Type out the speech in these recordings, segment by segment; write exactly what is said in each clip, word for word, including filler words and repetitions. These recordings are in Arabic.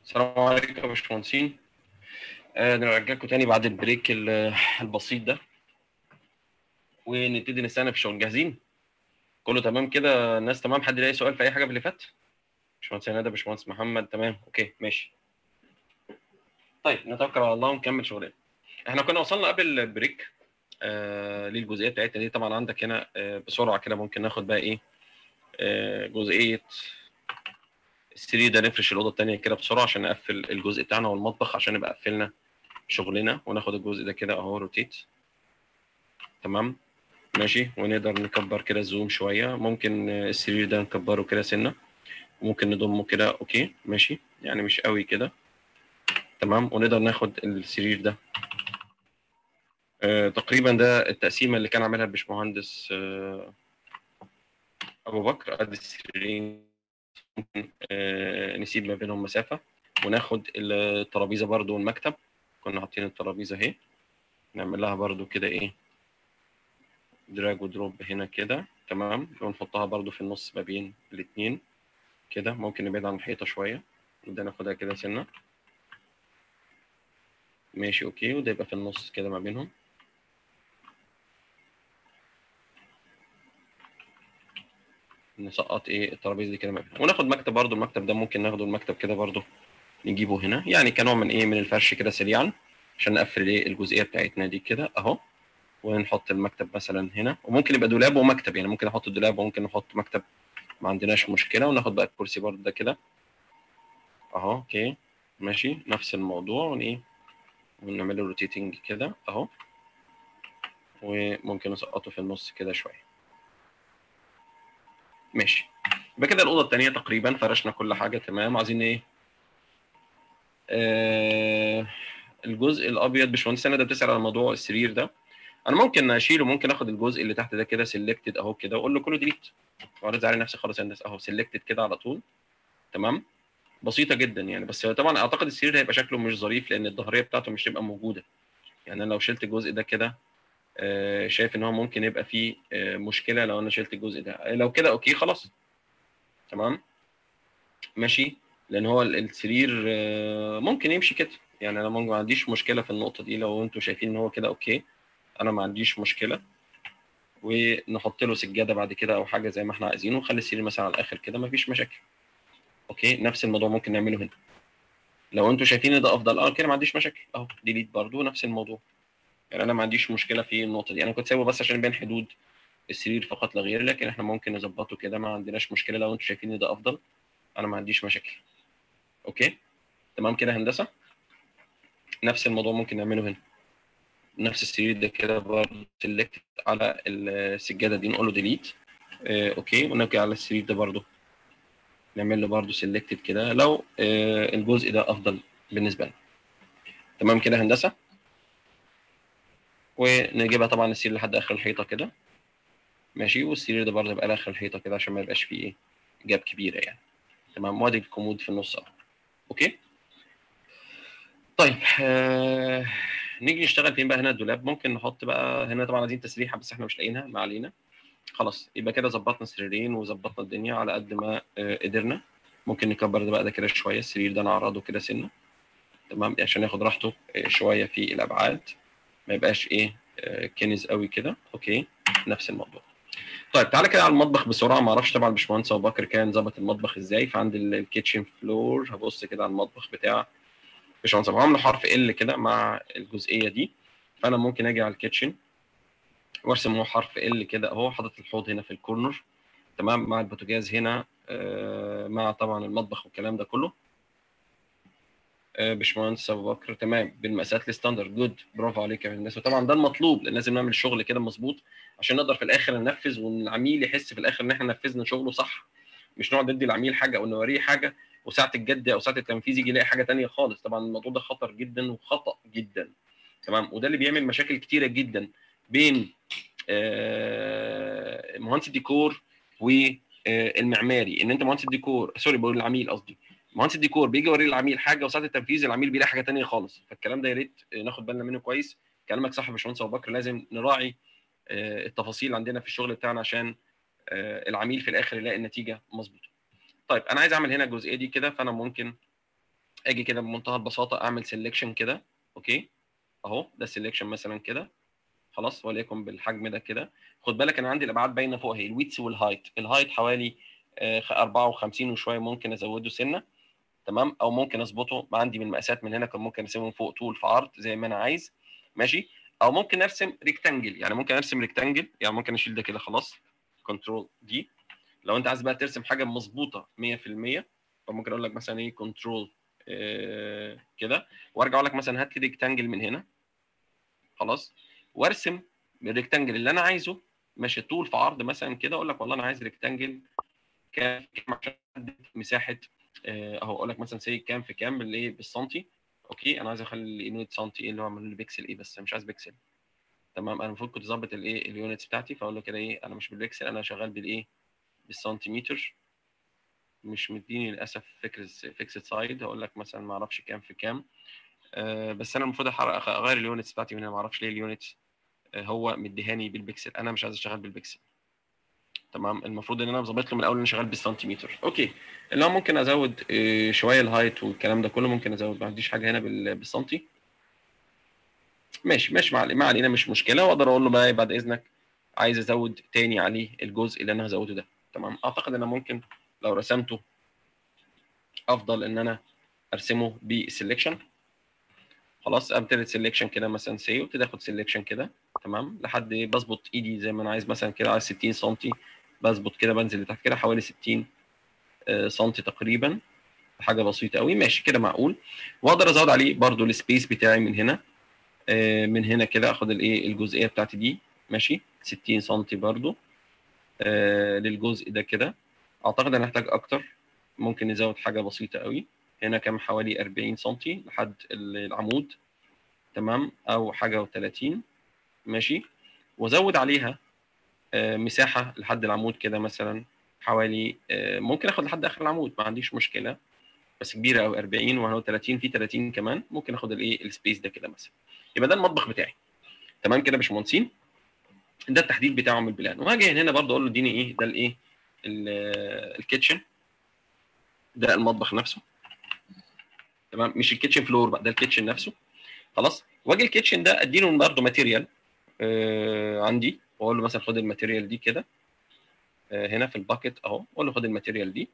السلام عليكم يا باشمهندسين. آه نرجع لكم تاني بعد البريك البسيط ده، ونبتدي نستأنف الشغل. جاهزين؟ كله تمام كده؟ الناس تمام؟ حد لاقي سؤال في اي حاجه في اللي فات؟ باشمهندس ندى، باشمهندس محمد، تمام، اوكي ماشي. طيب نتوكل على الله ونكمل شغلنا. احنا كنا وصلنا قبل البريك آه للجزئيه بتاعتنا دي. طبعا عندك هنا آه بسرعه كده ممكن ناخد بقى ايه آه جزئيه السرير ده. نفرش الاوضه الثانيه كده بسرعه عشان نقفل الجزء بتاعنا والمطبخ، عشان نبقى قفلنا شغلنا. وناخد الجزء ده كده اهو روتيت، تمام ماشي. ونقدر نكبر كده الزوم شويه. ممكن السرير ده نكبره كده سنه، ممكن نضمه كده، اوكي ماشي، يعني مش قوي كده، تمام. ونقدر ناخد السرير ده آه تقريبا ده التقسيمه اللي كان عاملها الباشمهندس آه ابو بكر. ادي السريرين، ممكن آه نسيب ما بينهم مسافه. وناخد الترابيزه برده والمكتب، كنا حاطين الترابيزه اهي، نعمل لها برده كده ايه دراج ودروب هنا كده، تمام. ونحطها برده في النص ما بين الاثنين كده. ممكن نبعد عن الحيطه شويه، نبدا ناخدها كده سنه، ماشي اوكي. وده يبقى في النص كده ما بينهم. نسقط ايه الترابيزه دي كده ما بينهم. وناخد مكتب برده. المكتب ده ممكن ناخده المكتب كده برده، نجيبه هنا يعني كنوع من ايه من الفرش كده سريعا، عشان نقفل ايه الجزئيه بتاعتنا دي كده اهو. ونحط المكتب مثلا هنا، وممكن يبقى دولاب ومكتب، يعني ممكن احط الدولاب وممكن نحط مكتب، ما عندناش مشكله. وناخد بقى الكرسي برده ده كده اهو، اوكي ماشي، نفس الموضوع. ون ايه ونعمله روتيتنج كده اهو. وممكن نسقطه في النص كده شويه، ماشي. يبقى كده الاوضه الثانيه تقريبا فرشنا كل حاجه تمام. عايزين ايه آه الجزء الابيض. باشمهندس ندى بتسال على موضوع السرير ده. انا ممكن اشيله، ممكن اخد الجزء اللي تحت ده كده سيلكتد اهو كده، واقول له كله ديليت، وارد على نفسي خالص يا هندسه اهو سيلكتد كده على طول، تمام. بسيطه جدا يعني. بس طبعا اعتقد السرير هيبقى شكله مش ظريف، لان الظهريه بتاعته مش هتبقى موجوده. يعني انا لو شلت الجزء ده كده آه شايف ان هو ممكن يبقى فيه آه مشكله لو انا شلت الجزء ده. لو كده اوكي خلاص، تمام ماشي. لان هو السرير آه ممكن يمشي كده. يعني انا ما عنديش مشكله في النقطه دي، لو انتم شايفين ان هو كده اوكي، انا ما عنديش مشكله. ونحط له سجاده بعد كده او حاجه زي ما احنا عايزينه، ونخلي السرير مثلا على الاخر كده، ما فيش مشاكل. اوكي نفس الموضوع ممكن نعمله هنا لو انتم شايفين ان ده افضل. اه كده ما عنديش مشاكل اهو، ديليت برضو نفس الموضوع. يعني انا ما عنديش مشكله في النقطه دي. انا كنت سايبه بس عشان يبين حدود السرير فقط لا غير، لكن احنا ممكن نظبطه كده، ما عندناش مشكله. لو انتم شايفين ان ده افضل انا ما عنديش مشاكل. اوكي تمام كده هندسه. نفس الموضوع ممكن نعمله هنا. نفس السرير ده كده برضه سيلكت على السجاده دي، نقول له ديليت آه اوكي. ونرجع على السرير ده برضه نعمل له برضه سيلكتد كده لو آه الجزء ده افضل بالنسبه لنا. تمام كده هندسه. ونجيبها طبعا السرير لحد اخر الحيطه كده، ماشي. والسرير ده برضه يبقى لاخر الحيطه كده عشان ما يبقاش فيه ايه جاب كبيره يعني، تمام. وادي الكومود في النص اهو، اوكي. طيب آه... نيجي نشتغل فين بقى؟ هنا الدولاب ممكن نحط بقى هنا. طبعا عايزين تسريحه بس احنا مش لاقيينها، ما علينا. خلاص يبقى كده ظبطنا سريرين وظبطنا الدنيا على قد ما آه قدرنا. ممكن نكبر ده بقى ده كده شويه. السرير ده نعرضه كده سنه، تمام، عشان ياخد راحته آه شويه في الابعاد، ما يبقاش ايه آه كنز قوي كده، اوكي. نفس الموضوع. طيب تعالى كده على المطبخ بسرعه. ما اعرفش طبعا الباشمهندس ابو بكر كان ظابط المطبخ ازاي. فعند الكيتشن فلور هبص كده على المطبخ بتاع باشمهندس ابو، عامله حرف ال كده مع الجزئيه دي. فانا ممكن اجي على الكيتشن وارسم هو حرف ال كده اهو، حاطط الحوض هنا في الكورنر، تمام، مع البوتاجاز هنا آه مع طبعا المطبخ والكلام ده كله. آه باشمهندس ابو بكر تمام بالمقاسات الستاندرد، جود، برافو عليك يا هندسه. طبعا ده المطلوب، لان لازم نعمل الشغل كده مظبوط عشان نقدر في الاخر ننفذ، والعميل يحس في الاخر ان احنا نفذنا شغله صح. مش نقعد ندي العميل حاجه او نوريه حاجه وساعه الجد او ساعه التنفيذ يجي يلاقي حاجه ثانيه خالص. طبعا الموضوع ده خطر جدا وخطا جدا، تمام. وده اللي بيعمل مشاكل كتيره جدا بين آه مهندس الديكور والمعماري. ان انت مهندس الديكور سوري بقول العميل قصدي، مهندس الديكور بيجي يوري العميل حاجه وساعه التنفيذ العميل بيلاقي حاجه ثانيه خالص. فالكلام ده يا ريت ناخد بالنا منه كويس. كلامك صح يا باشمهندس ابو بكر، لازم نراعي التفاصيل عندنا في الشغل بتاعنا عشان العميل في الاخر يلاقي النتيجه مظبوطه. طيب انا عايز اعمل هنا الجزئيه دي كده، فانا ممكن اجي كده بمنتهى البساطه اعمل سيلكشن كده. اوكي اهو ده سيلكشن مثلا كده خلاص، وليكن بالحجم ده كده. خد بالك انا عندي الابعاد باينه فوق اهي، الويتس والهايت. الهايت حوالي آه، أربعة وخمسين وشويه، ممكن ازوده سنه تمام، او ممكن اظبطه عندي من المقاسات من هنا، كان ممكن ارسمه فوق طول في عرض زي ما انا عايز ماشي. او ممكن ارسم ريكتانجل، يعني ممكن ارسم ريكتانجل، يعني ممكن اشيل ده كده خلاص كنترول دي. لو انت عايز بقى ترسم حاجه مظبوطه مية في المية، فممكن اقول لك مثلا ايه كنترول آه كده، وارجع اقول لك مثلا هات لي ريكتانجل من هنا خلاص، وارسم الريكتانجل اللي انا عايزه ماشي، طول في عرض مثلا كده. اقول لك والله انا عايز ريكتانجل كام عشان احدد مساحه آه، اهو، اقول لك مثلا سي كام في كام بالايه بالسنتي. اوكي انا عايز اخلي اليونت سنتي ايه اللي هو اعمل له بيكسل ايه، بس مش عايز بيكسل تمام. انا المفروض كنت ظابط الايه اليونتس بتاعتي، فاقول له كده ايه انا مش بالبيكسل، انا شغال بالايه بالسنتيمتر. مش مديني للاسف فيكس فيكسد سايد، هقول لك مثلا ما اعرفش كام في كام. آه بس انا المفروض أحرق- اغير اليونتس بتاعتي من هنا، ما اعرفش ليه اليونتس آه هو مديهاني بالبيكسل، انا مش عايز اشتغل بالبيكسل تمام. المفروض ان انا مظبط له من الاول ان شغال بالسنتيمتر. اوكي اللي هو ممكن ازود آه، شويه الهايت والكلام ده كله، ممكن ازود، ما عنديش حاجه هنا بال- بالسنتي ماشي ماشي، ما ما علينا مش مشكله. واقدر اقول له بقى بعد اذنك عايز ازود تاني عليه الجزء اللي انا هزوده ده تمام. اعتقد ان انا ممكن لو رسمته افضل ان انا ارسمه بالسلكشن خلاص. ابتدي سلكشن كده مثلا سي، وابتدي اخد سلكشن كده تمام لحد ايه بظبط ايدي زي ما انا عايز، مثلا كده عايز ستين سم، بظبط كده بنزل لتحت كده حوالي ستين سم تقريبا، حاجه بسيطه قوي ماشي كده معقول. واقدر ازود عليه برده السبيس بتاعي من هنا آه، من هنا كده اخد الايه الجزئيه بتاعتي دي ماشي ستين سم برده آه، للجزء ده كده. اعتقد انا هحتاج اكتر، ممكن نزود حاجه بسيطه قوي هنا كام حوالي أربعين سم لحد العمود تمام، او حاجه و30 ماشي. وازود عليها آه، مساحه لحد العمود كده مثلا حوالي آه، ممكن اخد لحد اخر العمود ما عنديش مشكله، بس كبيره قوي أربعين وهو ثلاثين، في ثلاثين كمان ممكن اخد الايه السبيس ده كده مثلا. يبقى ده المطبخ بتاعي تمام كده يا باشمهندسين. ده التحديد بتاعه من البلان. وهاجي هنا برضه اقول له اديني ايه ده الايه الكيتشن، ده المطبخ نفسه تمام، مش الكيتشن فلور بقى، ده الكيتشن نفسه خلاص. واجي الكيتشن ده اديله برضه ماتيريال آه عندي، واقول له مثلا خد الماتيريال دي كده آه هنا في الباكت اهو، اقول له خد الماتيريال دي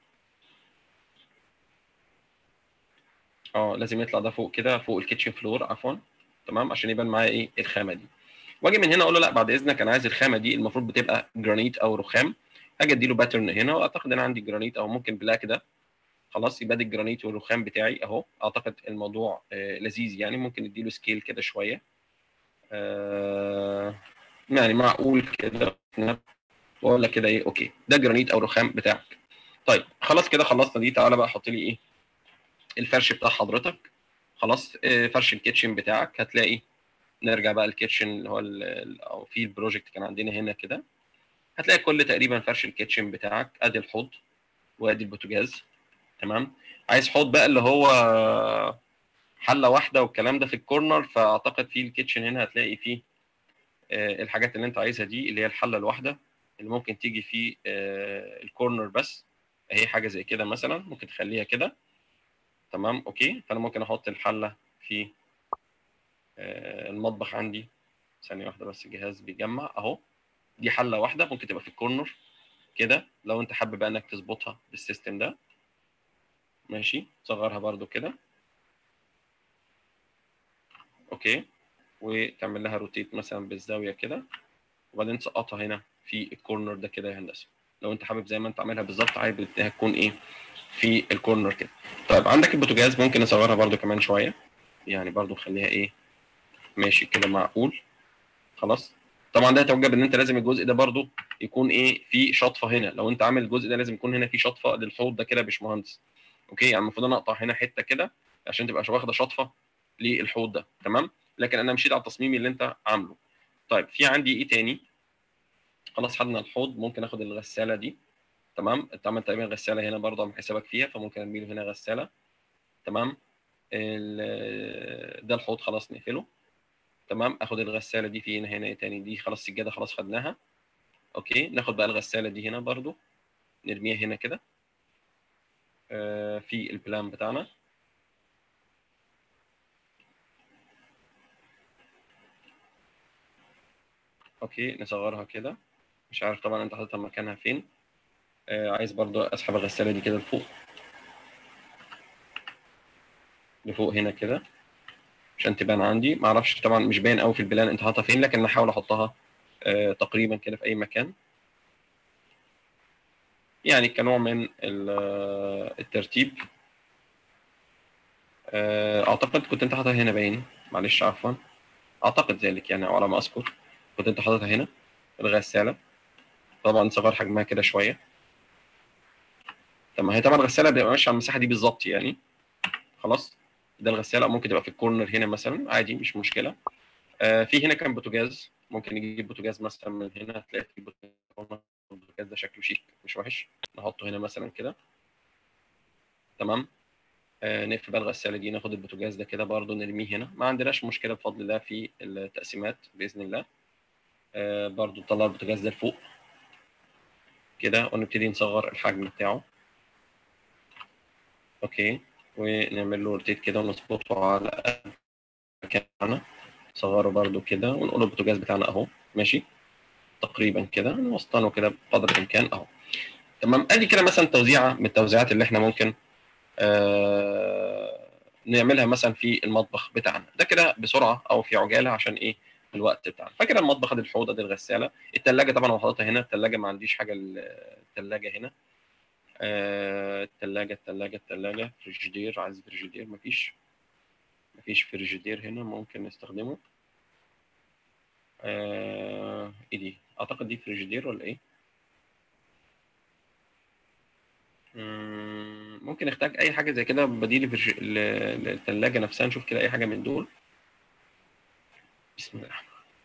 اه لازم يطلع ده فوق كده فوق الكيتشن فلور عفوا تمام، عشان يبان معايا ايه الخامه دي. واجي من هنا اقول له لا بعد اذنك انا عايز الخامه دي المفروض بتبقى جرانيت او رخام. اجي ادي له باترن هنا، واعتقد انا عندي جرانيت او ممكن بلاك ده خلاص، يبقى ده الجرانيت والرخام بتاعي اهو. اعتقد الموضوع آه لذيذ يعني، ممكن ادي له سكيل كده شويه آه يعني معقول كده، واقول لك كده ايه اوكي ده جرانيت او رخام بتاعك. طيب خلاص كده خلصنا دي، تعالى بقى حط لي ايه الفرش بتاع حضرتك خلاص. آه فرش الكيتشن بتاعك هتلاقي، نرجع بقى الكيتشن اللي هو او في البروجكت كان عندنا هنا كده، هتلاقي كل تقريبا فرش الكيتشن بتاعك. ادي الحوض وادي البوتاجاز تمام. عايز حوض بقى اللي هو حله واحده والكلام ده في الكورنر، فاعتقد في الكيتشن هنا هتلاقي فيه آه الحاجات اللي انت عايزها دي، اللي هي الحله الواحده اللي ممكن تيجي في آه الكورنر بس اهي، حاجه زي كده مثلا ممكن تخليها كده تمام. اوكي فانا ممكن احط الحله في آه المطبخ عندي. ثانيه واحده بس الجهاز بيجمع اهو، دي حله واحده ممكن تبقى في الكورنر كده لو انت حابب بقى انك تظبطها بالسيستم ده ماشي. صغرها برده كده اوكي، وتعمل لها روتيت مثلا بالزاويه كده، وبعدين تسقطها هنا في الكورنر ده كده يا هندسه. لو انت حابب زي ما انت عاملها بالظبط، عايز انها تكون ايه في الكورنر كده. طيب عندك البوتاجاز ممكن نصغرها برده كمان شويه، يعني برده نخليها ايه ماشي كده معقول خلاص. طبعا ده يتوجب ان انت لازم الجزء ده برده يكون ايه في شطفه هنا، لو انت عامل الجزء ده لازم يكون هنا في شطفه للحوض ده كده يا باشمهندس. اوكي يعني المفروض انا اقطع هنا حته كده عشان تبقى واخده شطفه للحوض ده تمام، لكن انا مشيت على التصميم اللي انت عامله. طيب في عندي ايه تاني، خلاص خدنا الحوض، ممكن اخد الغساله دي تمام. انت عملت تقريبا غساله هنا برضه عامل حسابك فيها، فممكن ارمي له هنا غساله تمام. ده الحوض خلاص نقفله تمام. اخد الغساله دي في هنا هنا ايه تاني، دي خلاص السجاده خلاص خدناها اوكي. ناخد بقى الغساله دي هنا برضه نرميها هنا كده آه في البلان بتاعنا اوكي نصغرها كده. مش عارف طبعا انت حاططها مكانها فين. آه عايز برضو اسحب الغساله دي كده لفوق، لفوق هنا كده عشان تبان عندي. ما اعرفش طبعا، مش باين قوي في البلان انت حاططها فين، لكن احاول احطها آه تقريبا كده في اي مكان، يعني كنوع من الترتيب. آه اعتقد كنت انت حاططها هنا باين، معلش عفوا، اعتقد ذلك يعني، او على ما اذكر كنت انت حاططها هنا الغساله. طبعا صغر حجمها كده شويه. طب ما هي طبعا الغساله بتبقى ماشيه على المساحه دي بالظبط يعني. خلاص، ده الغساله، ممكن تبقى في الكورنر هنا مثلا عادي مش مشكله. آه في هنا كان بوتاجاز، ممكن نجيب بوتاجاز مثلا من هنا، هتلاقي في بوتاجاز. البوتاجاز ده شكله شيك مش وحش، نحطه هنا مثلا كده. تمام. آه نقفل بقى الغساله دي، ناخد البوتاجاز ده كده برضه نرميه هنا، ما عندناش مشكله بفضل الله في التقسيمات باذن الله. آه برضه نطلع البوتاجاز ده لفوق كده، ونبتدي نصغر الحجم بتاعه. اوكي، ونعمل له روتيت كده ونظبطه على مكاننا. نصغره برده كده، ونقول البوتاجاز بتاعنا اهو ماشي تقريبا كده، نوسطنه كده بقدر الامكان اهو. تمام. ادي كده مثلا توزيعه من التوزيعات اللي احنا ممكن آه نعملها مثلا في المطبخ بتاعنا ده كده بسرعه او في عجاله، عشان ايه الوقت بتاعنا. فكده المطبخ ادي الحوض ادي الغساله. الثلاجه طبعا انا حاططها هنا، الثلاجه ما عنديش حاجه، الثلاجه هنا. آه الثلاجه الثلاجه الثلاجه فريجيدير، عايز فريجيدير، مفيش مفيش فريجيدير هنا ممكن نستخدمه. آه ايه دي؟ اعتقد دي فريجيدير ولا ايه؟ مم، ممكن نحتاج اي حاجه زي كده بديل فرج... للثلاجه نفسها. نشوف كده اي حاجه من دول. بسم الله.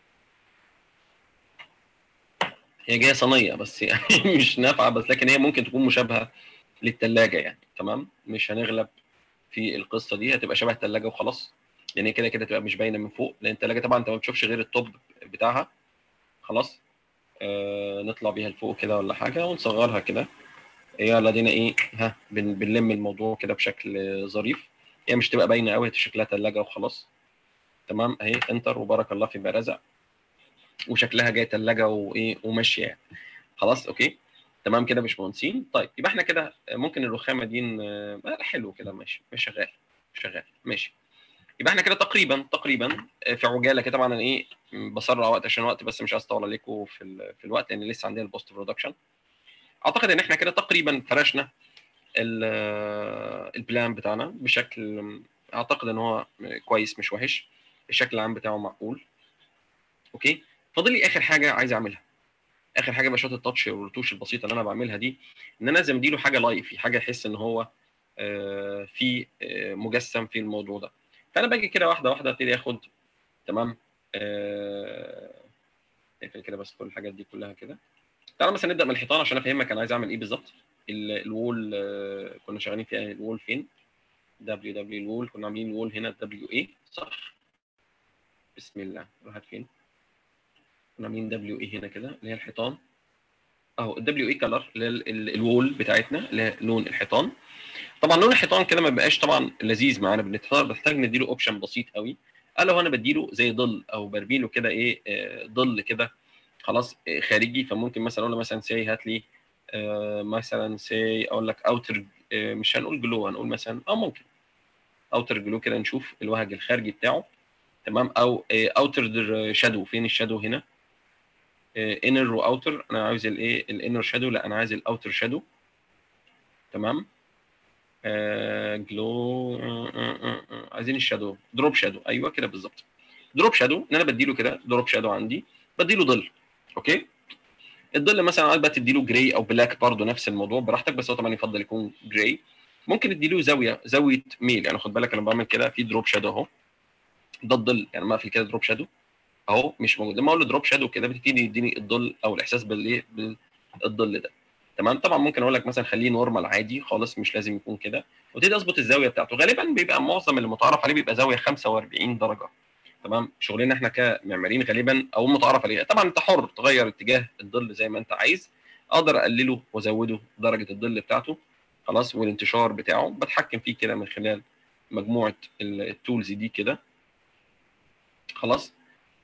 هي جايه صينيه بس يعني مش نافعه، بس لكن هي ممكن تكون مشابهه للثلاجه يعني. تمام، مش هنغلب في القصه دي، هتبقى شبه الثلاجه وخلاص. يعني كده كده تبقى مش باينه من فوق، لان الثلاجه طبعا انت ما بتشوفش غير التوب بتاعها. خلاص. آه نطلع بيها لفوق كده ولا حاجه ونصغرها كده. يلا دينا ايه، ها بن بنلم الموضوع كده بشكل ظريف. هي مش تبقى باينه قوي، شكلها ثلاجه وخلاص. تمام اهي انتر وبارك الله في برزق، وشكلها جاي ثلاجه وايه وماشيه يعني. خلاص اوكي. تمام كده مش مهندسين. طيب يبقى احنا كده ممكن الرخامه دي ن- حلو كده ماشي، مش شغال شغال ماشي. يبقى احنا كده تقريبا تقريبا في عجاله كده. طبعا انا ايه بسرع وقت عشان وقت، بس مش عايز اطول عليكم في ال- في الوقت لان لسه عندنا البوست برودكشن. اعتقد ان احنا كده تقريبا فرشنا ال- البلان بتاعنا بشكل اعتقد ان هو كويس مش وحش. الشكل العام بتاعه معقول. اوكي. فاضل لي اخر حاجه عايز اعملها، اخر حاجه بشوت التاتش والرتوش البسيطه اللي انا بعملها دي، ان انا لازم اديله حاجه لايف، في حاجه يحس ان هو آه، في آه، مجسم في الموضوع ده. فانا باجي كده واحده واحده ابتدي اخد. تمام. آه، اقفل كده بس كل الحاجات دي كلها كده. تعالى مثلا نبدا من الحيطان عشان افهمك انا عايز اعمل ايه بالظبط. ال- الوول آه، كنا شغالين فيها الوول فين؟ دبليو دبليو الوول، كنا عاملين الوول هنا دبليو اي صح؟ بسم الله، راحت فين؟ كنا عاملين دبليو اي هنا كده اللي هي الحيطان اهو. الدبليو اي كلر اللي هي ال- ال- الوول بتاعتنا اللي هي لون الحيطان. طبعا لون الحيطان كده ما بيبقاش طبعا لذيذ معانا، بنحتاج بنحتاج نديله اوبشن بسيط قوي. الا هو انا بديله زي ظل او برميله كده ايه آه، ظل كده. خلاص آه، خارجي. فممكن مثلا اقول له مثلا سي هات لي آه، مثلا سي اقول لك اوتر، مش هنقول جلو، هنقول مثلا او ممكن اوتر جلو كده، نشوف الوهج الخارجي بتاعه. تمام. او اوتر شادو، فين الشادو هنا؟ انر واوتر. انا عاوز الايه الانر شادو، لا انا عايز الاوتر شادو. تمام. آه جلو آه آه آه آه. عايزين الشادو دروب شادو، ايوه كده بالظبط. دروب شادو ان انا بديله كده دروب شادو عندي، بديله ظل. اوكي. الظل مثلا عايز بقى تديله جراي او بلاك برضه نفس الموضوع براحتك، بس هو طبعا يفضل يكون جراي. ممكن اديله زاويه زاويه ميل يعني. خد بالك انا بعمل كده في دروب شادو اهو، ده الظل يعني، ما في كده دروب شادو اهو مش موجود. لما اقول له دروب شادو كده بتبتدي يديني الظل او الاحساس بالايه بالظل ده. تمام. طبعا ممكن اقول لك مثلا خليه نورمال عادي خالص، مش لازم يكون كده. وابتدي اظبط الزاويه بتاعته. غالبا بيبقى معظم اللي متعارف عليه بيبقى زاويه خمسة وأربعين درجه. تمام. شغلنا احنا كمعماريين غالبا او متعارف عليه. طبعا انت حر تغير اتجاه الظل زي ما انت عايز. اقدر اقلله وازوده درجه الظل بتاعته. خلاص. والانتشار بتاعه بتحكم فيه كده من خلال مجموعه التولز دي كده. خلاص.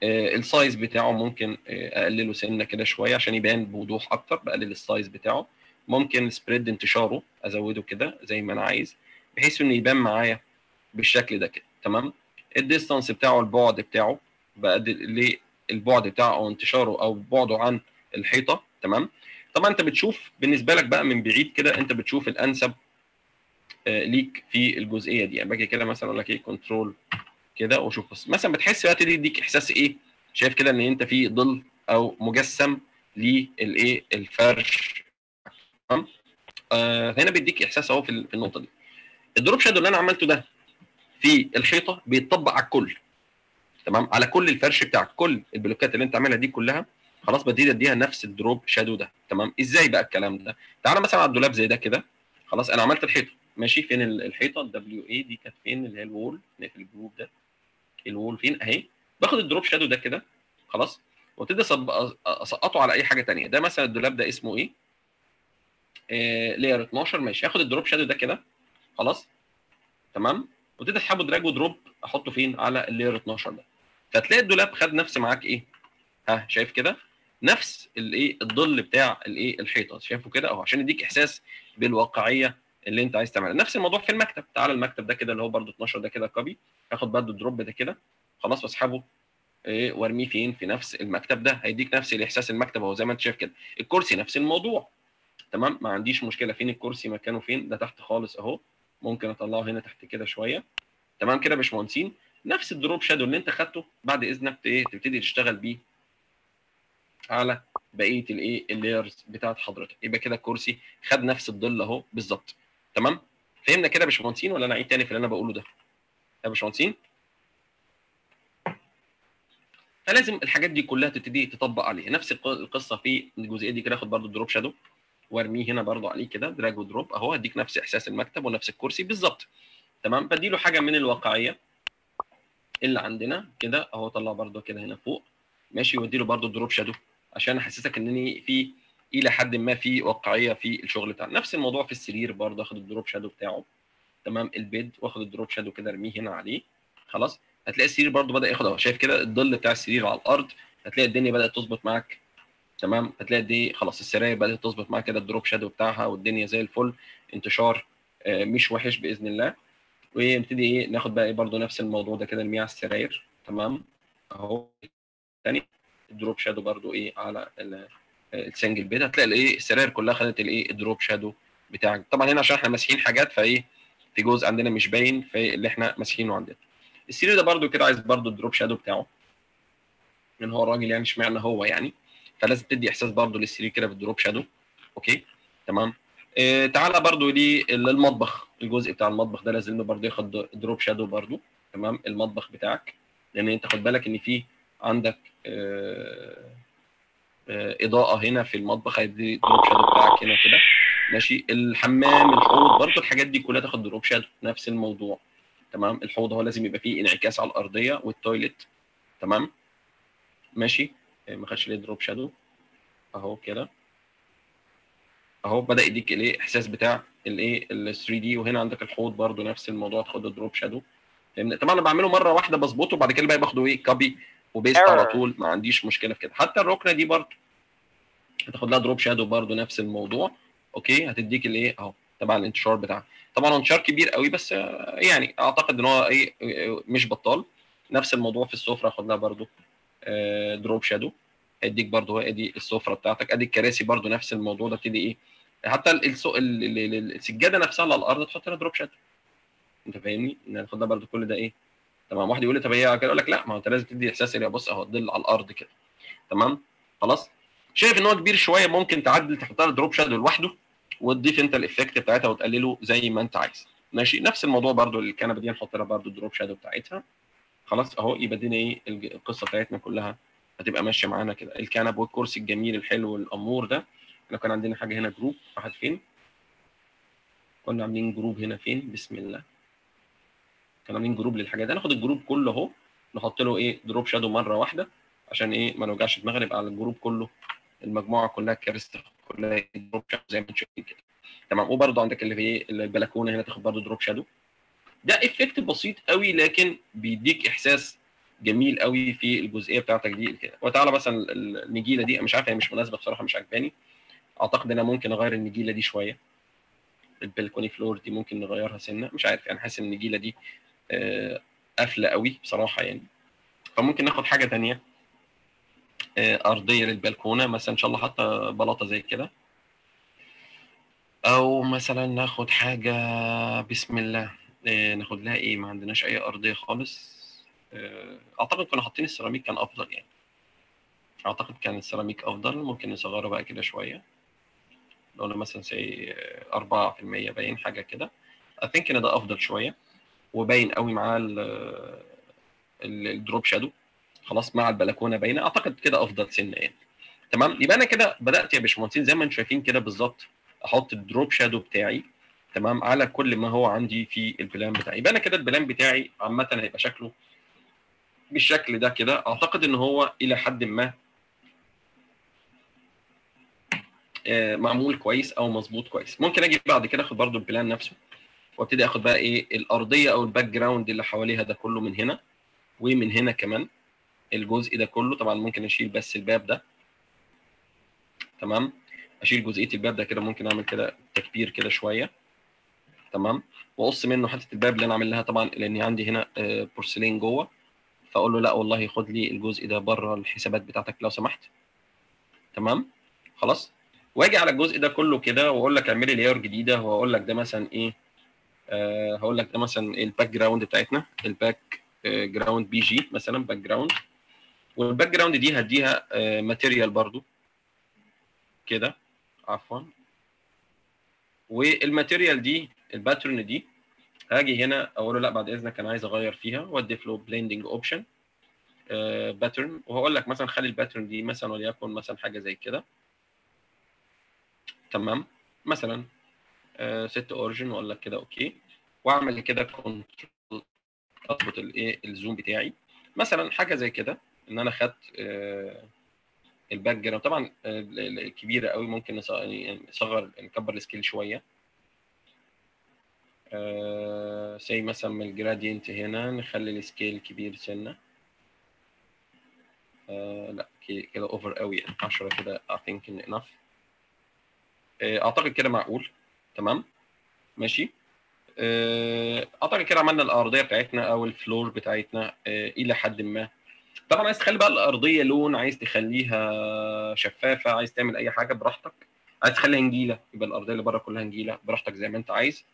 آه السايز بتاعه ممكن آه اقلله سنه كده شويه عشان يبان بوضوح اكتر، بقلل السايز بتاعه. ممكن سبريد انتشاره ازوده كده زي ما انا عايز بحيث انه يبان معايا بالشكل ده كده. تمام. الديستانس بتاعه البعد بتاعه بقلل البعد بتاعه او انتشاره او بعده عن الحيطه. تمام. طبعا انت بتشوف بالنسبه لك بقى من بعيد كده، انت بتشوف الانسب آه ليك في الجزئيه دي. يعني باجي كده مثلا اقول لك ايه كنترول كده وشوف بص مثلا بتحس بقى تدي يديك احساس ايه، شايف كده ان انت في ظل او مجسم للايه الفرش. تمام. آه هنا بيديك احساس اهو في في النقطه دي. الدروب شادو اللي انا عملته ده في الحيطه بيتطبق على الكل. تمام. على كل الفرش بتاعك، كل البلوكات اللي انت عاملها دي كلها خلاص بديت اديها نفس الدروب شادو ده. تمام. ازاي بقى الكلام ده؟ تعالى مثلا على الدولاب زي ده كده. خلاص انا عملت الحيطه ماشي. فين الحيطه الدبليو اي دي كانت فين اللي هي الوول في الجروب ده؟ الوول فين اهي. باخد الدروب شادو ده كده خلاص وابتدي اسقطه على اي حاجه ثانيه. ده مثلا الدولاب ده اسمه ايه؟ آه لير اتناشر ماشي. اخد الدروب شادو ده كده خلاص. تمام. وابتدي اسحبه دراج ودروب احطه فين؟ على اللير اتناشر ده. فتلاقي الدولاب خد نفس معاك ايه؟ ها شايف كده؟ نفس الايه الظل بتاع الايه الحيطه. شايفه كده اهو عشان يديك احساس بالواقعيه اللي انت عايز تعملها. نفس الموضوع في المكتب. تعالى المكتب ده كده اللي هو برده اتناشر ده كده كوبي. هاخد برده الدروب ده كده خلاص واسحبه ايه وارميه فين؟ في نفس المكتب ده. هيديك نفس الاحساس. المكتب اهو زي ما انت شايف كده. الكرسي نفس الموضوع. تمام. ما عنديش مشكله. فين الكرسي؟ مكانه فين؟ ده تحت خالص اهو. ممكن اطلعه هنا تحت كده شويه. تمام كده يا باشمهندسين. نفس الدروب شادو اللي انت خدته بعد اذنك ايه تبتدي تشتغل بيه على بقيه الايه اللايرز بتاعت حضرتك. يبقى كده الكرسي خد نفس الظل اهو بالظبط. تمام. فهمنا كده يا باشمهندسين ولا انا اعيد تاني في اللي انا بقوله ده يا باشمهندسين؟ فلازم الحاجات دي كلها تبتدي تطبق عليها. نفس القصه في الجزئيه دي كده. اخد برده الدروب شادو وارميه هنا برده عليه كده دراج ودروب اهو. هديك نفس احساس المكتب ونفس الكرسي بالظبط. تمام. بديله حاجه من الواقعيه اللي عندنا كده اهو. طلع برده كده هنا فوق ماشي. واديله برده دروب شادو عشان احسسك انني في الى حد ما في واقعيه في الشغل بتاعنا. نفس الموضوع في السرير برده. اخد الدروب شادو بتاعه. تمام. البيد واخد الدروب شادو كده ارميه هنا عليه خلاص. هتلاقي السرير برده بدا ياخد اهو. شايف كده الظل بتاع السرير على الارض. هتلاقي الدنيا بدات تظبط معاك. تمام. هتلاقي دي خلاص السراير بدات تظبط معاك كده الدروب شادو بتاعها والدنيا زي الفل. انتشار آه مش وحش باذن الله. ونبتدي ايه ناخد بقى ايه برده نفس الموضوع ده كده نرميه على السراير. تمام اهو. تاني الدروب شادو برده ايه على السنجل بيد. هتلاقي الايه السراير كلها خدت الايه الدروب شادو بتاعك. طبعا هنا عشان احنا ماسحين حاجات فايه في جزء عندنا مش باين في اللي احنا ماسحينه عندنا. السرير ده برده كده عايز برده الدروب شادو بتاعه لان هو الراجل يعني اشمعنى هو يعني. فلازم تدي احساس برده للسرير كده بالدروب شادو. اوكي تمام. إيه تعالى برده للمطبخ. الجزء بتاع المطبخ ده لازم برده ياخد دروب شادو برده. تمام. المطبخ بتاعك لان انت خد بالك ان في عندك آه آه اضاءه هنا في المطبخ. هيدي دروب شادو بتاعك هنا كده ماشي. الحمام الحوض برده الحاجات دي كلها تاخد دروب شادو. نفس الموضوع. تمام. الحوض هو لازم يبقى فيه انعكاس على الارضيه والتويلت. تمام ماشي. ما خدش ليه دروب شادو اهو كده اهو. بدا يديك الايه احساس بتاع الايه ال ثري دي. وهنا عندك الحوض برده نفس الموضوع تاخد دروب شادو. فاهمني؟ طبعا انا بعمله مره واحده بظبطه وبعد كده بقى باخده ايه كوبي وبيست على طول. ما عنديش مشكله في كده. حتى الركنه دي برده هتاخد لها دروب شادو برده نفس الموضوع. اوكي. هتديك الايه اهو تبع الانتشار بتاعها. طبعا انتشار كبير قوي بس يعني اعتقد ان هو ايه مش بطال. نفس الموضوع في السفره. هاخد لها برده دروب شادو. هيديك برده ادي السفره بتاعتك. ادي الكراسي برده نفس الموضوع ده. ابتدي ايه حتى السجاده نفسها على الارض تحط لها دروب شادو. انت فاهمني؟ ان هاخد لها برده كل ده ايه. تمام. واحد يقول لي طب هي كده اقول لك لا ما هو انت لازم تدي احساس اللي بص اهو الظل على الارض كده. تمام خلاص. شايف ان هو كبير شويه ممكن تعدل تحط لها دروب شادو لوحده وتضيف انت الايفكت بتاعتها وتقلله زي ما انت عايز ماشي. نفس الموضوع برده الكنبه دي نحط لها برده دروب شادو بتاعتها خلاص اهو. يبقى دي ايه القصه بتاعتنا كلها هتبقى ماشيه معانا كده. الكنب والكرسي الجميل الحلو الامور ده. احنا كان عندنا حاجه هنا جروب. راحت فين؟ كنا عاملين جروب هنا فين؟ بسم الله. كنا عاملين جروب للحاجات دي. هناخد الجروب كله اهو نحط له ايه دروب شادو مره واحده عشان ايه ما نوجعش دماغنا. يبقى على الجروب كله المجموعه كلها كارثه كلها دروب شادو زي ما انتم شايفين كده. تمام. وبرده عندك اللي في ايه البلكونه هنا تاخد برده دروب شادو. ده افكت بسيط قوي لكن بيديك احساس جميل قوي في الجزئيه بتاعتك دي كده. وتعالى مثلا النجيله دي مش عارف، هي مش مناسبه بصراحه، مش عجباني. اعتقد ان انا ممكن اغير النجيله دي شويه. البلكوني فلور دي ممكن نغيرها سنه، مش عارف يعني، حاسس ان النجيله دي قافله قوي بصراحه يعني. فممكن ناخد حاجه ثانيه ارضيه للبلكونه مثلا، ان شاء الله حتى بلاطه زي كده. او مثلا ناخد حاجه بسم الله، ناخد لها ايه، ما عندناش اي ارضيه خالص. اعتقد كنا حاطين السيراميك كان افضل يعني. اعتقد كان السيراميك افضل. ممكن نصغره بقى كده شويه، لو انا مثلا سي أربعة في المية باين حاجه كده. اثينك ان ده افضل شويه، وباين قوي معاه الدروب شادو. خلاص مع البلكونه باينه، اعتقد كده افضل سنه يعني. تمام، يبقى انا كده بدات يا باشمهندسين زي ما انتم شايفين كده بالظبط، احط الدروب شادو بتاعي تمام على كل ما هو عندي في البلان بتاعي. يبقى انا كده البلان بتاعي عامه هيبقى شكله بالشكل ده كده. اعتقد ان هو الى حد ما معمول كويس او مظبوط كويس. ممكن اجي بعد كده اخد برده البلان نفسه، وابتدي اخد بقى ايه الارضيه او الباك جراوند اللي حواليها ده كله، من هنا ومن هنا كمان الجزء ده كله. طبعا ممكن اشيل بس الباب ده، تمام، اشيل جزئيه الباب ده كده. ممكن اعمل كده تكبير كده شويه، تمام، واقص منه حته الباب اللي انا عامل لها طبعا، لاني عندي هنا بورسلين جوه. فاقول له لا والله خد لي الجزء ده بره الحسابات بتاعتك لو سمحت. تمام خلاص. واجي على الجزء ده كله كده واقول لك اعمل لي لاير جديده، واقول لك ده مثلا ايه، آه هقول لك ده مثلا الباك جراوند بتاعتنا، الباك جراوند بي جي مثلا باك جراوند. والباك جراوند دي هديها آه ماتيريال برضو كده، عفوا. والماتيريال دي الباترن دي هاجي هنا اقول له لا بعد اذنك انا عايز اغير فيها، وادي له بليندنج اوبشن باترن. وهقول لك مثلا خلي الباترن دي مثلا وليكن مثلا حاجه زي كده، تمام، مثلا ست اوريجن واقول لك كده اوكي. واعمل كده كنترول، اضبط الايه الزوم بتاعي مثلا حاجه زي كده، ان انا خدت آه الباك جراوند. طبعا آه كبيره قوي، ممكن نصغر نكبر السكيل شويه. آه زي مثلا من الجرادينت هنا نخلي السكيل كبير سنه. آه لا كده اوفر قوي يعني، عشرة كده I think enough. آه اعتقد كده معقول، تمام ماشي. آه اعتقد كده عملنا الارضيه بتاعتنا او الفلور بتاعتنا آه الى حد ما. طبعا عايز تخلي بقى الارضيه لون، عايز تخليها شفافه، عايز تعمل اي حاجه براحتك. عايز تخليها نجيله يبقى الارضيه اللي بره كلها نجيله، براحتك زي ما انت عايز.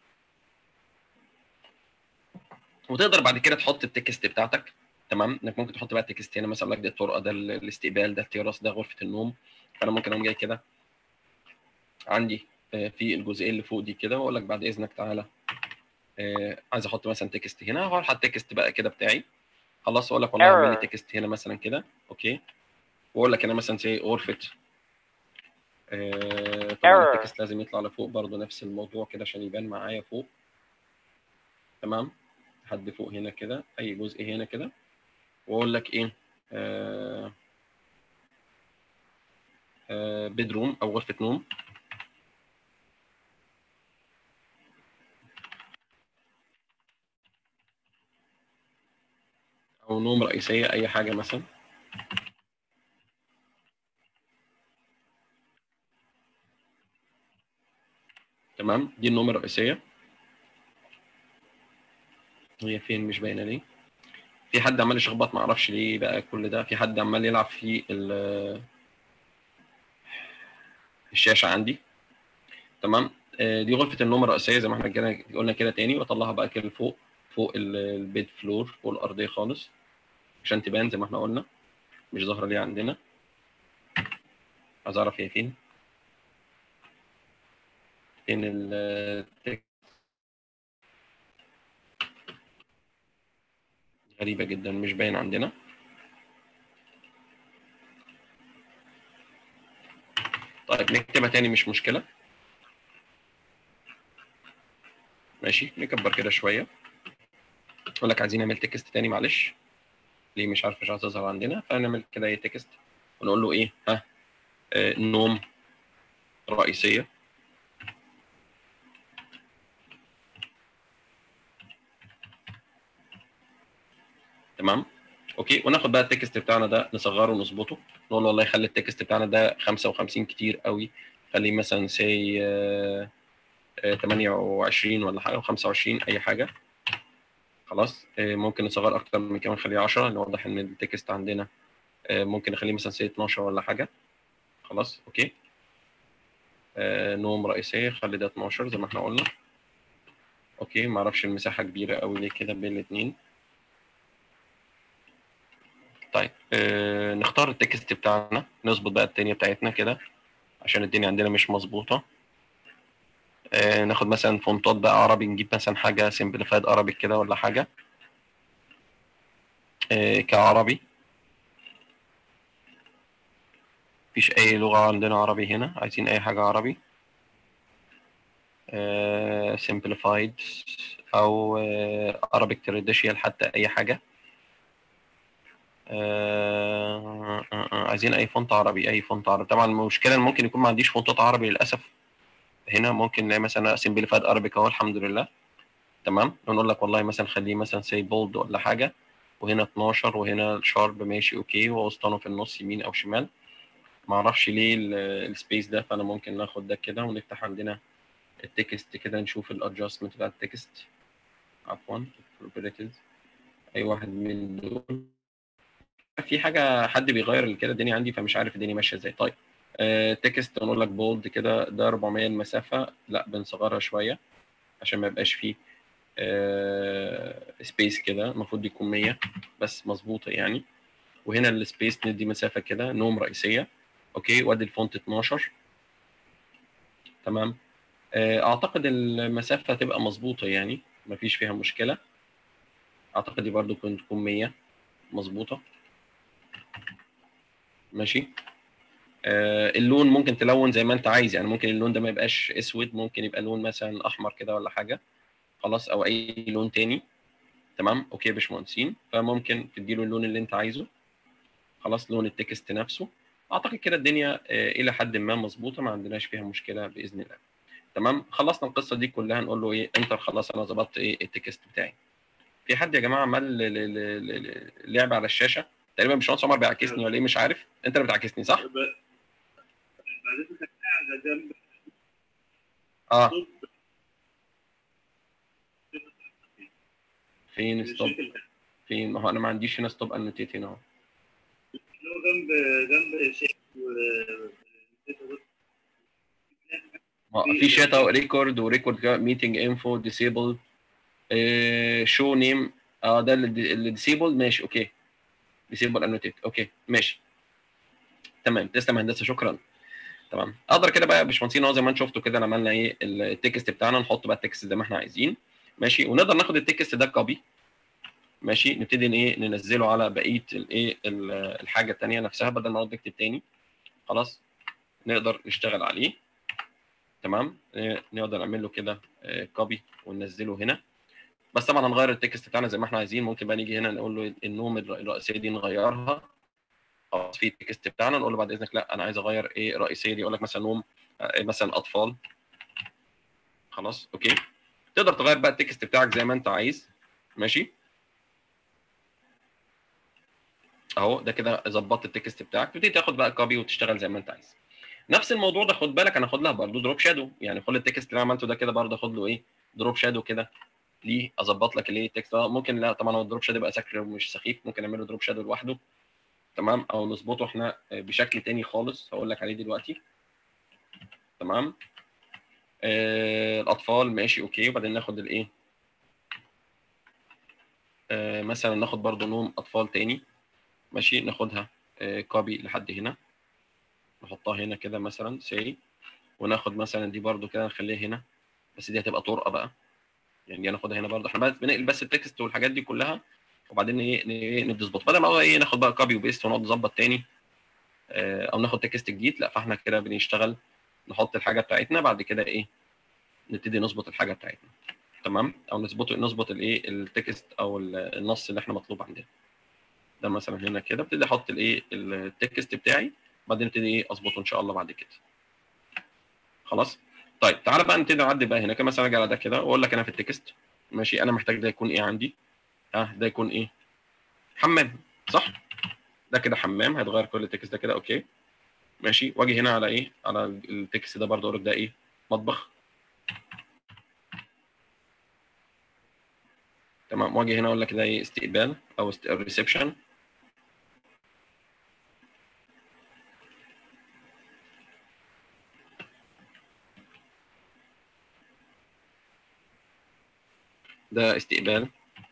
وتقدر بعد كده تحط التكست بتاعتك، تمام. انك ممكن تحط بقى التكست هنا مثلا لك دي الطرقه، ده الاستقبال، ده التيراس، ده غرفه النوم. فانا ممكن اقوم جاي كده عندي في الجزئيه اللي فوق دي كده، واقول لك بعد اذنك تعالى عايز احط مثلا تكست هنا، هروح على التكست بقى كده بتاعي. خلاص اقول لك والله اعمل لي تكست هنا مثلا كده اوكي. واقول لك انا مثلا زي غرفه آه طبعا التكست لازم يطلع لفوق برضه نفس الموضوع كده عشان يبان معايا فوق، تمام. لحد فوق هنا كده اي جزء هنا كده. واقول لك ايه آه آه بيدروم او غرفه نوم، او نوم رئيسيه اي حاجه مثلا. تمام دي النوم الرئيسيه. هي فين مش باينه ليه؟ في حد عمال يشخبط ما اعرفش ليه بقى كل ده. في حد عمال يلعب في الشاشه عندي، تمام. آه دي غرفه النوم الرئيسيه زي ما احنا كده قلنا كده تاني، واطلعها بقى كده لفوق فوق البيد فلور، فوق الارضيه خالص عشان تبان زي ما احنا قلنا. مش ظاهره ليه عندنا؟ عايز اعرف هي فين. فين ال غريبه جدا مش باين عندنا. طيب نكتبها تاني مش مشكله. ماشي نكبر كده شويه. اقول لك عايزين نعمل تكست تاني معلش، ليه مش عارف مش عايز تظهر عندنا. فنعمل كده ايه تكست ونقول له ايه ها آه نوم رئيسيه، تمام. اوكي، وناخد بقى التكست بتاعنا ده نصغره ونظبطه، نقول والله خلي التكست بتاعنا ده خمسة وخمسين كتير قوي، خليه مثلا سي ثمانية وعشرين ولا حاجه، و25 اي حاجه. خلاص ممكن نصغر اكتر من كده نخليه عشرة، نوضح ان التكست عندنا ممكن نخليه مثلا سي اتناشر ولا حاجه. خلاص اوكي. نوم رئيسيه خلي ده اتناشر زي ما احنا قلنا. اوكي، ما اعرفش المساحه كبيره قوي ليه كده بين الاثنين. طيب آه نختار التكست بتاعنا، نظبط بقى الدنيا بتاعتنا كده عشان الدنيا عندنا مش مظبوطه. آه ناخد مثلا فونتات بقى عربي، نجيب مثلا حاجه سمبليفايد عربي كده ولا حاجه. آه كعربي، مفيش اي لغه عندنا عربي هنا، عايزين اي حاجه عربي. سمبليفايد او عربيك تراديشيال حتى اي حاجه. آه آه آه عايزين اي فونت عربي، اي فونت عربي. طبعا المشكله ممكن يكون ما عنديش فونتات عربي للاسف. هنا ممكن نلاقي مثلا سمبليفايد عربي اهو الحمد لله. تمام، نقول لك والله مثلا خليه مثلا سي بولد ولا حاجه، وهنا اتناشر وهنا شارب ماشي اوكي، ووسطانه في النص يمين او شمال. ما اعرفش ليه السبيس ده، فانا ممكن ناخد ده كده ونفتح عندنا التكست كده نشوف الادجستمنت بتاع التكست. عفوا properties، اي واحد من دول. في حاجه حد بيغير كده الدنيا عندي فمش عارف الدنيا ماشيه ازاي. طيب آه تكست نقول لك بولد كده، ده اربعمية المسافه، لا بنصغرها شويه عشان ما يبقاش فيه آه سبيس كده، المفروض يكون مية بس مظبوطه يعني. وهنا السبيس ندي مسافه كده نوم رئيسيه. اوكي، وادي الفونت اتناشر. تمام. آه اعتقد المسافه هتبقى مظبوطه يعني مفيش فيها مشكله. اعتقد دي برضو كنت تكون مية مظبوطه. ماشي. آه اللون ممكن تلون زي ما انت عايز يعني، ممكن اللون ده ما يبقاش اسود، ممكن يبقى لون مثلا احمر كده ولا حاجه. خلاص، او اي لون تاني. تمام اوكي يا باشمهندسين، فممكن تديله اللون اللي انت عايزه. خلاص، لون التكست نفسه. اعتقد كده الدنيا آه الى حد ما مظبوطه، ما عندناش فيها مشكله باذن الله. تمام، خلصنا القصه دي كلها، نقول له ايه انتر. خلاص انا ظبطت ايه التكست بتاعي. في حد يا جماعه عمل لعب على الشاشه تقريبا، باشمهندس عمر بيعكسني ولا ايه مش عارف. انت اللي بتعكسني صح؟ اه فين ستوب؟ فين؟ ما هو انا ما عنديش هنا ستوب انوتيت هنا اهو. جنب جنب شيء في شات اهو، ريكورد وريكورد ميتنج انفو ديسيبل شو نيم. اه ده اللي ديسيبل ماشي اوكي. ديسيبل انوتيت اوكي ماشي. تمام، تسلم يا هندسه شكرا. تمام، اقدر كده بقى يا باشمهندسين اهو زي ما انتم شفتوا كده عملنا ايه التكست بتاعنا، نحط بقى التكست زي ما احنا عايزين. ماشي، ونقدر ناخد التكست ده كوبي. ماشي، نبتدي ايه ننزله على بقيه الايه الحاجه الثانيه نفسها بدل ما نقعد نكتب تاني. خلاص، نقدر نشتغل عليه. تمام، نقدر نعمل له كده كوبي وننزله هنا. بس طبعا هنغير التكست بتاعنا زي ما احنا عايزين. ممكن بقى نيجي هنا نقول له النوم الرئيسيه دي نغيرها. خلاص، في التكست بتاعنا نقول له بعد اذنك لا انا عايز اغير ايه الرئيسيه دي، يقول لك مثلا نوم مثلا اطفال. خلاص اوكي، تقدر تغير بقى التكست بتاعك زي ما انت عايز. ماشي اهو، ده كده ظبطت التكست بتاعك، تبتدي تاخد بقى كوبي وتشتغل زي ما انت عايز. نفس الموضوع ده خد بالك انا هاخد لها برضه دروب شادو، يعني خد التكست اللي انا عملته ده كده برضه اخد له ايه دروب شادو كده. ليه اظبط لك الايه التكست. ممكن لا طبعا هو الدروب شادو يبقى سكر ومش سخيف، ممكن نعمل له دروب شادو لوحده. تمام، او نظبطه احنا بشكل تاني خالص هقول لك عليه دلوقتي. تمام. آه الاطفال ماشي اوكي، وبعدين ناخد الايه آه مثلا ناخد برضه نوم اطفال تاني. ماشي، ناخدها آه كوبي لحد هنا، نحطها هنا كده مثلا سي، وناخد مثلا دي برضو كده نخليها هنا، بس دي هتبقى طرقه بقى يعني. دي هناخدها هنا برضو، احنا بنقل بس التكست والحاجات دي كلها، وبعدين ايه نبدا نظبط بدل ما هو ايه ناخد بقى كوبي وبيست ونقعد نظبط تاني آه او ناخد تكست جديد. لا، فاحنا كده بنشتغل نحط الحاجه بتاعتنا، بعد كده ايه نبتدي نظبط الحاجه بتاعتنا. تمام، او نظبط نظبط الايه التكست او النص اللي احنا مطلوب عندنا. ده مثلا هنا كده ابتدي احط الايه التكست بتاعي، بعدين ابتدي ايه اظبطه ان شاء الله بعد كده. خلاص. طيب تعالى بقى نبتدي نعدي بقى هنا كده، مثلا اجي على ده كده واقول لك انا في التكست ماشي انا محتاج ده يكون ايه عندي. ها آه ده يكون ايه حمام. صح؟ ده كده حمام، هيتغير كل التكست ده كده. اوكي ماشي. واجي هنا على ايه؟ على التكست ده برضه اقول لك ده ايه؟ مطبخ. تمام. واجي هنا اقول لك ده ايه؟ استقبال او ريسبشن. ده استقبال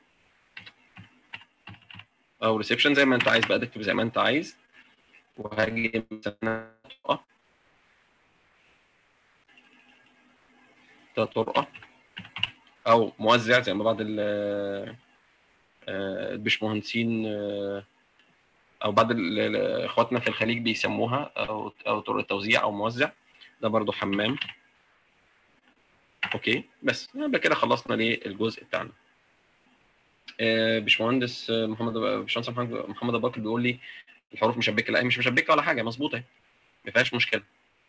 او ريسبشن، زي ما انت عايز بقى، تكتب زي ما انت عايز. وهاجي مثلا طرقه، ده طرقه او موزع زي ما بعض البشمهندسين او بعض اخواتنا في الخليج بيسموها، او او طرق توزيع او موزع. ده برضو حمام. اوكي بس يبقى كده خلصنا ليه الجزء بتاعنا. باشمهندس محمد باشمهندس محمد ابو بكر بيقول لي الحروف مشبكه. لا، مش مشبكه ولا حاجه، مظبوطه، ما فيهاش مشكله.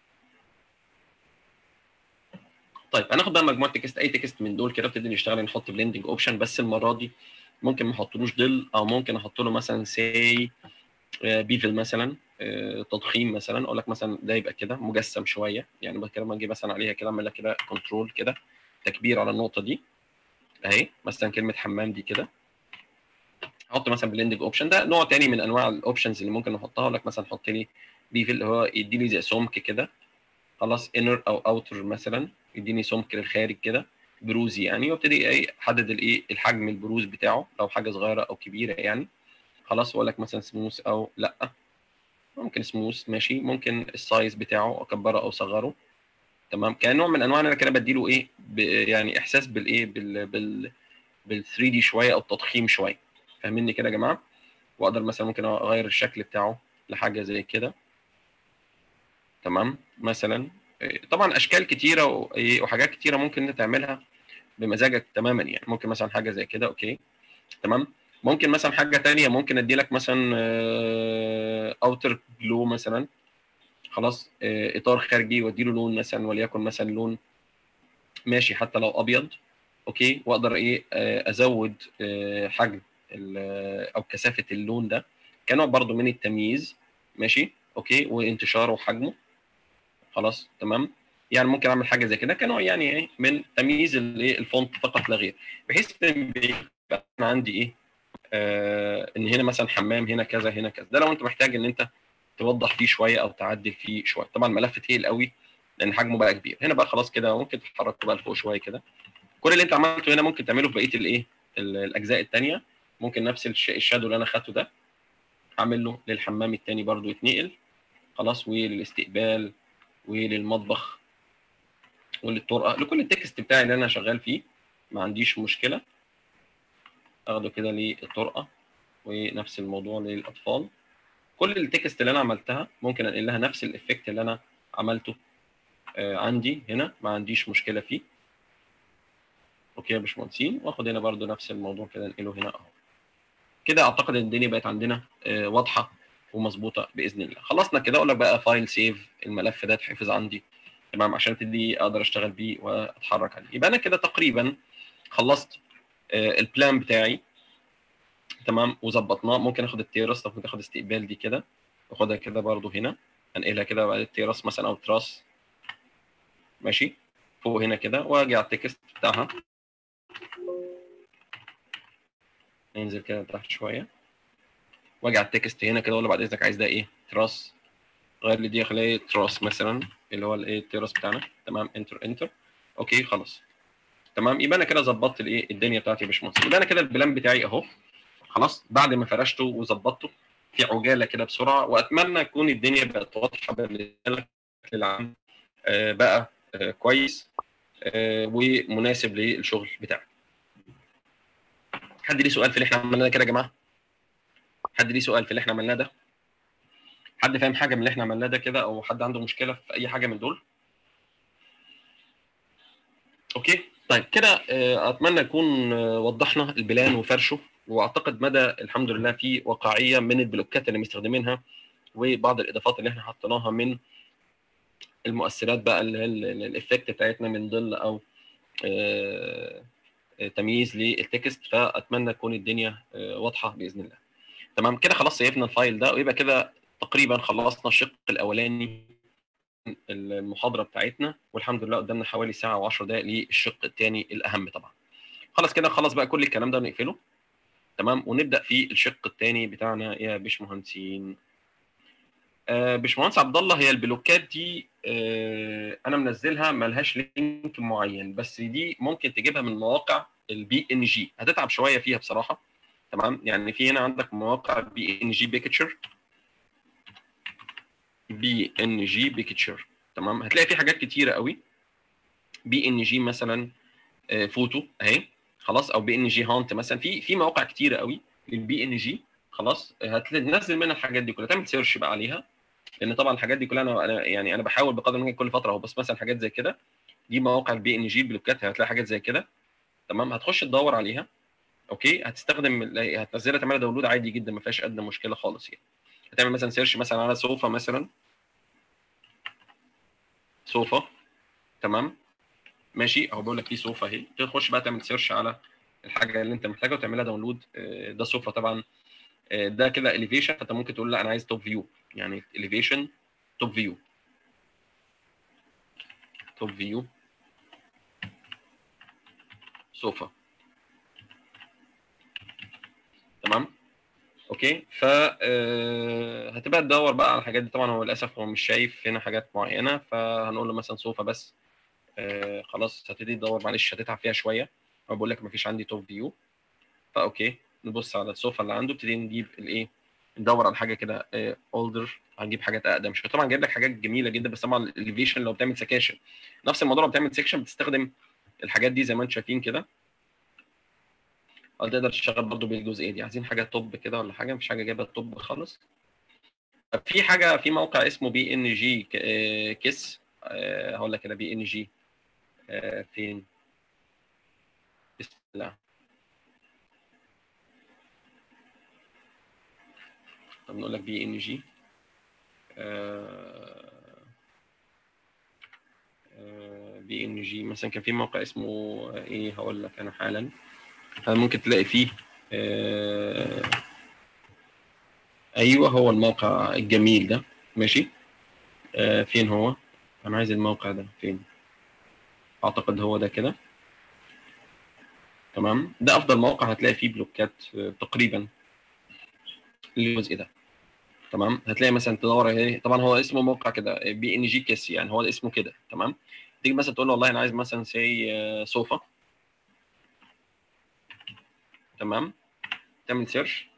طيب هناخد بقى مجموعه تكست، اي تكست من دول كده ابتدي نشتغل نحط بلندنج اوبشن. بس المره دي ممكن ما احطلوش ظل، او ممكن احط له مثلا سي بيفل مثلا، تضخيم مثلا. اقول لك مثلا ده يبقى كده مجسم شويه، يعني بقى كده ما اجي مثلا عليها كده اعمل لك كده كنترول كده تكبير على النقطه دي اهي. مثلا كلمه حمام دي كده احط مثلا بلندنج اوبشن. ده نوع تاني من انواع الاوبشنز اللي ممكن نحطها. اقول لك مثلا حط لي بيفل اللي هو يديني زي سمك كده، خلاص انر او اوتر مثلا، يديني سمك للخارج كده بروزي يعني. وابتدي ايه احدد الايه الحجم البروز بتاعه، لو حاجه صغيره او كبيره يعني. خلاص واقول لك مثلا سموث او لا. ممكن سموث ماشي. ممكن السايز بتاعه اكبره او اصغره. تمام. كنوع من انواع انا كده بديله ايه يعني احساس بالايه بال بال بال ثري دي شويه او التضخيم شويه. فاهميني كده يا جماعه؟ واقدر مثلا ممكن اغير الشكل بتاعه لحاجه زي كده. تمام. مثلا طبعا اشكال كتيره وحاجات كتيره ممكن انت تعملها بمزاجك تماما يعني. ممكن مثلا حاجه زي كده. اوكي تمام. ممكن مثلا حاجه تانية، ممكن ادي لك مثلا اوتر جلو مثلا، خلاص اطار خارجي وادي له لون مثلا، وليكن مثلا لون ماشي حتى لو ابيض. اوكي. واقدر ايه ازود حجم او كثافه اللون ده كنوع برضو من التمييز. ماشي. اوكي. وانتشاره وحجمه. خلاص تمام. يعني ممكن اعمل حاجه زي كده كنوع يعني ايه من تمييز الايه الفونت فقط لا غير، بحيث ان يبقى عندي ايه آه ان هنا مثلا حمام، هنا كذا، هنا كذا. ده لو انت محتاج ان انت توضح فيه شويه او تعدل فيه شويه. طبعا الملف تقيل قوي لان حجمه بقى كبير. هنا بقى خلاص كده ممكن تحركه بقى لفوق شويه كده. كل اللي انت عملته هنا ممكن تعمله في بقيه الايه الاجزاء الثانيه. ممكن نفس الشادو اللي انا خدته ده اعمل له للحمام الثاني برده يتنقل. خلاص. وللاستقبال وللمطبخ وللطرقه، لكل التكست بتاعي اللي انا شغال فيه ما عنديش مشكله. اخده كده للطرقه، ونفس الموضوع للاطفال. كل التكست اللي انا عملتها ممكن انقل لها نفس الافكت اللي انا عملته آه عندي هنا، ما عنديش مشكله فيه. اوكي يا باشمهندسين. واخد هنا برده نفس الموضوع كده انقله هنا اهو. كده اعتقد ان الدنيا بقت عندنا آه واضحه ومظبوطه باذن الله. خلصنا كده. اقول لك بقى فايل سيف، الملف ده اتحفظ عندي تمام عشان ابتدي اقدر اشتغل بيه واتحرك عليه. يبقى انا كده تقريبا خلصت آه البلان بتاعي تمام وظبطناه. ممكن اخد التيرس، ممكن اخد استقبال دي كده واخدها كده برده هنا، انقلها كده بعد التيرس مثلا او تراس ماشي فوق هنا كده. واجي على التكست بتاعها ننزل كده تحت شويه. واجي على التكست هنا كده اقول له بعد اذنك عايز ده ايه؟ تراس. غير لي دي خليه تراس مثلا اللي هو الايه التراس بتاعنا. تمام. انتر انتر. اوكي خلاص تمام. يبقى انا كده ظبطت الايه الدنيا بتاعتي يا باشمهندس. يبقى انا كده البلان بتاعي اهو خلاص بعد ما فرشته وظبطته في عجاله كده بسرعه. واتمنى تكون الدنيا بقت واضحه بالنسبه لك للعام آه بقى آه كويس آه ومناسب للشغل بتاعك. حد ليه سؤال في اللي احنا عملناه كده يا جماعه؟ حد ليه سؤال في اللي احنا عملناه ده؟ حد فاهم حاجه من اللي احنا عملناه ده كده، او حد عنده مشكله في اي حاجه من دول؟ اوكي طيب كده اتمنى نكون وضحنا البلان وفرشه. واعتقد مدى الحمد لله في واقعيه من البلوكات اللي مستخدمينها وبعض الاضافات اللي احنا حطيناها من المؤثرات بقى اللي هي الافكت بتاعتنا من ظل او تمييز للتكست. فاتمنى تكون الدنيا واضحه باذن الله. تمام كده خلاص سيفنا الفايل ده، ويبقى كده تقريبا خلصنا الشق الاولاني المحاضره بتاعتنا، والحمد لله قدامنا حوالي ساعه و10 دقائق للشق الثاني الاهم طبعا. خلاص كده خلص بقى كل الكلام ده ونقفله. تمام ونبدا في الشق الثاني بتاعنا يا باشمهندسين. آه باشمهندس عبد الله، هي البلوكات دي آه انا منزلها ملهاش لينك معين، بس دي ممكن تجيبها من مواقع البي ان جي، هتتعب شويه فيها بصراحه. تمام يعني في هنا عندك مواقع بي ان جي بيكتشر، بي ان جي بيكتشر تمام، هتلاقي في حاجات كتيره قوي. بي ان جي مثلا آه فوتو اهي خلاص، او بي ان جي هانت مثلا، في في مواقع كتيره قوي للبي ان جي خلاص، هتنزل منها الحاجات دي كلها، تعمل سيرش بقى عليها، لان طبعا الحاجات دي كلها انا أنا يعني انا بحاول بقدر الامكان كل فتره اهو، بس مثلا حاجات زي كده دي مواقع البي ان جي البلوكات، هتلاقي حاجات زي كده تمام، هتخش تدور عليها اوكي، هتستخدم هتنزلها تعملها داونلود عادي جدا، ما فيهاش ادنى مشكله خالص يعني. هتعمل مثلا سيرش مثلا على سوفا مثلا، سوفا تمام ماشي اهو، بقول لك في سوفا اهي، تخش بقى تعمل سيرش على الحاجه اللي انت محتاجها وتعملها داونلود. ده سوفا طبعا، ده كده اليفيشن، فانت ممكن تقول لا انا عايز توب فيو، يعني اليفيشن توب فيو، توب فيو سوفا تمام اوكي. ف هتبقى تدور بقى على الحاجات دي، طبعا هو للاسف هو مش شايف هنا حاجات معينه، فهنقول له مثلا سوفا بس. آه خلاص هتبتدي تدور، معلش هتتعب فيها شويه، هو بقول لك مفيش عندي توب فيو، فاوكي نبص على السوفا اللي عنده، ابتدي نجيب الايه، ندور على حاجه كده اولدر، هنجيب حاجات اقدم شويه، طبعا جايب لك حاجات جميله جدا، بس طبعا الاليفيشن لو بتعمل سكاشن نفس الموضوع، لو بتعمل سكشن بتستخدم الحاجات دي زي ما انتم شايفين كده، او تقدر تشتغل برضو بالجزئيه دي. عايزين حاجه توب كده ولا حاجه، مفيش حاجه جايبه توب خالص. في حاجه في موقع اسمه بي ان جي كيس، هقول لك كده بي ان جي فين، بسم الله. طب نقول لك بي ان جي بي ان جي مثلا، كان في موقع اسمه ايه، هقول لك انا حالا، ممكن تلاقي فيه آه ايوه هو الموقع الجميل ده ماشي. آه فين هو، انا عايز الموقع ده فين، اعتقد هو ده كده تمام، ده افضل موقع هتلاقي فيه بلوكات آه تقريبا للجزء ده تمام. هتلاقي مثلا تدور ايه، طبعا هو اسمه موقع كده بي ان جي كيس، يعني هو اسمه كده تمام. تيجي مثلا تقول له والله انا عايز مثلا سي آه صوفا تمام، تعمل سيرش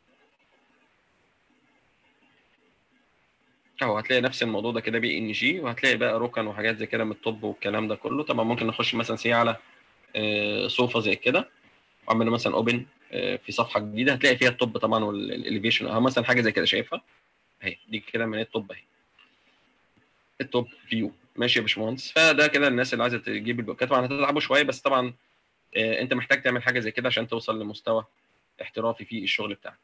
اهو، هتلاقي نفس الموضوع ده كده بي ان جي، وهتلاقي بقى ركن وحاجات زي كده من الطب والكلام ده كله. طبعا ممكن نخش مثلا سي على آه صوفا زي كده، واعمل له مثلا اوبن آه في صفحه جديده، هتلاقي فيها الطب طبعا والاليفيشن اهو، مثلا حاجه زي كده شايفها اهي، دي كده من الطب اهي، التوب فيو ماشي يا باشمهندس. فده كده الناس اللي عايزه تجيب البلوكات، طبعا هتتعبوا شويه، بس طبعا آه انت محتاج تعمل حاجه زي كده عشان توصل لمستوى احترافي في الشغل بتاعك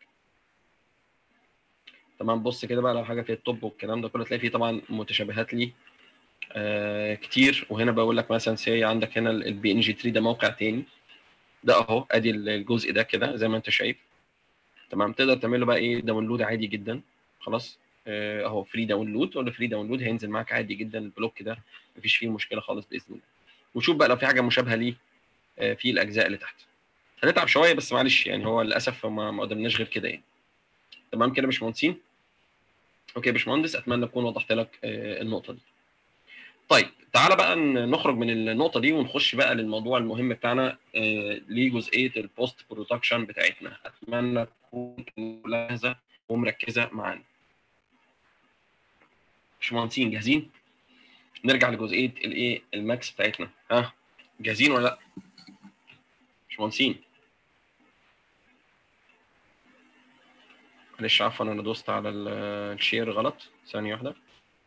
تمام. بص كده بقى، لو حاجه فيها الطب والكلام ده كله، تلاقي فيه طبعا متشابهات ليه آه كتير. وهنا بقول لك مثلا سي عندك هنا البي ان جي ثري، ده موقع تاني، ده اهو ادي الجزء ده كده زي ما انت شايف تمام. تقدر تعمل له بقى ايه داونلود عادي جدا خلاص آه اهو فري داونلود، تقول له فري داونلود هينزل معاك عادي جدا البلوك ده، مفيش فيه مشكله خالص باذن الله. وشوف بقى لو في حاجه مشابهه ليه آه في الاجزاء اللي تحت. هنتعب شويه بس معلش يعني، هو للاسف ما ما قدرناش غير كده يعني. تمام كده يا باشمهندسين. اوكي يا باشمهندس، اتمنى اكون وضحت لك آه النقطه دي. طيب تعالى بقى نخرج من النقطه دي ونخش بقى للموضوع المهم بتاعنا آه لجزئيه البوست برودكشن بتاعتنا. اتمنى تكون ملاحظه ومركزه معانا. باشمهندسين جاهزين؟ نرجع لجزئيه الايه الماكس بتاعتنا، ها جاهزين ولا لا؟ باشمهندسين معلش عفوا انا دوست على الشير غلط، ثانيه واحده.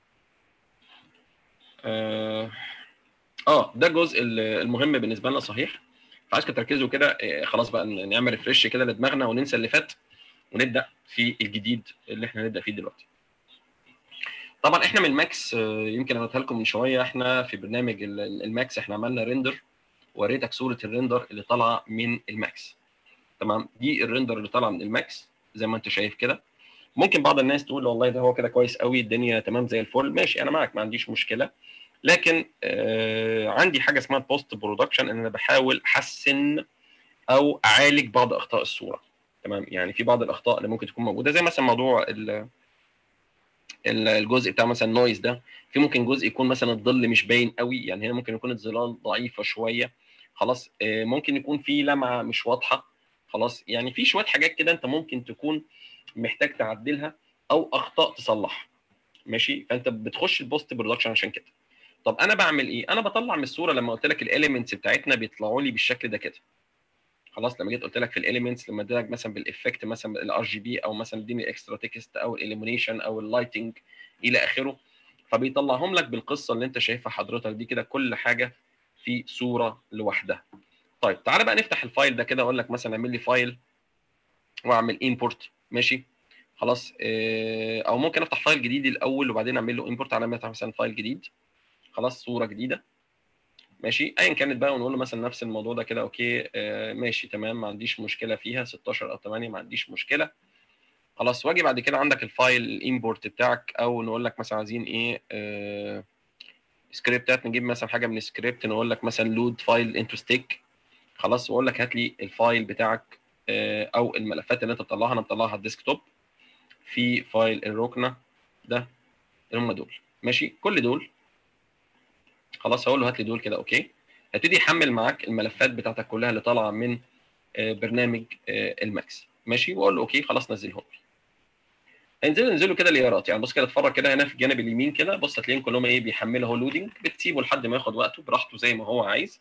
اه, آه ده الجزء المهم بالنسبه لنا صحيح، فعايزكم تركزوا كده آه خلاص بقى نعمل ريفرش كده لدماغنا وننسى اللي فات، ونبدا في الجديد اللي احنا هنبدا فيه دلوقتي. طبعا احنا من ماكس يمكن انا قلتها لكم من شويه، احنا في برنامج الماكس احنا عملنا ريندر، وريتك صوره الريندر اللي طالعه من الماكس تمام. دي الريندر اللي طالعه من الماكس زي ما انت شايف كده. ممكن بعض الناس تقول والله ده هو كده كويس قوي، الدنيا تمام زي الفل، ماشي انا معك ما عنديش مشكله. لكن آه عندي حاجه اسمها البوست برودكشن، ان انا بحاول احسن او اعالج بعض اخطاء الصوره. تمام، يعني في بعض الاخطاء اللي ممكن تكون موجوده، زي مثلا موضوع الجزء بتاع مثلا نويز ده. في ممكن جزء يكون مثلا الظل مش باين قوي، يعني هنا ممكن يكون الظلال ضعيفه شويه. خلاص آه ممكن يكون في لمعه مش واضحه. خلاص يعني في شويه حاجات كده انت ممكن تكون محتاج تعدلها او اخطاء تصلحها. ماشي، فانت بتخش البوست برودكشن عشان كده. طب انا بعمل ايه؟ انا بطلع من الصوره لما قلت لك الاليمنتس بتاعتنا بيطلعوا لي بالشكل ده كده. خلاص لما جيت قلت لك في الاليمنتس، لما اديلك مثلا بالافكت مثلا الار جي بي، او مثلا اديني اكسترا تكست او الاليمينيشن او اللايتنج الى اخره، فبيطلعهم لك بالقصه اللي انت شايفها حضرتك دي كده، كل حاجه في صوره لوحدها. طيب تعالى بقى نفتح الفايل ده كده، اقول لك مثلا اعمل لي فايل واعمل امبورت. ماشي خلاص، او ممكن افتح فايل جديد الاول وبعدين اعمل له امبورت على مثلا فايل جديد. خلاص صوره جديده. ماشي ايا كانت بقى، ونقول له مثلا نفس الموضوع ده كده. اوكي آه ماشي تمام، ما عنديش مشكله فيها ستاشر او ثمانية، ما عنديش مشكله. خلاص واجي بعد كده عندك الفايل الامبورت بتاعك، او نقول لك مثلا عايزين ايه آه سكريبتات، نجيب مثلا حاجه من السكريبت، نقول لك مثلا لود فايل انتو ستيك. خلاص واقول لك هات لي الفايل بتاعك آه او الملفات اللي انت بتطلعها. انا بطلعها على الديسكتوب في فايل الركنه ده، هم دول. ماشي كل دول. خلاص هقول له هات لي دول كده. اوكي، هبتدي يحمل معاك الملفات بتاعتك كلها اللي طالعه من برنامج الماكس. ماشي، واقول له اوكي خلاص نزلهم لي. هينزلوا ينزلوا كده ليارات، يعني بص كده اتفرج كده هنا في الجانب اليمين كده، بص هتلاقيهم كلهم ايه بيحملوا. هو لودنج، بتسيبه لحد ما ياخد وقته براحته زي ما هو عايز.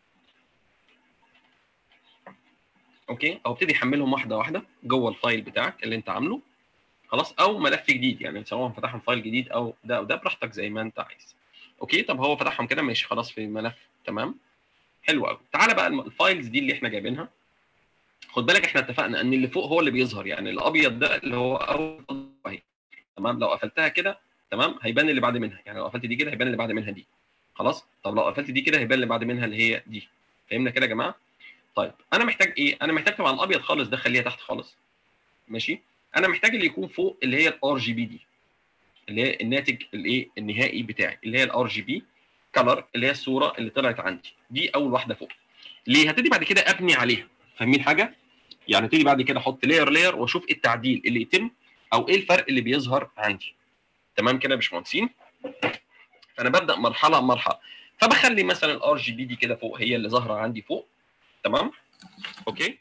اوكي، او ابتدي يحملهم واحده واحده جوه الفايل بتاعك اللي انت عامله. خلاص، او ملف جديد، يعني سواء فتحهم فايل جديد او ده او ده براحتك زي ما انت عايز. اوكي، طب هو فتحهم كده ماشي خلاص في ملف. تمام حلو قوي. تعالى بقى الفايلز دي اللي احنا جايبينها، خد بالك احنا اتفقنا ان اللي فوق هو اللي بيظهر، يعني الابيض ده اللي هو اول اهي. تمام، لو قفلتها كده تمام هيبان اللي بعد منها، يعني لو قفلت دي كده هيبان اللي بعد منها دي. خلاص، طب لو قفلت دي كده هيبان اللي بعد منها اللي هي دي. فهمنا كده يا جماعه؟ طيب انا محتاج ايه؟ انا محتاج طبعا الابيض خالص ده خليها تحت خالص. ماشي، انا محتاج اللي يكون فوق اللي هي الار جي بي دي، اللي هي الناتج الايه النهائي بتاعي، اللي هي الار جي بي كلر، اللي هي الصوره اللي طلعت عندي دي اول واحده فوق. ليه؟ هبتدي بعد كده ابني عليها. فاهمين حاجه؟ يعني ابتدي بعد كده احط لاير لاير واشوف ايه التعديل اللي يتم او ايه الفرق اللي بيظهر عندي. تمام كده يا باشمهندسين؟ فانا ببدا مرحله مرحله. فبخلي مثلا الار جي بي دي كده فوق هي اللي ظاهره عندي فوق. تمام اوكي،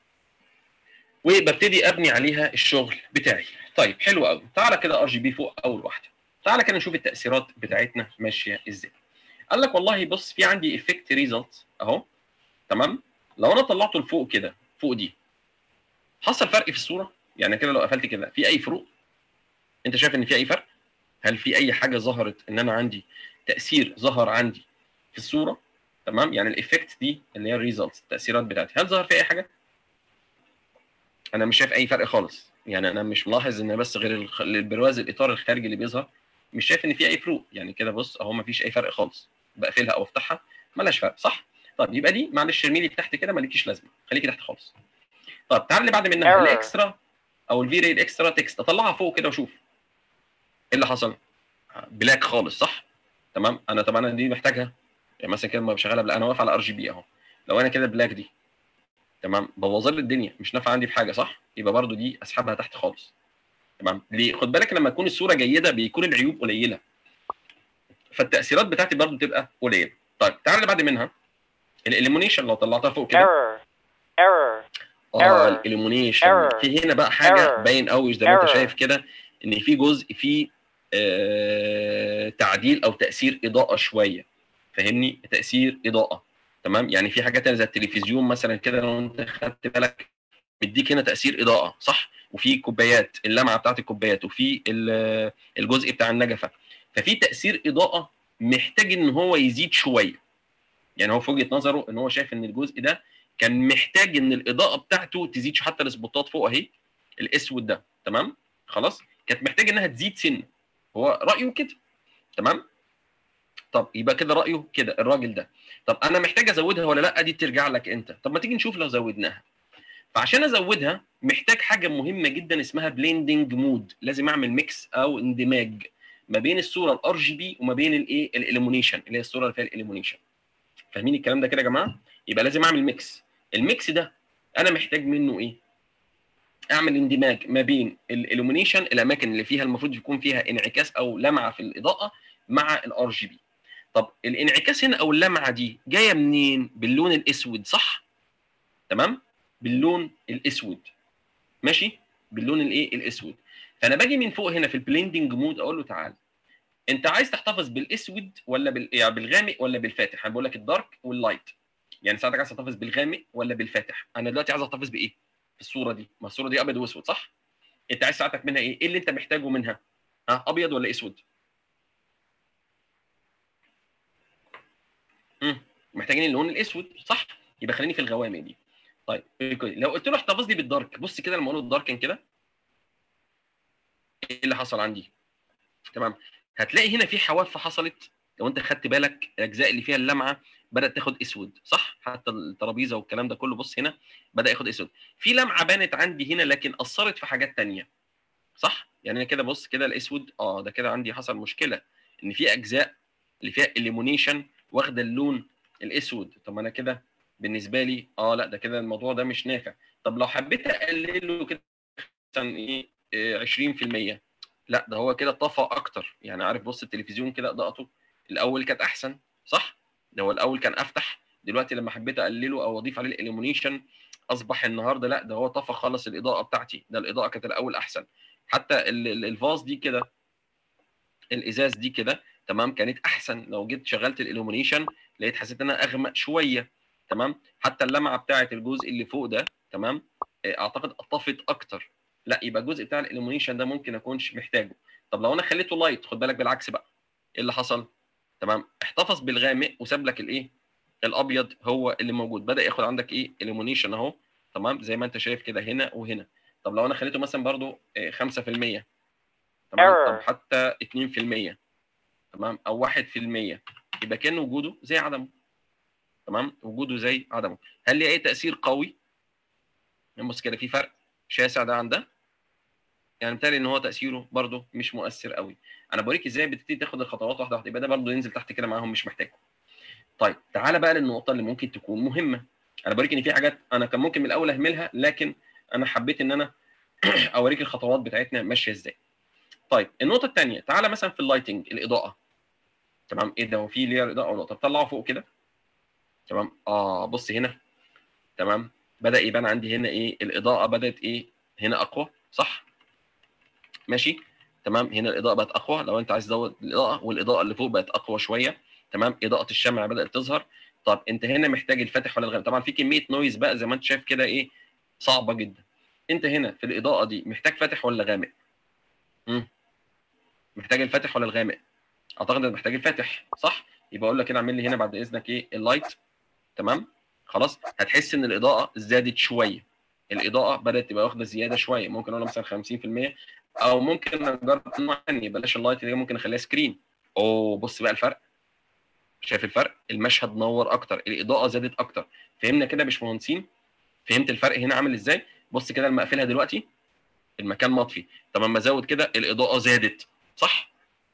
وببتدي ابني عليها الشغل بتاعي. طيب حلو قوي، تعالى كده ار جي بي فوق اول واحده. تعالى كده نشوف التاثيرات بتاعتنا ماشيه ازاي. قال لك والله بص في عندي افكت ريزلت اهو. تمام، لو انا طلعته لفوق كده فوق دي، حصل فرق في الصوره؟ يعني كده لو قفلت كده في اي فروق؟ انت شايف ان في اي فرق؟ هل في اي حاجه ظهرت ان انا عندي تاثير ظهر عندي في الصوره؟ تمام، يعني الايفكت دي اللي هي الريزلتس التاثيرات بتاعتي، هل ظهر في اي حاجه؟ انا مش شايف اي فرق خالص، يعني انا مش ملاحظ ان بس غير الخ... البرواز الاطار الخارجي اللي بيظهر، مش شايف ان في اي فروق. يعني كده بص اهو ما فيش اي فرق خالص، بقفلها او افتحها مالهاش فرق، صح؟ طب يبقى دي معلش ارمي لي تحت كده، مالكيش لازمه، خليكي تحت خالص. طب تعالى اللي بعد منها الاكسترا او الفي راي الاكسترا تكست، اطلعها فوق كده واشوف ايه اللي حصل. بلاك خالص، صح؟ تمام، انا طبعا دي محتاجها، يعني مثلا كده ما بشغلها بلا، انا واقف على ار جي بي اهو، لو انا كده بلاك دي تمام بوظ لي الدنيا، مش نافعه عندي في حاجه، صح؟ يبقى برده دي اسحبها تحت خالص. تمام، ليه؟ خد بالك لما تكون الصوره جيده بيكون العيوب قليله، فالتاثيرات بتاعتي برده تبقى قليله. طيب تعالى اللي بعد منها الاليمونيشن، لو طلعتها فوق كده error error اه الاليمونيشن في هنا بقى حاجه error باين قوي زي ما انت error شايف كده، ان في جزء فيه آه تعديل او تاثير اضاءه شويه. فاهمني؟ تاثير اضاءه. تمام، يعني في حاجات زي التلفزيون مثلا كده لو انت خدت بالك بيديك هنا تاثير اضاءه، صح؟ وفي كوبايات اللمعه بتاعت الكوبايات، وفي الجزء بتاع النجفه، ففي تاثير اضاءه محتاج ان هو يزيد شويه. يعني هو في وجهه نظره ان هو شايف ان الجزء ده كان محتاج ان الاضاءه بتاعته تزيد، حتى السبوتات فوق اهي الاسود ده. تمام، خلاص كانت محتاج انها تزيد سن، هو رايه كده. تمام، طب يبقى كده رايه كده الراجل ده. طب انا محتاج ازودها ولا لا؟ دي ترجع لك انت. طب ما تيجي نشوف لو زودناها. فعشان ازودها محتاج حاجه مهمه جدا اسمها بليندنج مود، لازم اعمل ميكس او اندماج ما بين الصوره الار جي بي وما بين الايه الاليمونيشن، اللي هي الصوره اللي فيها الاليمونيشن. فاهمين الكلام ده كده يا جماعه؟ يبقى لازم اعمل ميكس. الميكس ده انا محتاج منه ايه؟ اعمل اندماج ما بين الالومينيشن، الاماكن اللي فيها المفروض يكون فيها انعكاس او لمعه في الاضاءه، مع الار جي بي. طب الانعكاس هنا او اللمعه دي جايه منين؟ باللون الاسود، صح؟ تمام؟ باللون الاسود، ماشي؟ باللون الايه؟ الاسود. فانا باجي من فوق هنا في البليندنج مود اقول له تعالى، انت عايز تحتفظ بالاسود ولا بال... يعني بالغامق ولا بالفاتح؟ انا بقول لك الدارك واللايت، يعني ساعتك عايز تحتفظ بالغامق ولا بالفاتح؟ انا دلوقتي عايز احتفظ بايه في الصوره دي؟ ما الصوره دي ابيض واسود، صح؟ انت عايز ساعتك منها ايه؟ ايه اللي انت محتاجه منها؟ ها، ابيض ولا اسود؟ امم محتاجين اللون الاسود، صح؟ يبقى خليني في الغوامق دي. طيب لو قلت له احتفظ لي بالدارك، بص كده لما اقول له الداركن كده ايه اللي حصل عندي؟ تمام؟ هتلاقي هنا في حواف حصلت، لو انت خدت بالك الاجزاء اللي فيها اللمعه بدات تاخد اسود، صح؟ حتى الترابيزه والكلام ده كله، بص هنا بدا ياخد اسود. في لمعه بانت عندي هنا لكن اثرت في حاجات ثانيه، صح؟ يعني انا كده بص كده الاسود، اه ده كده عندي حصل مشكله ان في اجزاء اللي فيها اليمونيشن واخده اللون الاسود. طب انا كده بالنسبه لي اه لا، ده كده الموضوع ده مش نافع. طب لو حبيت اقلله كده مثلا ايه عشرين في المية، لا ده هو كده طفى اكتر. يعني عارف بص التلفزيون كده اضاءته الاول كانت احسن، صح؟ ده هو الاول كان افتح، دلوقتي لما حبيت اقلله او اضيف عليه الاليمونيشن اصبح النهارده لا ده هو طفى خالص الاضاءه بتاعتي. ده الاضاءه كانت الاول احسن. حتى الفاز دي كده، الازاز دي كده، تمام، كانت احسن. لو جيت شغلت الالومينيشن لقيت حسيت ان انا اغمق شويه، تمام. حتى اللمعه بتاعه الجزء اللي فوق ده، تمام، اعتقد اطفت اكتر. لا يبقى الجزء بتاع الالومينيشن ده ممكن اكونش محتاجه. طب لو انا خليته لايت، خد بالك بالعكس بقى، ايه اللي حصل؟ تمام، احتفظ بالغامق وساب لك الايه؟ الابيض هو اللي موجود. بدا ياخد عندك ايه؟ الومينيشن اهو، تمام، زي ما انت شايف كده هنا وهنا. طب لو انا خليته مثلا برده خمسة في المية، تمام، طب حتى اتنين في المية، تمام، او واحد في المية، يبقى كان وجوده زي عدمه. تمام، وجوده زي عدمه. هل ليه اي تاثير قوي؟ بص كده في فرق شاسع ده عن ده. يعني بالتالي ان هو تاثيره برده مش مؤثر قوي. انا بوريك ازاي بتبتدي تاخد الخطوات واحده واحده، يبقى ده برده ينزل تحت كده معاهم مش محتاجه. طيب تعالى بقى للنقطه اللي ممكن تكون مهمه. انا بوريك ان في حاجات انا كان ممكن من الاول اهملها، لكن انا حبيت ان انا اوريك الخطوات بتاعتنا ماشيه ازاي. طيب النقطه الثانيه، تعالى مثلا في اللايتنج، الاضاءه. تمام، ايه ده؟ هو في لير اضاءه ولا؟ طب طلعه فوق كده. تمام، اه بص هنا، تمام، بدا يبان عندي هنا ايه؟ الاضاءه بدات ايه؟ هنا اقوى، صح؟ ماشي، تمام، هنا الاضاءه بقت اقوى. لو انت عايز تزود الاضاءه، والاضاءه اللي فوق بقت اقوى شويه، تمام، اضاءه الشمع بدات تظهر. طب انت هنا محتاج الفاتح ولا الغامق؟ طبعا في كميه نويز بقى زي ما انت شايف كده ايه، صعبه جدا. انت هنا في الاضاءه دي محتاج فاتح ولا غامق؟ امم محتاج الفاتح ولا الغامق؟ اعتقد انك محتاج الفاتح، صح؟ يبقى اقول لك كده اعمل لي هنا بعد اذنك ايه؟ اللايت، تمام، خلاص. هتحس ان الاضاءه زادت شويه، الاضاءه بدات تبقى واخده زياده شويه، ممكن اقول مثلا خمسين في المية، او ممكن اجرب انواع ثانيه، بلاش اللايت دي، ممكن اخليها سكرين. اوه بص بقى الفرق، شايف الفرق؟ المشهد نور اكتر، الاضاءه زادت اكتر. فهمنا كده يا باشمهندسين؟ فهمت الفرق هنا عامل ازاي؟ بص كده لما اقفلها دلوقتي المكان مطفي، طب اما ازود كده الاضاءه زادت، صح؟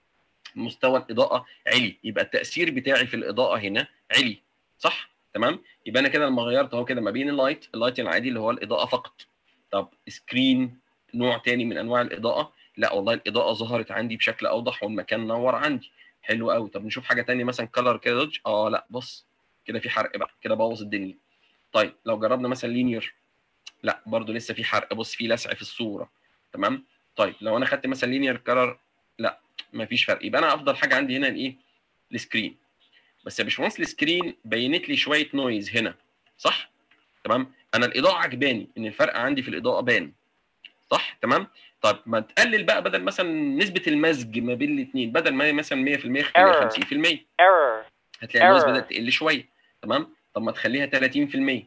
مستوى الاضاءه علي، يبقى التاثير بتاعي في الاضاءه هنا علي، صح؟ تمام، يبقى انا كده لما غيرت اهو كده ما بين اللايت، اللايت العادي اللي هو الاضاءه فقط، طب سكرين نوع تاني من انواع الاضاءه، لا والله الاضاءه ظهرت عندي بشكل اوضح والمكان نور عندي، حلو قوي. طب نشوف حاجه تانية مثلا كلر كده، اه لا بص كده في حرق بقى، كده بوظ الدنيا. طيب لو جربنا مثلا لينير، لا برضو لسه في حرق، بص في لسع في الصوره، تمام. طيب لو انا خدت مثلا لينير كلر، لا مفيش فرق. يبقى انا افضل حاجه عندي هنا الايه؟ السكرين. بس يا باشمهندس السكرين بينت لي شويه نويز هنا، صح؟ تمام، انا الاضاءه عجباني ان الفرق عندي في الاضاءه بان، صح؟ تمام. طب ما تقلل بقى، بدل مثلا نسبه المزج ما بين الاثنين، بدل ما هي مثلا مية في المية خليها خمسين في المية، هتلاقي النويز بدات تقل شويه، تمام. طب ما تخليها تلاتين في المية،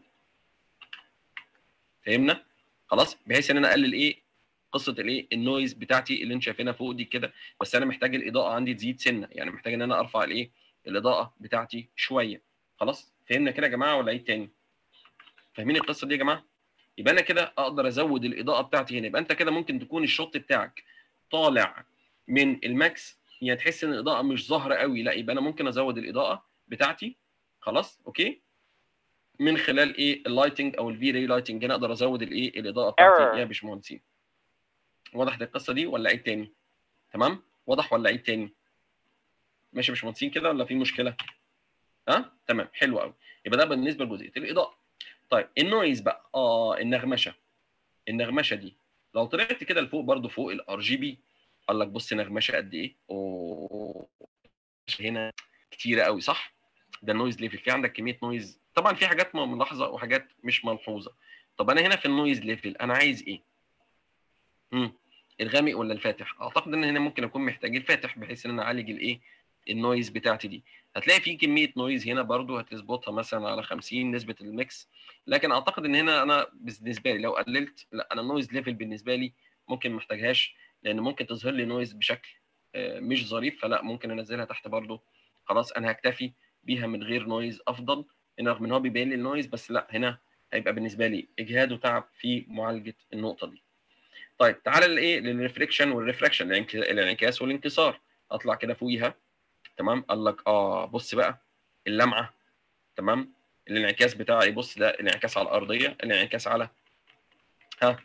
فهمنا؟ خلاص، بحيث ان انا اقلل ايه؟ قصه الايه؟ النويز بتاعتي اللي انت شايفينها فوق دي كده. بس انا محتاج الاضاءه عندي تزيد سنه، يعني محتاج ان انا ارفع الايه؟ الاضاءه بتاعتي شويه. خلاص، فهمنا كده يا جماعه ولا عيد تاني؟ فاهمين القصه دي يا جماعه؟ يبقى انا كده اقدر ازود الاضاءه بتاعتي هنا. يبقى انت كده ممكن تكون الشوت بتاعك طالع من الماكس، يعني تحس ان الاضاءه مش ظاهره قوي، لا يبقى انا ممكن ازود الاضاءه بتاعتي. خلاص اوكي، من خلال ايه اللايتنج او الفي راي لايتنج، انا اقدر ازود الايه الاضاءه بتاعتي يا باشمهندسين. واضح القصه دي ولا عيد تاني؟ تمام واضح ولا عيد تاني؟ ماشي يا باشمهندسين كده ولا في مشكله؟ ها أه؟ تمام حلو قوي. يبقى ده بالنسبه لجزئيه الاضاءه. طيب النويز بقى، اه النغمشه. النغمشه دي لو طلعت كده لفوق برده فوق الار جي بي، قال لك بص نغمشه قد ايه، اوه هنا كتيره قوي صح؟ ده النويز ليفل، في عندك كميه نويز، طبعا في حاجات ملاحظه وحاجات مش ملحوظه. طب انا هنا في النويز ليفل انا عايز ايه؟ امم الغامق ولا الفاتح؟ اعتقد ان هنا ممكن اكون محتاج الفاتح بحيث ان انا اعالج الايه النويز بتاعتي دي. هتلاقي في كميه نويز هنا برضو هتظبطها مثلا على خمسين نسبه الميكس، لكن اعتقد ان هنا انا بالنسبه لي لو قللت، لا انا النويز ليفل بالنسبه لي ممكن ما احتاجهاش، لان ممكن تظهر لي نويز بشكل مش ظريف، فلا ممكن انزلها تحت برضو. خلاص انا هكتفي بيها من غير نويز افضل، رغم ان هو بيبين لي النويز، بس لا هنا هيبقى بالنسبه لي اجهاد وتعب في معالجه النقطه دي. طيب تعالى لايه للريفليكشن والريفراكشن، الانعكاس والانكسار. اطلع كده فوقيها. تمام قال لك اه بص بقى اللمعه. تمام الانعكاس بتاعي بص ده الانعكاس على الارضيه، الانعكاس على ها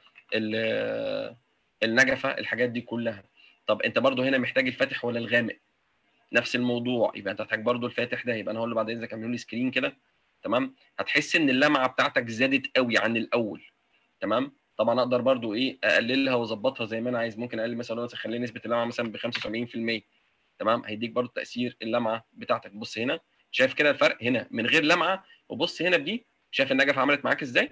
النجفه، الحاجات دي كلها. طب انت برضو هنا محتاج الفاتح ولا الغامق؟ نفس الموضوع، يبقى انت هتحتاج برضو الفاتح ده. يبقى انا هقول له بعد اذنك اعملوا لي سكرين كده. تمام هتحس ان اللمعه بتاعتك زادت قوي عن الاول. تمام طبعا اقدر برضو ايه اقللها واظبطها زي ما انا عايز. ممكن اقلل مثلا اخلي نسبه اللمعه مثلا ب خمسة وسبعين في المية. تمام هيديك برضو تاثير اللمعه بتاعتك. بص هنا شايف كده الفرق هنا من غير لمعه، وبص هنا بدي شايف النجفه عملت معاك ازاي.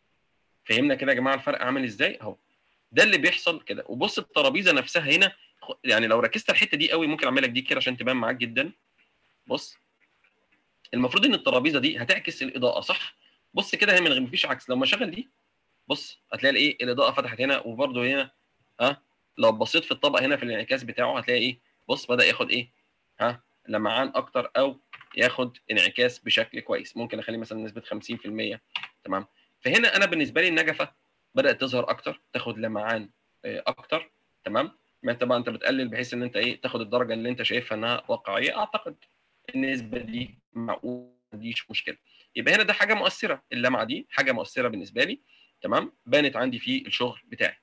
فهمنا كده يا جماعه الفرق عامل ازاي اهو. ده اللي بيحصل كده. وبص الترابيزه نفسها هنا، يعني لو ركزت الحته دي قوي ممكن اعمل لك دي كده عشان تبان معاك جدا. بص المفروض ان الترابيزه دي هتعكس الاضاءه صح؟ بص كده هي من غير مفيش عكس. لما اشغل دي بص هتلاقي الايه الاضاءه فتحت هنا، وبرده هنا ها لو بصيت في الطبق هنا في الانعكاس بتاعه هتلاقي ايه بص بدا ياخد ايه ها لمعان اكتر، او ياخد انعكاس بشكل كويس. ممكن اخلي مثلا نسبه خمسين في المية. تمام فهنا انا بالنسبه لي النجفه بدات تظهر اكتر، تاخد لمعان اكتر. تمام ما طبعا انت بتقلل بحيث ان انت ايه تاخد الدرجه اللي انت شايفها انها واقعيه. اعتقد النسبه دي معقوله ما عنديش مشكله. يبقى هنا ده حاجه مؤثره، اللمعه دي حاجه مؤثره بالنسبه لي. تمام بانت عندي في الشغل بتاعي.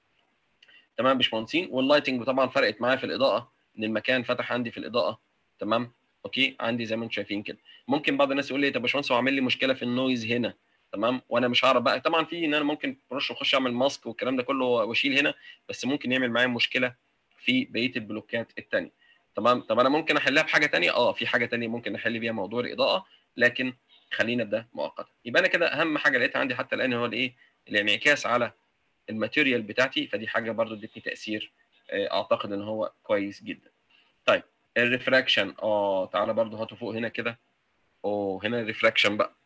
تمام يا باشمهندسين. واللايتنج طبعا فرقت معايا في الاضاءه، ان المكان فتح عندي في الاضاءه. تمام اوكي عندي زي ما انتم شايفين كده. ممكن بعض الناس يقول لي طب يا باشمهندس هو عامل لي مشكله في النويز هنا. تمام وانا مش هعرف بقى طبعا في ان انا ممكن برش واخش اعمل ماسك والكلام ده كله واشيل هنا، بس ممكن يعمل معايا مشكله في بقيه البلوكات الثانيه. تمام طب انا ممكن احلها بحاجه ثانيه. اه في حاجه ثانيه ممكن نحل بيها موضوع الاضاءه، لكن خلينا بده مؤقتا. يبقى انا كده اهم حاجه لقيتها عندي حتى الان هو الايه الانعكاس على الماتيريال بتاعتي، فدي حاجه برضو ادتني تاثير اعتقد ان هو كويس جدا. طيب الريفراكشن اه تعالى برضو هاتوا فوق هنا كده. اوه هنا الريفراكشن بقى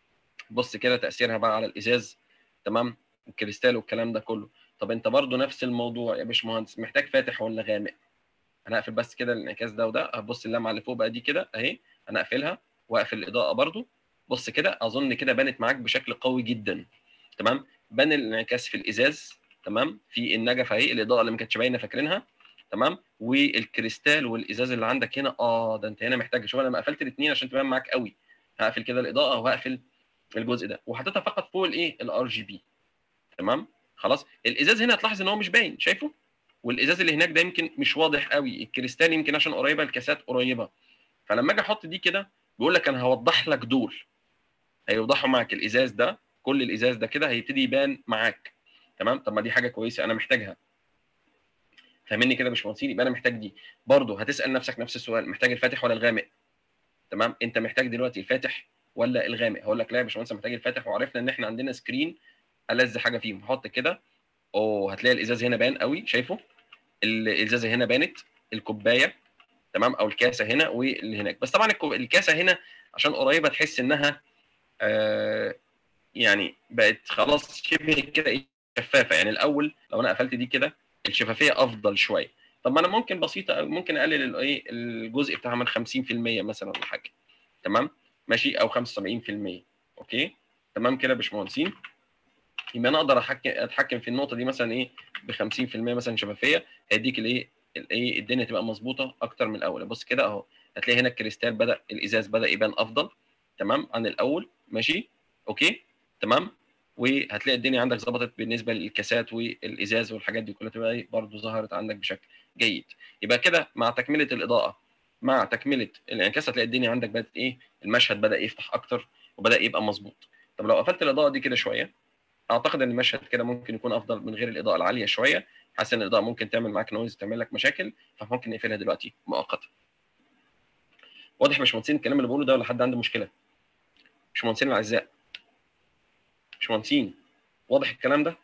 بص كده تاثيرها بقى على الازاز. تمام الكريستال والكلام ده كله. طب انت برضو نفس الموضوع يا باشمهندس محتاج فاتح ولا غامق؟ انا هقفل بس كده الانعكاس ده وده. هبص اللمعه اللي فوق بقى دي كده اهي، انا اقفلها واقفل الاضاءه برضو. بص كده اظن كده بانت معاك بشكل قوي جدا. تمام بان الانعكاس في الازاز. تمام في النجفه اهي الاضاءه اللي ما كانتش باينه فاكرينها. تمام والكريستال والازاز اللي عندك هنا اه ده انت هنا محتاج. شوف انا لما قفلت الاثنين عشان تبان معاك قوي. هقفل كده الاضاءه وهقفل الجزء ده وحطيتها فقط فوق الايه الار جي بي. تمام خلاص الازاز هنا هتلاحظ ان هو مش باين شايفه، والازاز اللي هناك ده يمكن مش واضح قوي. الكريستال يمكن عشان قريبه الكاسات قريبه، فلما اجي احط دي كده بيقول لك انا هوضح لك دول، هيوضحوا معاك الازاز ده. كل الازاز ده كده هيبتدي يبان معاك. تمام طب ما دي حاجه كويسه انا محتاجها. فاهمني كده يا باشمهندسين؟ يبقى انا محتاج دي. برضه هتسال نفسك نفس السؤال محتاج الفاتح ولا الغامق؟ تمام انت محتاج دلوقتي الفاتح ولا الغامق؟ هقول لك لا يا باشمهندس محتاج الفاتح، وعرفنا ان احنا عندنا سكرين ألذ حاجه فيهم. هحط كده اوه هتلاقي الازاز هنا بان قوي شايفه، الازازه هنا بانت، الكوبايه تمام او الكاسه هنا واللي هناك. بس طبعا الكاسه هنا عشان قريبه تحس انها آه يعني بقت خلاص شبه كده ايه شفافه. يعني الاول لو انا قفلت دي كده الشفافيه افضل شويه. طب ما انا ممكن بسيطه ممكن اقلل الايه الجزء بتاعها من خمسين في المية مثلا ولا حاجه. تمام ماشي او خمسة وسبعين في المية. اوكي تمام كده يا باشمهندسين. يبقى انا اقدر احكم اتحكم في النقطه دي مثلا ايه ب خمسين في المية مثلا شفافيه، هيديك الايه الايه الدنيا تبقى مظبوطه اكتر من الاول. بص كده اهو، هتلاقي هنا الكريستال بدا الازاز بدا يبان افضل تمام عن الاول. ماشي اوكي تمام. وهتلاقي الدنيا عندك ظبطت بالنسبه للكاسات والازاز والحاجات دي كلها تبقى ايه برضه ظهرت عندك بشكل جيد. يبقى كده مع تكمله الاضاءه مع تكمله الانعكاس هتلاقي الدنيا عندك بدات ايه المشهد بدا يفتح اكتر وبدا يبقى مظبوط. طب لو قفلت الاضاءه دي كده شويه، اعتقد ان المشهد كده ممكن يكون افضل من غير الاضاءه العاليه شويه. حاسس ان الاضاءه ممكن تعمل معاك نويز تعمل لك مشاكل، فممكن نقفلها دلوقتي مؤقتا. واضح يا باشمهندسين الكلام اللي بقوله ده ولا حد عنده مشكله؟ باشمهندسين الاعزاء، باشمهندسين واضح الكلام ده؟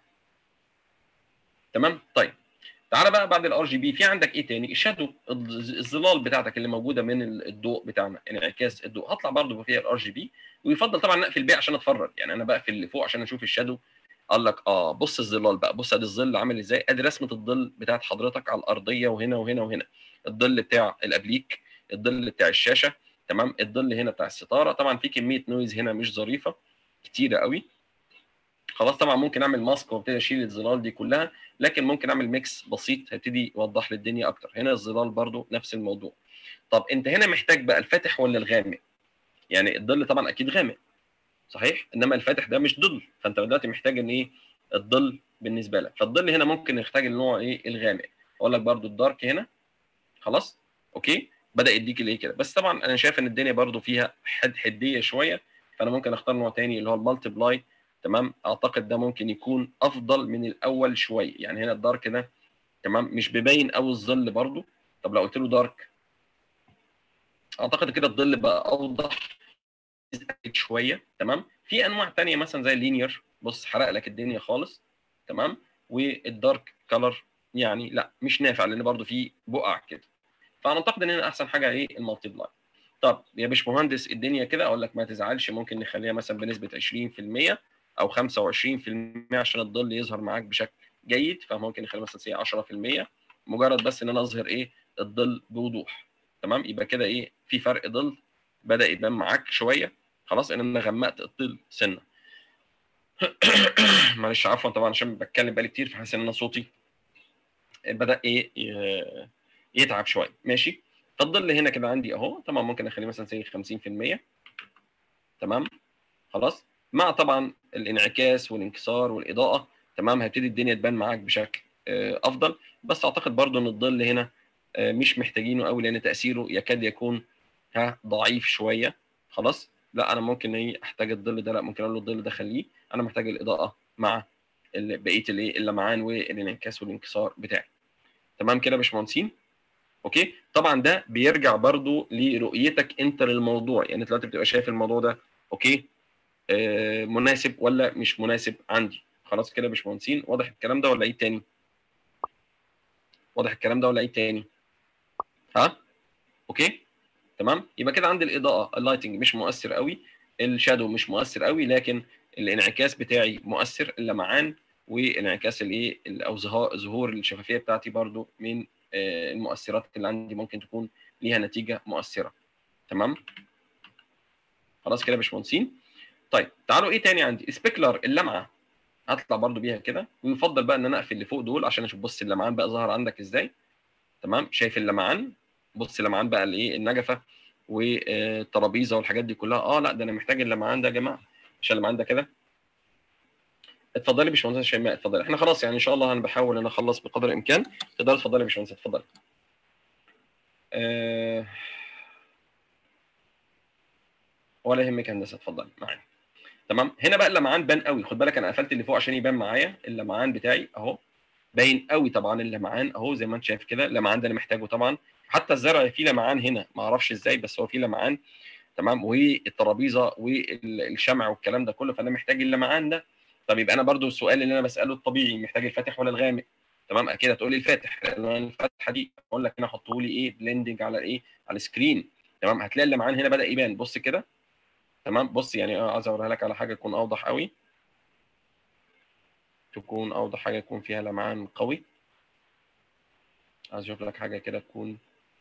تمام. طيب تعالى بقى بعد الار جي بي في عندك ايه تاني؟ الشادو، الظلال بتاعتك اللي موجوده من الضوء بتاعنا، انعكاس الضوء. هطلع برده فيها الار جي بي، ويفضل طبعا اقفل بيه عشان اتفرج. يعني انا بقفل اللي فوق عشان اشوف الشادو. قال لك اه بص الظلال بقى، بص ادي الظل عامل ازاي، ادي رسمه الظل بتاعت حضرتك على الارضيه وهنا وهنا وهنا، الظل بتاع الابليك، الظل بتاع الشاشه تمام، الظل هنا بتاع الستاره. طبعا في كميه نويز هنا مش ظريفه كتيره قوي. خلاص طبعا ممكن اعمل ماسك وابتدي اشيل الظلال دي كلها، لكن ممكن اعمل ميكس بسيط هيبتدي يوضح لي الدنيا اكتر. هنا الظلال برضو نفس الموضوع. طب انت هنا محتاج بقى الفاتح ولا الغامق؟ يعني الظل طبعا اكيد غامق صحيح، انما الفاتح ده مش ظل، فانت دلوقتي محتاج ان ايه الظل بالنسبه لك. فالظل هنا ممكن يحتاج النوع ايه الغامق. اقول لك برضو الدارك هنا خلاص اوكي بدا يديك الايه كده. بس طبعا انا شايف ان الدنيا برضو فيها حد حديه شويه، فانا ممكن اختار نوع تاني اللي هو المالتي بلاي تمام. اعتقد ده ممكن يكون افضل من الاول شويه. يعني هنا الدارك ده تمام مش بيبين قوي الظل برضو. طب لو قلت له دارك اعتقد كده الظل بقى اوضح شويه تمام. في انواع تانية مثلا زي اللينير، بص حرق لك الدنيا خالص تمام. والدارك كلر يعني لا مش نافع لان برضو في بقع كده. فانا اعتقد ان هنا احسن حاجه ايه المالتي بلاي. طب يا باشمهندس الدنيا كده، اقول لك ما تزعلش، ممكن نخليها مثلا بنسبه عشرين في المية او خمسة وعشرين في المية عشان الظل يظهر معاك بشكل جيد. فممكن نخليها مثلا سي عشرة في المية مجرد بس ان انا اظهر ايه الظل بوضوح تمام. يبقى كده ايه في فرق ظل بدا يبان معاك شويه خلاص ان انا غمقت الظل سنه. معلش عفوا طبعا عشان بتكلم بقالي كتير فحاسس ان انا صوتي بدا ايه يتعب شويه. ماشي. فالظل هنا كده عندي اهو طبعا ممكن اخليه مثلا زي خمسين في المية تمام خلاص. مع طبعا الانعكاس والانكسار والاضاءه تمام هيبتدي الدنيا تبان معاك بشكل افضل. بس اعتقد برضو ان الظل هنا مش محتاجينه قوي لان تاثيره يكاد يكون ها ضعيف شويه خلاص. لا انا ممكن ايه احتاج الظل ده، لا ممكن اقول له الظل ده خليه، انا محتاج الاضاءه مع بقيه الايه اللمعان والانعكاس والانكسار بتاعي. تمام كده يا باشمهندسين اوكي. طبعا ده بيرجع برضو لرؤيتك انت للموضوع. يعني انت دلوقتي بتبقى شايف الموضوع ده اوكي آه مناسب ولا مش مناسب عندي. خلاص كده يا باشمهندسين واضح الكلام ده ولا ايه تاني؟ واضح الكلام ده ولا ايه تاني؟ ها اوكي تمام. يبقى كده عندي الاضاءه اللايتنج مش مؤثر قوي، الشادو مش مؤثر قوي، لكن الانعكاس بتاعي مؤثر، اللمعان وانعكاس الايه او ظهور الشفافيه بتاعتي برضو من المؤثرات اللي عندي ممكن تكون ليها نتيجه مؤثره. تمام خلاص كده يا باشمهندسين. طيب تعالوا ايه تاني عندي سبيكلر اللمعه، هطلع برضو بيها كده. ويفضل بقى ان انا اقفل اللي فوق دول عشان اشوف بص اللمعان بقى ظهر عندك ازاي. تمام شايف اللمعان، بص اللمعان بقى الايه النجفه والترابيزه والحاجات دي كلها. اه لا ده انا محتاج اللمعان ده يا جماعه عشان اللمعان ده كده. اتفضلي يا باشمهندس شيماء اتفضلي. احنا خلاص يعني ان شاء الله انا بحاول ان اخلص بقدر الامكان. تقدري اتفضلي يا باشمهندس اتفضلي. أه... ولا يهمك هندسه اتفضلي معايا. تمام هنا بقى اللمعان بان قوي. خد بالك انا قفلت اللي فوق عشان يبان معايا اللمعان بتاعي اهو باين قوي. طبعا اللمعان اهو زي ما انت شايف كده اللمعان ده انا محتاجه طبعا. حتى الزرع فيه لمعان هنا ما اعرفش ازاي بس هو فيه لمعان تمام. والترابيزه والشمع والكلام ده كله فانا محتاج اللمعان ده. طب يبقى انا برضو السؤال اللي انا بساله الطبيعي محتاج الفاتح ولا الغامق؟ تمام اكيد هتقول لي الفاتح لان الفاتحه دي اقول لك هنا حطه لي ايه بلندنج على ايه على السكرين تمام. هتلاقي اللمعان هنا بدا يبان بص كده تمام. بص يعني عايز اوريها لك على حاجه تكون اوضح قوي، تكون اوضح حاجه يكون فيها لمعان قوي. عايز اشوف لك حاجه كده تكون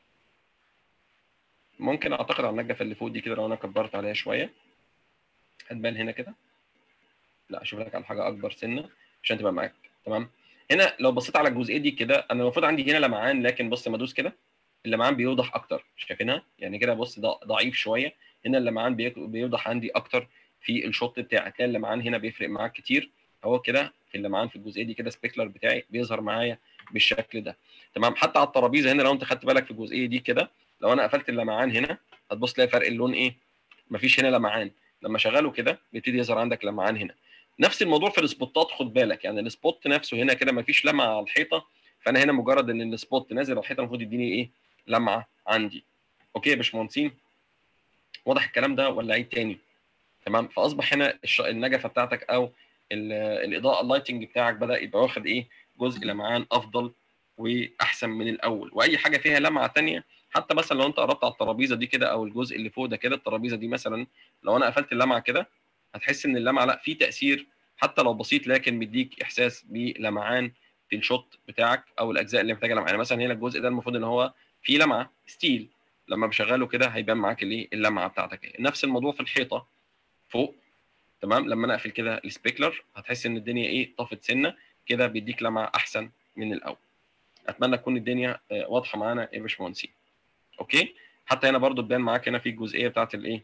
ممكن اعتقد على النجفه اللي فوق دي كده لو انا كبرت عليها شويه هتبان هنا كده. لا اشوف لك على حاجه اكبر سنه عشان تبقى معاك. تمام. هنا لو بصيت على الجزئيه دي كده، انا المفروض عندي هنا لمعان، لكن بص لما ادوس كده اللمعان بيوضح اكتر، شايفينها يعني كده؟ بص ده ضعيف شويه، هنا اللمعان بيوضح عندي اكتر في الشوط بتاعي. هتلاقي اللمعان هنا بيفرق معاك كتير، هو كده في اللمعان في الجزئيه دي كده سبيكلر بتاعي بيظهر معايا بالشكل ده. تمام. حتى على الترابيزه هنا لو انت خدت بالك في الجزئيه دي كده، لو انا قفلت اللمعان هنا هتبص تلاقي فرق اللون ايه؟ مفيش هنا لمعان، لما شغله كده بيبتدي يظهر عندك لمعان هنا. نفس الموضوع في السبوتات، خد بالك يعني السبوت نفسه هنا كده مفيش لمعه على الحيطه، فانا هنا مجرد ان السبوت نازل على الحيطه المفروض يديني ايه؟ لمعه عندي. اوكي يا باشمهندسين، واضح الكلام ده ولا عيد تاني؟ تمام. فاصبح هنا النجفه بتاعتك او الاضاءه اللايتنج بتاعك بدا يبقى واخد ايه؟ جزء لمعان افضل واحسن من الاول. واي حاجه فيها لمعه ثانيه، حتى مثلا لو انت قربت على الترابيزه دي كده او الجزء اللي فوق ده كده، الترابيزه دي مثلا لو انا قفلت اللمعه كده هتحس ان اللمعه لا في تاثير حتى لو بسيط، لكن بيديك احساس بلمعان في الشوت بتاعك او الاجزاء اللي محتاجه لمعه. يعني مثلا هنا الجزء ده المفروض ان هو فيه لمعه ستيل، لما بشغله كده هيبان معاك الايه؟ اللمعه بتاعتك ايه. نفس الموضوع في الحيطه فوق. تمام. لما انا اقفل كده السبيكلر هتحس ان الدنيا ايه؟ طفت سنه كده، بيديك لمعه احسن من الاول. اتمنى تكون الدنيا واضحه معانا يا باشمهندسين. اوكي. حتى هنا برضو تبان معاك هنا في الجزئيه بتاعت الايه؟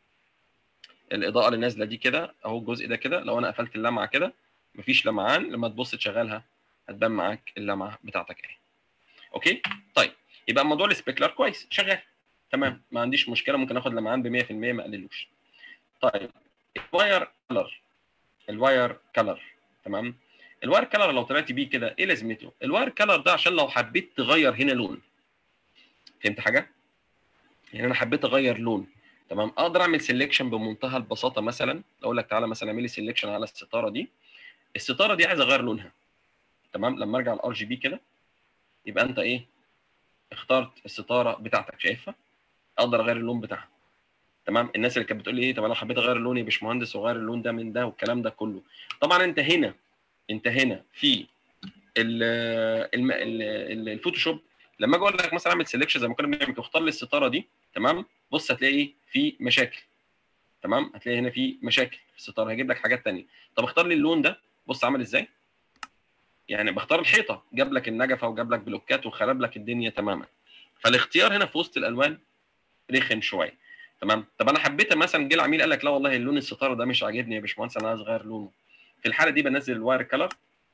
الاضاءه اللي نازله دي كده اهو، الجزء ده كده لو انا قفلت اللمعه كده مفيش لمعان، لما تبص تشغلها هتبان معاك اللمعه بتاعتك اهي. اوكي. طيب يبقى موضوع السبيكلر كويس شغال تمام، ما عنديش مشكله، ممكن اخد لمعان ب مية في المية ما اقللوش. طيب الواير كلر، الواير كلر تمام. الواير كلر لو طلعت بيه كده ايه لازمته؟ الواير كلر ده عشان لو حبيت تغير هنا لون، فهمت حاجه؟ يعني انا حبيت اغير لون، تمام، اقدر اعمل سيلكشن بمنتهى البساطه. مثلا اقول لك تعالى مثلا اعمل لي سيلكشن على الستاره دي، الستاره دي عايز اغير لونها، تمام. لما ارجع الار جي بي كده يبقى انت ايه؟ اخترت الستاره بتاعتك، شايفها؟ اقدر اغير اللون بتاعها. تمام. الناس اللي كانت بتقول لي ايه طب انا حبيت اغير اللون يا باشمهندس واغير اللون ده من ده والكلام ده كله، طبعا انت هنا انت هنا في الفوتوشوب لما اجي اقول لك مثلا اعمل سيلكشن زي ما كنا بنعمل، اختار لي الستاره دي، تمام، بص هتلاقي في مشاكل، تمام، هتلاقي هنا في مشاكل في الستاره، هيجيب لك حاجات ثانيه. طب اختار لي اللون ده، بص عمل ازاي؟ يعني بختار الحيطه جاب لك النجفه وجاب لك بلوكات وخرب لك الدنيا تماما. فالاختيار هنا في وسط الالوان رخم شويه، تمام. طب انا حبيت مثلا جه العميل قال لك لا والله اللون الستاره ده مش عاجبني يا باشمهندس انا عايز اغير لونه، في الحاله دي بنزل الواير كلر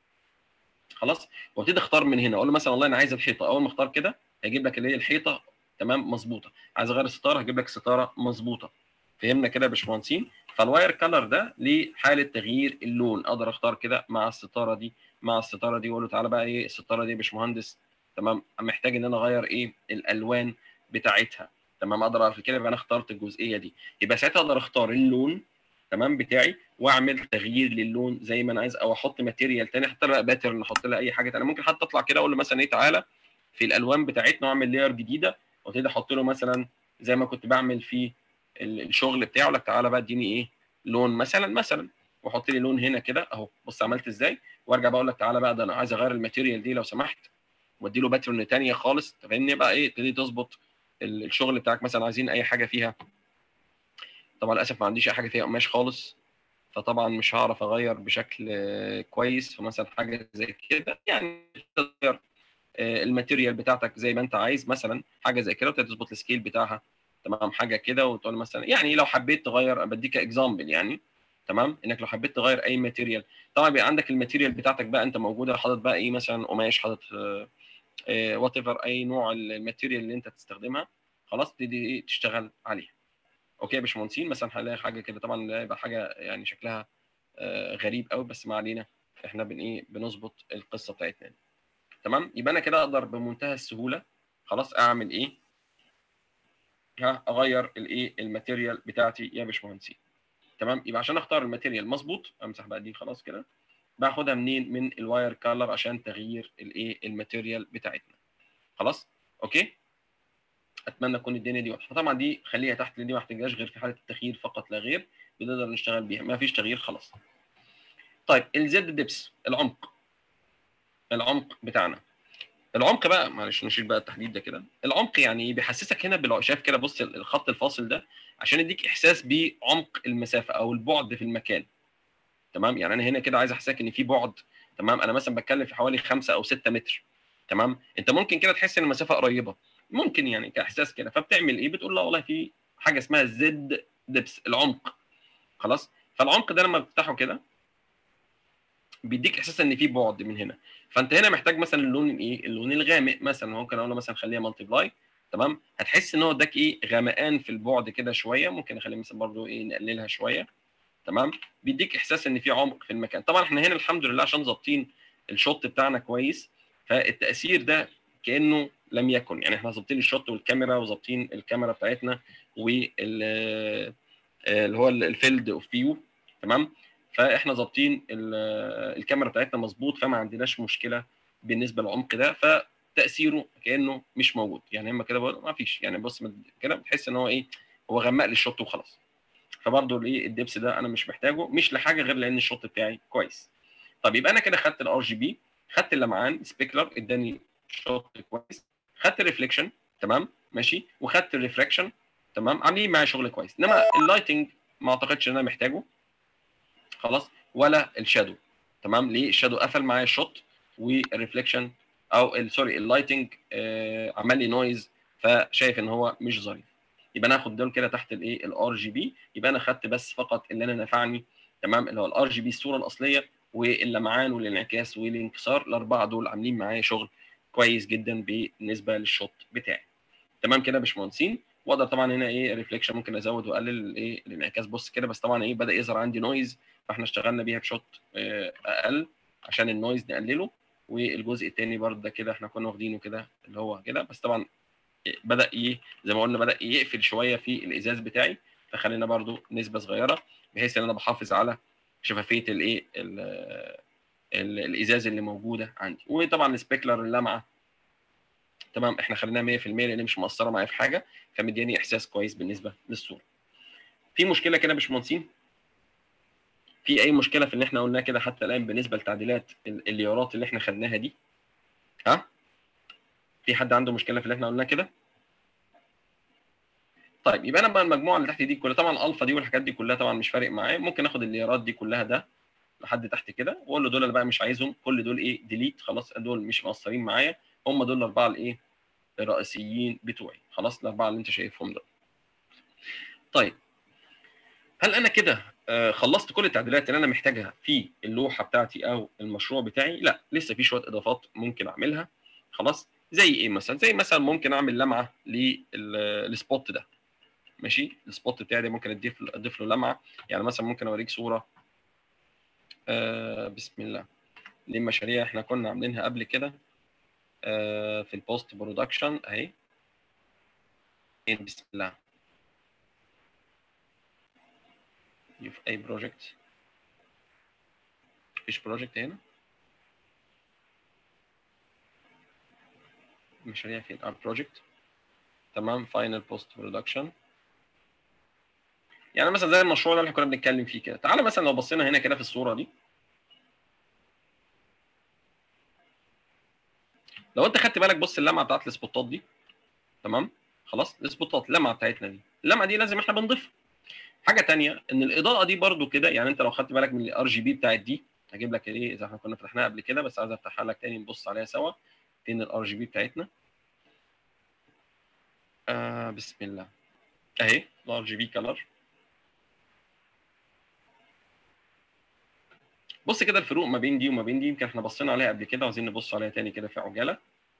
خلاص، وابتدي اختار من هنا، اقول له مثلا والله انا عايز الحيطه، اول ما اختار كده هيجيب لك اللي هي الحيطه تمام مظبوطه، عايز اغير الستاره هجيب لك ستاره مظبوطه. فهمنا كده يا باشمهندسين؟ فالواير كلر ده لحاله تغيير اللون، اقدر اختار كده مع الستاره دي مع الستاره دي، واقول له تعالى بقى ايه الستاره دي يا باشمهندس، تمام، محتاج ان انا اغير ايه الالوان بتاعتها، تمام، اقدر في كده يبقى انا اخترت الجزئيه دي، يبقى ساعتها اقدر اختار اللون تمام بتاعي واعمل تغيير للون زي ما انا عايز، او احط ماتيريال ثاني، احط لها باترن، احط لها اي حاجه ثانيه، ممكن حتى اطلع كده اقول له مثلا ايه تعالى في الالوان بتاعتنا واعمل لاير جديده، وابتدي احط له مثلا زي ما كنت بعمل في الشغل بتاعه، لك تعالى بقى اديني ايه لون مثلا مثلا، واحط لي لون هنا كده اهو، بص عملت ازاي، وارجع بقول لك تعالى بقى ده انا عايز اغير الماتيريال دي لو سمحت، وادي له باترن ثانيه خالص، فاهمني بقى ايه تبتدي تظبط الشغل بتاعك. مثلا عايزين اي حاجه فيها، طبعا للاسف ما عنديش اي حاجه فيها قماش خالص، فطبعا مش هعرف اغير بشكل كويس، فمثلا حاجه زي كده يعني تغير الماتيريال بتاعتك زي ما انت عايز، مثلا حاجه زي كده وتظبط السكيل بتاعها، تمام، حاجه كده، وتقول مثلا يعني لو حبيت تغير، بديك اكزامبل يعني، تمام، انك لو حبيت تغير اي ماتيريال، طبعا بيبقى عندك الماتيريال بتاعتك بقى انت موجوده، حاطط بقى ايه مثلا قماش، حاطط وات ايفر اي نوع الماتيريال اللي انت تستخدمها، خلاص تبتدي تشتغل عليها. اوكي يا باشمهندسين، مثلا هنلاقي حاجه كده، طبعا ده يبقى حاجه يعني شكلها آه غريب قوي، بس ما علينا، احنا بن ايه بنظبط القصه بتاعتنا، تمام. يبقى انا كده اقدر بمنتهى السهوله خلاص اعمل ايه؟ ها اغير الايه الماتيريال بتاعتي يا باشمهندسين، تمام. يبقى عشان اختار الماتيريال مظبوط، امسح بقى دي خلاص كده، باخدها منين؟ من الواير كالر عشان تغيير الايه الماتيريال بتاعتنا، خلاص. اوكي، اتمنى تكون الدنيا دي واضحه. طبعا دي خليها تحت لان دي ما احتاجهاش غير في حاله التغيير فقط لا غير، بنقدر نشتغل بيها، ما فيش تغيير خلاص. طيب الزد ديبس، العمق، العمق بتاعنا، العمق بقى معلش نشيل بقى التحديد ده كده، العمق يعني بيحسسك هنا بالع... شايف كده، بص الخط الفاصل ده عشان يديك احساس بعمق المسافه او البعد في المكان، تمام. يعني انا هنا كده عايز احسسك ان في بعد، تمام. انا مثلا بتكلم في حوالي خمسة او ستة متر، تمام. انت ممكن كده تحس ان المسافه قريبه، ممكن يعني كاحساس كده، فبتعمل ايه؟ بتقول لا والله في حاجه اسمها الزد دبس، العمق، خلاص. فالعمق ده لما بتفتحه كده بيديك احساس ان في بعد من هنا. فانت هنا محتاج مثلا اللون الايه، اللون الغامق مثلا، ممكن اقول له مثلا خليها مالتي بلاي، تمام. هتحس ان هو اداك ايه، غمقان في البعد كده شويه. ممكن اخليه مثلا برده ايه، نقللها شويه، تمام. بيديك احساس ان في عمق في المكان. طبعا احنا هنا الحمد لله عشان ظابطين الشوت بتاعنا كويس، فالتاثير ده كانه لم يكن. يعني احنا ظابطين الشوت والكاميرا، وظابطين الكاميرا بتاعتنا وال اللي هو الفيلد اوف فيو، تمام. فاحنا ظابطين الكاميرا بتاعتنا مظبوط، فما عندناش مشكله بالنسبه للعمق ده، فتاثيره كانه مش موجود. يعني اما كده ما فيش، يعني بص كده بتحس ان هو ايه، هو غمق لي الشوت وخلاص. فبرضه الايه، الدبس ده انا مش محتاجه، مش لحاجه غير لان الشوت بتاعي كويس. طب يبقى انا كده خدت الار جي بي، خدت اللمعان سبيكلر اداني شوت كويس، خدت الريفليكشن، تمام ماشي، وخدت الريفراكشن، تمام، عاملين معايا شغل كويس. انما اللايتنج ما اعتقدش ان انا محتاجه، خلاص، ولا الشادو، تمام. ليه؟ الشادو قفل معايا الشوت، والريفليكشن او سوري اللايتنج آه عمل لي نويز، فشايف ان هو مش ظريف. يبقى انا هاخد دول كده تحت الايه، الار جي بي. يبقى انا خدت بس فقط اللي انا نفعني، تمام، اللي هو الار جي بي الصوره الاصليه، واللمعان والانعكاس والانكسار. الاربعه دول عاملين معايا شغل كويس جدا بالنسبه للشوت بتاعي، تمام كده يا باشمهندسين. واقدر طبعا هنا ايه، ريفليكشن ممكن ازود واقلل الايه، الانعكاس. بص كده، بس طبعا ايه، بدا يظهر عندي نويز، فاحنا اشتغلنا بيها بشوت اقل عشان النويز نقلله. والجزء الثاني برده ده كده احنا كنا واخدينه كده اللي هو كده، بس طبعا بدا ايه، زي ما قلنا بدا يقفل شويه في الازاز بتاعي، فخلينا برده نسبه صغيره بحيث ان انا بحافظ على شفافيه الايه، الازاز اللي موجوده عندي. وطبعا السبيكلر اللمعه، تمام، احنا خليناها مية في المية لان مش مقصره معايا في حاجه، فمدياني احساس كويس بالنسبه للصوره. في مشكله كده يا باشمهندسين؟ في اي مشكله في اللي احنا قلناه كده حتى الان بالنسبه لتعديلات الليارات اللي احنا خدناها دي؟ ها؟ في حد عنده مشكله في اللي احنا قلناه كده؟ طيب يبقى انا بقى المجموعه اللي تحت دي كلها، طبعا الفا دي والحاجات دي كلها طبعا مش فارق معايا. ممكن اخد الليارات دي كلها ده لحد تحت كده، واقول له دول اللي بقى مش عايزهم، كل دول ايه، ديليت، خلاص دول مش مقصرين معايا، هم دول الاربعه الايه، الرئيسيين بتوعي، خلاص الاربعه اللي انت شايفهم دول. طيب هل انا كده خلصت كل التعديلات اللي انا محتاجها في اللوحه بتاعتي او المشروع بتاعي؟ لا، لسه في شويه اضافات ممكن اعملها، خلاص. زي ايه مثلا؟ زي مثلا ممكن اعمل لمعه للسبوت ده، ماشي. السبوت بتاعي ده ممكن اضيف اضيف له لمعه. يعني مثلا ممكن اوريك صوره، آه بسم الله، دي مشاريع احنا كنا عاملينها قبل كده آه في البوست برودكشن اهي. بسم الله، في اي بروجكت؟ مفيش بروجكت هنا، مشاريع فين؟ اه بروجكت، تمام، فاينل بوست برودكشن. يعني مثلا زي المشروع اللي احنا كنا بنتكلم فيه كده. تعالى مثلا لو بصينا هنا كده في الصوره دي، لو انت خدت بالك، بص اللمعه بتاعت السبوتات دي، تمام، خلاص. السبوتات اللمعه بتاعتنا دي، اللمعه دي لازم احنا بنضيفها. حاجه ثانيه ان الاضاءه دي برده كده، يعني انت لو خدت بالك من الار جي بي بتاعت دي، هجيب لك ايه اذا احنا كنا فتحناها قبل كده، بس عايز افتحها لك تاني نبص عليها سوا. فين الار جي بي بتاعتنا؟ آه بسم الله، اهي الار جي بي كلر. بص كده الفروق ما بين دي وما بين دي، يمكن احنا بصينا عليها قبل كده وعايزين نبص عليها تاني كده في عجاله.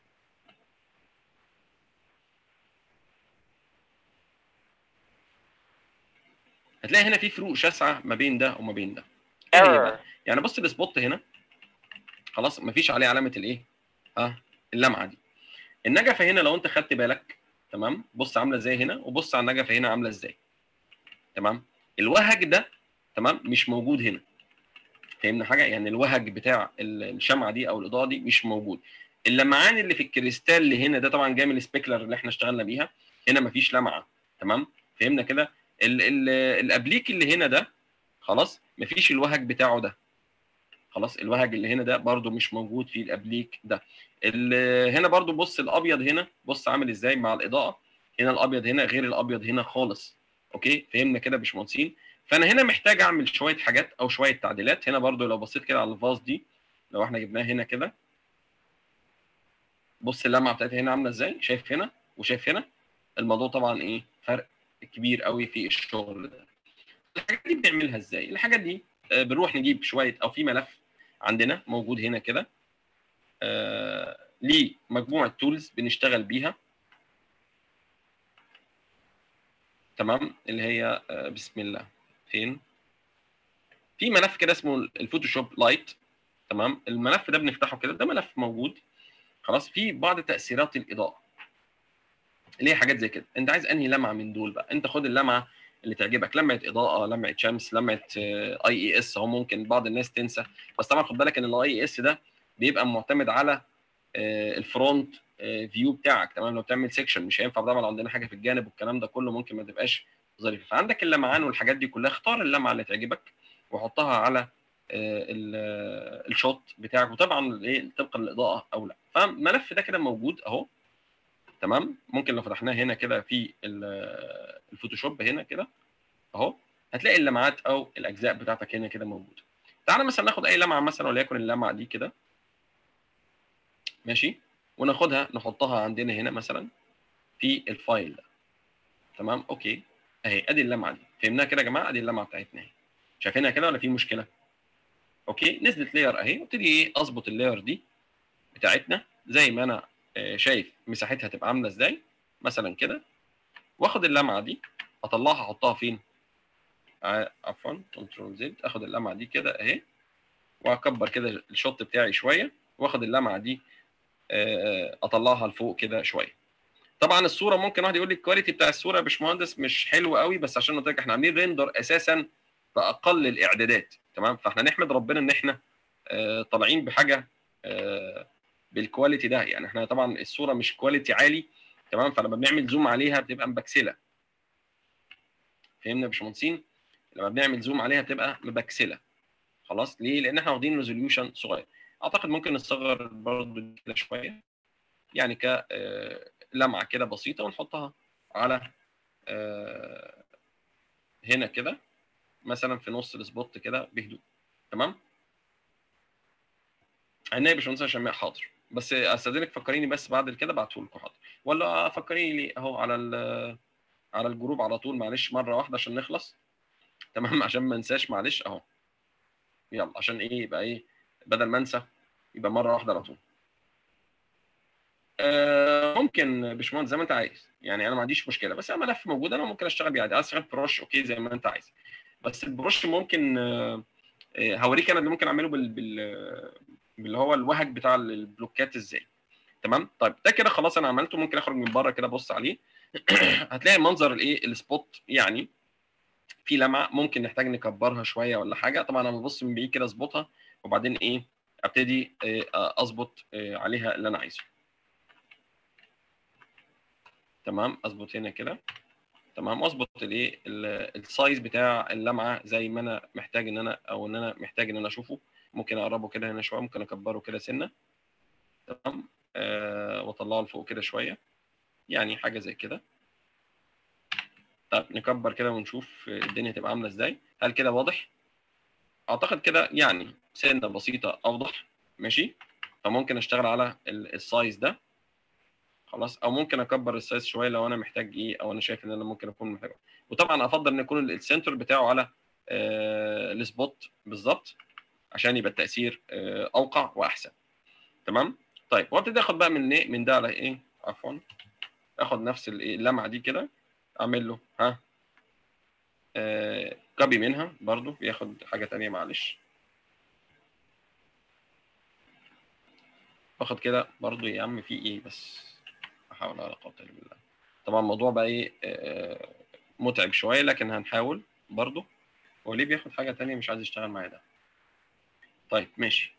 هتلاقي هنا في فروق شاسعه ما بين ده وما بين ده. ايه هي بقى؟ يعني بص السبوت هنا، خلاص مفيش عليه علامه الايه، ها، اللمعه دي. النجفه هنا لو انت خدت بالك، تمام، بص عامله ازاي هنا، وبص على النجفه هنا عامله ازاي، تمام. الوهج ده، تمام، مش موجود هنا. فهمنا حاجه؟ يعني الوهج بتاع الشمعه دي او الاضاءه دي مش موجود. اللمعان اللي في الكريستال اللي هنا ده طبعا جاي من السبيكلر اللي احنا اشتغلنا بيها، هنا مفيش لمعه، تمام. فهمنا كده؟ الابليك اللي هنا ده، خلاص، مفيش الوهج بتاعه ده، خلاص. الوهج اللي هنا ده برده مش موجود في الابليك ده. هنا برده بص الابيض هنا، بص عامل ازاي مع الاضاءه. هنا الابيض هنا غير الابيض هنا خالص. اوكي، فهمنا كده يا باشمهندسين؟ فانا هنا محتاج اعمل شويه حاجات او شويه تعديلات. هنا برضو لو بصيت كده على الفاز دي، لو احنا جبناها هنا كده، بص اللمعه بتاعتها هنا عامله ازاي، شايف هنا وشايف هنا، الموضوع طبعا ايه فرق كبير قوي في الشغل ده. الحاجات دي بنعملها ازاي؟ الحاجات دي آه، بنروح نجيب شويه او في ملف عندنا موجود هنا كده آه ليه مجموعه تولز بنشتغل بيها، تمام، اللي هي آه بسم الله فين، في ملف كده اسمه الفوتوشوب لايت، تمام. الملف ده بنفتحه كده، ده ملف موجود خلاص في بعض تاثيرات الاضاءه اللي هي حاجات زي كده. انت عايز انهي لمعه من دول بقى؟ انت خد اللمعه اللي تعجبك، لمعه اضاءه، لمعه شمس، لمعه اي اي اس. هو ممكن بعض الناس تنسى، بس طبعا خد بالك ان الاي اي اس ده بيبقى معتمد على الفرونت فيو بتاعك، تمام. لو تعمل سيكشن مش هينفع طبعا عندنا حاجه في الجانب والكلام ده كله ممكن ما تبقاش ظريفه. فعندك اللمعان والحاجات دي كلها، اختار اللمعه اللي تعجبك وحطها على الشوت بتاعك، وطبعا ايه طبقا للاضاءه او لا. فالملف ده كده موجود اهو، تمام. ممكن لو فتحناه هنا كده في الفوتوشوب هنا كده اهو، هتلاقي اللمعات او الاجزاء بتاعتك هنا كده موجوده. تعالى مثلا ناخد اي لمعه مثلا، وليكن اللمعه دي كده، ماشي، وناخدها نحطها عندنا هنا مثلا في الفايل ده، تمام. اوكي، اهي ادي اللمعه دي، فهمناها كده يا جماعه؟ ادي اللمعه بتاعتنا اهي، شايفينها كده ولا في مشكله؟ اوكي، نزلت لاير اهي، وابتدي ايه اظبط اللاير دي بتاعتنا زي ما انا شايف مساحتها تبقى عامله ازاي مثلا كده، واخد اللمعه دي اطلعها احطها فين؟ عفوا كنترول زد، اخد اللمعه دي كده اهي، واكبر كده الشوت بتاعي شويه، واخد اللمعه دي اطلعها لفوق كده شويه. طبعا الصوره ممكن واحد يقول لي الكواليتي بتاع الصوره يا باشمهندس مش حلو قوي، بس عشان قلت لك احنا عاملين ريندر اساسا باقل الاعدادات، تمام. فاحنا نحمد ربنا ان احنا طالعين بحاجه بالكواليتي ده. يعني احنا طبعا الصوره مش كواليتي عالي، تمام، فلما بنعمل زوم عليها بتبقى مبكسله. فهمنا يا باشمهندسين؟ لما بنعمل زوم عليها بتبقى مبكسله. خلاص، ليه؟ لان احنا واخدين ريزوليوشن صغير. اعتقد ممكن نصغر برضه كده شويه، يعني كلمعه كده بسيطه، ونحطها على هنا كده مثلا في نص السبوت كده بهدوء، تمام. عينيا يا باشمهندس شماء، حاضر، بس استاذنك فكريني بس بعد كده ابعته لكم، حاضر، ولا فكريني لي اهو على على الجروب على طول، معلش مره واحده عشان نخلص، تمام، عشان ما انساش، معلش اهو، يلا عشان ايه يبقى ايه بدل ما انسى يبقى مره واحده على طول. آه ممكن باشمهندس زي ما انت عايز، يعني انا ما عنديش مشكله، بس انا ملف موجود انا ممكن اشتغل بيه عادي. عايز اشتغل بروش اوكي زي ما انت عايز، بس البروش ممكن آه هوريك انا اللي ممكن اعمله بال, بال باللي هو الوهج بتاع البلوكات ازاي، تمام. طيب ده كده خلاص انا عملته، ممكن اخرج من بره كده ابص عليه هتلاقي منظر الايه السبوت، يعني في لمعه ممكن نحتاج نكبرها شويه ولا حاجه. طبعا انا ببص من بعيد كده اظبطها، وبعدين ايه ابتدي اظبط عليها اللي انا عايزه، تمام. اظبط هنا كده، تمام، واظبط الايه السايز بتاع اللمعه زي ما انا محتاج ان انا او ان انا محتاج ان انا اشوفه. ممكن اقربه كده هنا شويه، ممكن اكبره كده سنه، تمام، آه واطلعه لفوق كده شويه، يعني حاجه زي كده. طب نكبر كده ونشوف الدنيا تبقى عامله ازاي. هل كده واضح؟ اعتقد كده يعني سنه بسيطه اوضح، ماشي. فممكن اشتغل على السايز ده خلاص، او ممكن اكبر السايز شويه لو انا محتاج ايه، او انا شايف ان انا ممكن اكون محتاجه. وطبعا افضل ان يكون السنتر بتاعه على آه السبوت بالظبط، عشان يبقى التاثير آه اوقع واحسن، تمام. طيب وابتدي اخد بقى من ايه من ده على ايه، عفوا، اخد نفس اللمعه دي كده، اعمل له ها آه كوبي منها، برضو بياخد حاجه ثانيه، معلش، باخد كده برضو يا عم في ايه بس، احاول على قوه الا بالله. طبعا الموضوع بقى ايه آه متعب شويه، لكن هنحاول برضو. هو ليه بياخد حاجه ثانيه مش عايز يشتغل معايا ده؟ طيب ماشي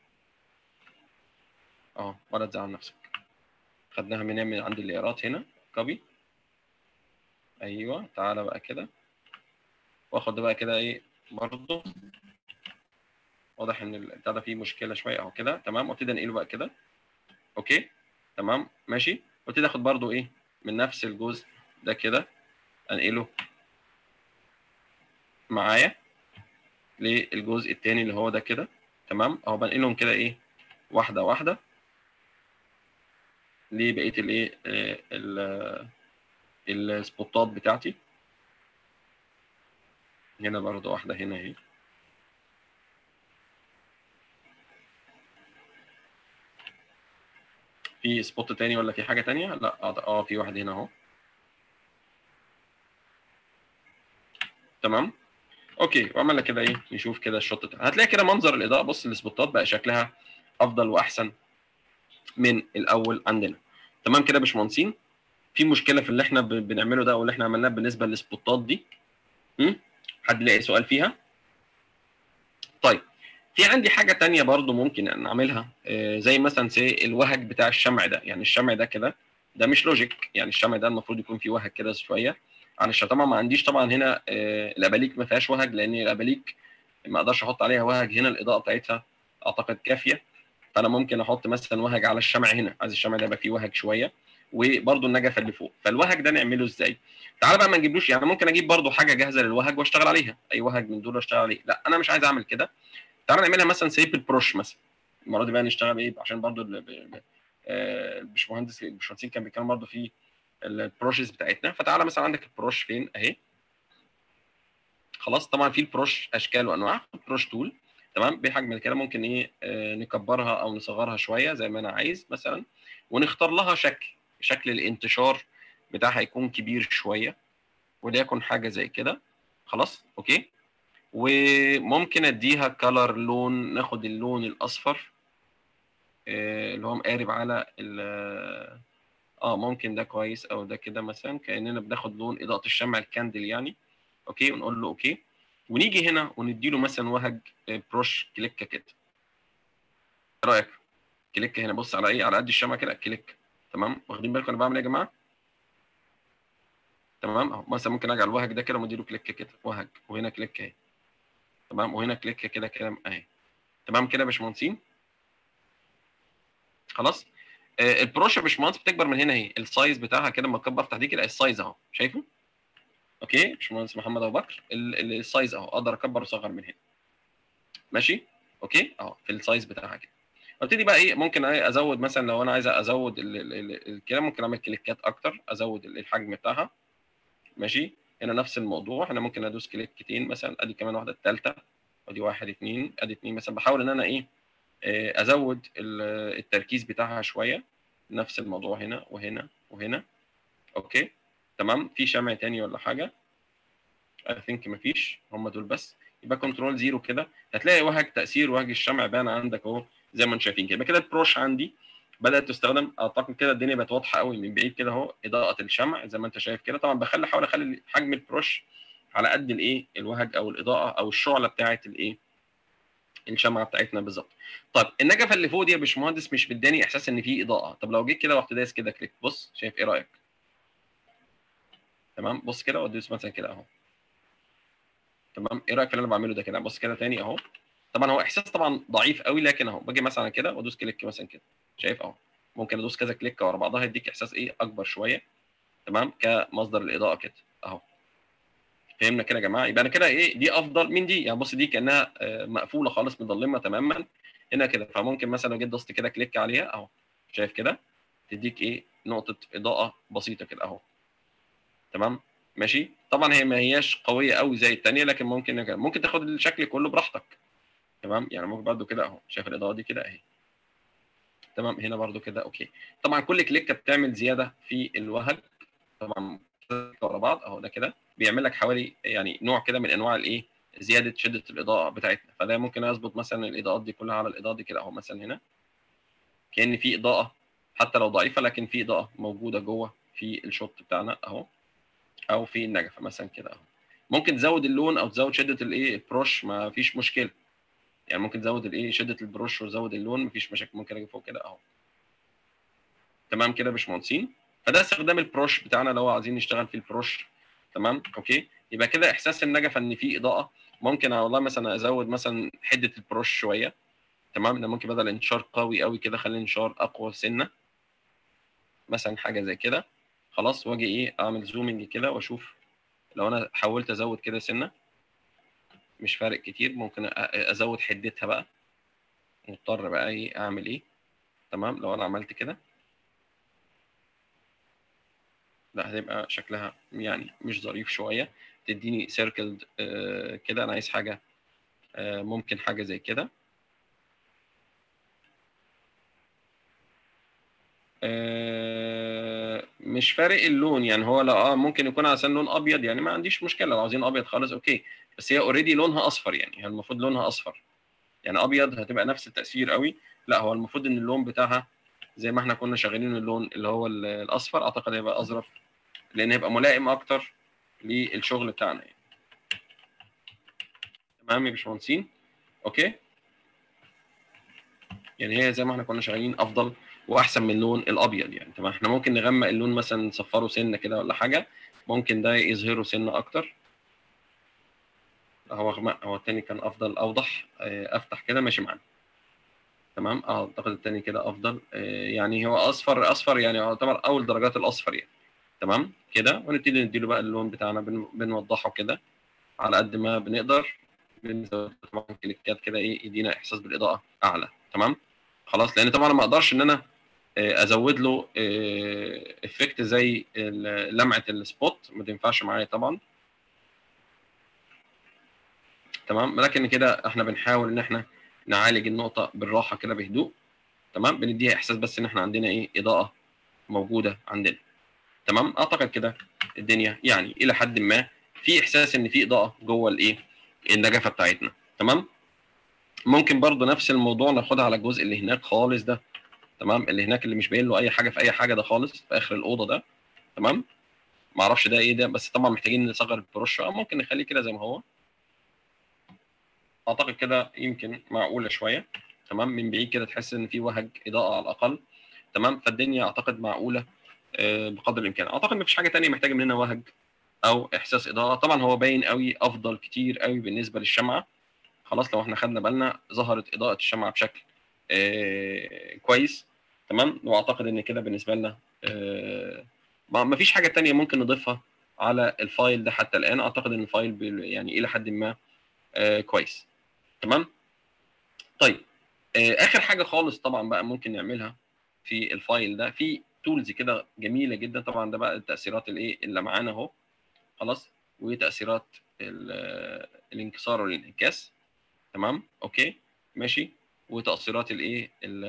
اهو، ولا تزعل نفسك. خدناها من من عند الليارات هنا، كوبي، ايوه، تعالى بقى كده، واخد بقى كده ايه برضو. واضح ان البتاع ده فيه مشكله شويه اهو كده، تمام. وابتدي انقله بقى كده، اوكي، تمام، ماشي. وابتدي اخد برضو ايه من نفس الجزء ده كده، انقله معايا للجزء الثاني اللي هو ده كده. تمام، اهو بنقلهم كده ايه واحده واحده لبقيه الايه السبوتات بتاعتي. هنا برضه واحده هنا اهي. في سبوت تاني ولا في حاجه تانيه؟ لا اه في واحد هنا اهو. تمام اوكي، وعملنا كده ايه نشوف كده الشوت ده. هتلاقي كده منظر الاضاءه، بص السبوتات بقى شكلها افضل واحسن من الاول عندنا. تمام كده يا باشمهندسين. في مشكله في اللي احنا بنعمله ده او اللي احنا عملناه بالنسبه للسبوتات دي؟ امم حد لاقي سؤال فيها؟ طيب في عندي حاجه تانية برضو ممكن نعملها، آه زي مثلا سي الوهج بتاع الشمع ده. يعني الشمع ده كده ده مش لوجيك، يعني الشمع ده المفروض يكون فيه وهج كده شويه عن الشمع. طبعا ما عنديش طبعا هنا آه الاباليك ما فيهاش وهج، لان الاباليك ما اقدرش احط عليها وهج. هنا الاضاءه بتاعتها اعتقد كافيه، فانا ممكن احط مثلا وهج على الشمع هنا. عايز الشمع ده يبقى فيه وهج شويه، وبرده النجفه اللي فوق. فالوهج ده نعمله ازاي؟ تعال بقى ما نجيبلوش، يعني ممكن اجيب برده حاجه جاهزه للوهج واشتغل عليها، اي وهج من دول اشتغل عليه. لا انا مش عايز اعمل كده. تعال نعملها مثلا سيب البروش مثلا. المره دي بقى نشتغل ايه عشان برده الباشمهندس الباشمهندسين كان بيتكلم برده في البروشز بتاعتنا. فتعالى مثلا عندك البروش فين اهي. خلاص طبعا في البروش اشكال وانواع. البروش تول تمام بحجم كده ممكن ايه آه نكبرها او نصغرها شويه زي ما انا عايز مثلا، ونختار لها شكل. شكل الانتشار بتاعها يكون كبير شويه، وليكن حاجه زي كده. خلاص اوكي. وممكن اديها كلر لون، ناخد اللون الاصفر آه اللي هو مقارب على اه ممكن ده كويس، او ده كده مثلا كاننا بناخد لون اضاءه الشمع الكاندل يعني. اوكي ونقول له اوكي، ونيجي هنا وندي له مثلا وهج بروش كليكه كده. ايه رايك؟ كليك هنا، بص على ايه، على قد الشمع كده كليك. تمام واخدين بالكم انا بعمل ايه يا جماعه؟ تمام اهو مثلا ممكن اجي على الوهج ده كده واديله كليك كده وهج، وهنا كليك اهي. تمام وهنا كليك كده كده اهي. تمام كده يا باشمهندسين. خلاص آه البروش يا باشمهندس بتكبر من هنا اهي. السايز بتاعها كده لما اكبر تحت دي كده السايز اهو شايفه؟ اوكي باشمهندس محمد ابو بكر السايز اهو اقدر اكبر واصغر من هنا. ماشي اوكي اهو في السايز بتاعها كده. ابتدي بقى ايه ممكن ازود مثلا لو انا عايز ازود الكلام ممكن اعمل كليكات اكتر ازود الحجم بتاعها. ماشي هنا نفس الموضوع، انا ممكن ادوس كليكتين مثلا، ادي كمان واحده الثالثه، ادي واحد اثنين ادي اثنين مثلا. بحاول ان انا ايه ازود التركيز بتاعها شويه. نفس الموضوع هنا وهنا وهنا. اوكي تمام. في شمع تاني ولا حاجه؟ اي ثينك مفيش، هم دول بس. يبقى كنترول زيرو كده هتلاقي وهج تاثير وهج الشمع بان عندك اهو زي ما انتم شايفين كده. يبقى كده البروش عندي بدات تستخدم. اعتقد كده الدنيا بقت واضحه قوي من بعيد كده اهو. اضاءه الشمع زي ما انت شايف كده. طبعا بخلي احاول اخلي حجم البروش على قد الايه الوهج او الاضاءه او الشعله بتاعه الايه الشمعه بتاعتنا بالظبط. طيب النجفه اللي فوق دي يا باشمهندس مش مداني احساس ان في اضاءه. طب لو جيت كده ورحت دايس كده كليك، بص شايف ايه رايك؟ تمام بص كده وادوس مثلا كده اهو. تمام ايه رايك في اللي انا بعمله ده كده؟ بص كده تاني اهو. طبعا هو احساس طبعا ضعيف قوي، لكن اهو باجي مثلا كده وادوس كليك مثلا كده شايف اهو. ممكن ادوس كذا كليك ورا بعضها يديك احساس ايه اكبر شويه. تمام كمصدر الاضاءه كده اهو. فهمنا كده يا جماعه؟ يبقى انا كده ايه دي افضل من دي. يعني بص دي كانها مقفوله خالص مظلمه تماما هنا كده. فممكن مثلا لو جيت دوست كده كليك عليها اهو شايف كده تديك ايه نقطه اضاءه بسيطه كده اهو. تمام ماشي. طبعا هي ما هياش قويه قوي زي الثانيه، لكن ممكن ممكن تاخد الشكل كله براحتك. تمام يعني ممكن برده كده اهو شايف الاضاءه دي كده اهي. تمام هنا برده كده اوكي. طبعا كل كليكه بتعمل زياده في الوهج. طبعا ورا بعض اهو ده كده بيعمل لك حوالي يعني نوع كده من انواع الايه زياده شده الاضاءه بتاعتنا. فده ممكن اظبط مثلا الاضاءات دي كلها على الاضاءه دي كده اهو مثلا هنا كان في اضاءه حتى لو ضعيفه لكن في اضاءه موجوده جوه في الشوت بتاعنا اهو، او في النجفه مثلا كده اهو. ممكن تزود اللون او تزود شده الايه البروش ما فيش مشكله. يعني ممكن تزود الايه شده البروش وتزود اللون مفيش مشاكل. ممكن اجي فوق كده اهو. تمام كده يا باشمهندسين. فده استخدام البروش بتاعنا لو عايزين نشتغل في البروش. تمام اوكي. يبقى كده احساس النجفه ان في اضاءه. ممكن والله مثلا ازود مثلا حده البروش شويه. تمام ده ممكن بدل انتشار قوي قوي كده خلي انتشار اقوى سنه مثلا حاجه زي كده. خلاص واجي ايه اعمل زومنج كده واشوف لو انا حاولت ازود كده سنه مش فارق كتير، ممكن ازود حدتها بقى، مضطر بقى ايه اعمل ايه. تمام، لو انا عملت كده لا هتبقى شكلها يعني مش ظريف شويه، تديني سيركلد آه كده. انا عايز حاجه آه ممكن حاجه زي كده. آه مش فارق اللون يعني، هو لا اه ممكن يكون عشان لون ابيض يعني ما عنديش مشكله، لو عايزين ابيض خالص اوكي، بس هي اوريدي لونها اصفر يعني، هي المفروض لونها اصفر يعني، ابيض هتبقى نفس التاثير قوي. لا هو المفروض ان اللون بتاعها زي ما احنا كنا شغالين اللون اللي هو الاصفر، اعتقد هيبقى اظرف لان هيبقى ملائم اكتر للشغل بتاعنا يعني. تمام يا باشمهندسين، اوكي. يعني هي زي ما احنا كنا شغالين افضل واحسن من اللون الابيض يعني. تمام، احنا ممكن نغمق اللون مثلا نصفره سنه كده ولا حاجه، ممكن ده يظهره سنه اكتر. هو غمق، هو التاني كان افضل اوضح. اه، افتح كده ماشي معانا. تمام، اه اعتقد التاني كده افضل. اه يعني هو اصفر اصفر يعني يعتبر اول درجات الاصفر يعني. تمام كده، ونبتدي نديله بقى اللون بتاعنا، بن- بنوضحه كده على قد ما بنقدر. بنزود طبعا كليكات كده ايه يدينا احساس بالاضاءه اعلى. تمام خلاص، لان طبعا ما اقدرش ان انا ازود له افكت زي لمعه السبوت، ما تنفعش معايا طبعا. تمام، لكن كده احنا بنحاول ان احنا نعالج النقطه بالراحه كده بهدوء. تمام، بنديها احساس بس ان احنا عندنا ايه اضاءه موجوده عندنا. تمام، اعتقد كده الدنيا يعني الى حد ما في احساس ان في اضاءه جوه الايه النجفه بتاعتنا. تمام، ممكن برضو نفس الموضوع ناخدها على الجزء اللي هناك خالص ده. تمام، اللي هناك اللي مش باين له اي حاجه في اي حاجه ده خالص في اخر الاوضه ده. تمام، ما اعرفش ده ايه ده، بس طبعا محتاجين نصغر البروش، او ممكن نخليه كده زي ما هو. اعتقد كده يمكن معقوله شويه. تمام، من بعيد كده تحس ان في وهج اضاءه على الاقل. تمام، فالدنيا اعتقد معقوله آه، بقدر الامكان. اعتقد مفيش حاجه ثانيه محتاجه مننا وهج او احساس اضاءه. طبعا هو باين قوي، افضل كتير قوي بالنسبه للشمعه. خلاص، لو احنا خدنا بالنا ظهرت اضاءه الشمعه بشكل آه كويس. تمام، واعتقد ان كده بالنسبه لنا آه ما فيش حاجه تانية ممكن نضيفها على الفايل ده حتى الان. اعتقد ان الفايل يعني الى حد ما آه كويس. تمام، طيب آه اخر حاجه خالص طبعا بقى ممكن نعملها في الفايل ده، في تولز كده جميله جدا. طبعا ده بقى التاثيرات الايه اللي معانا اهو. خلاص، وتاثيرات الانكسار والانعكاس. تمام اوكي ماشي، وتاثيرات الايه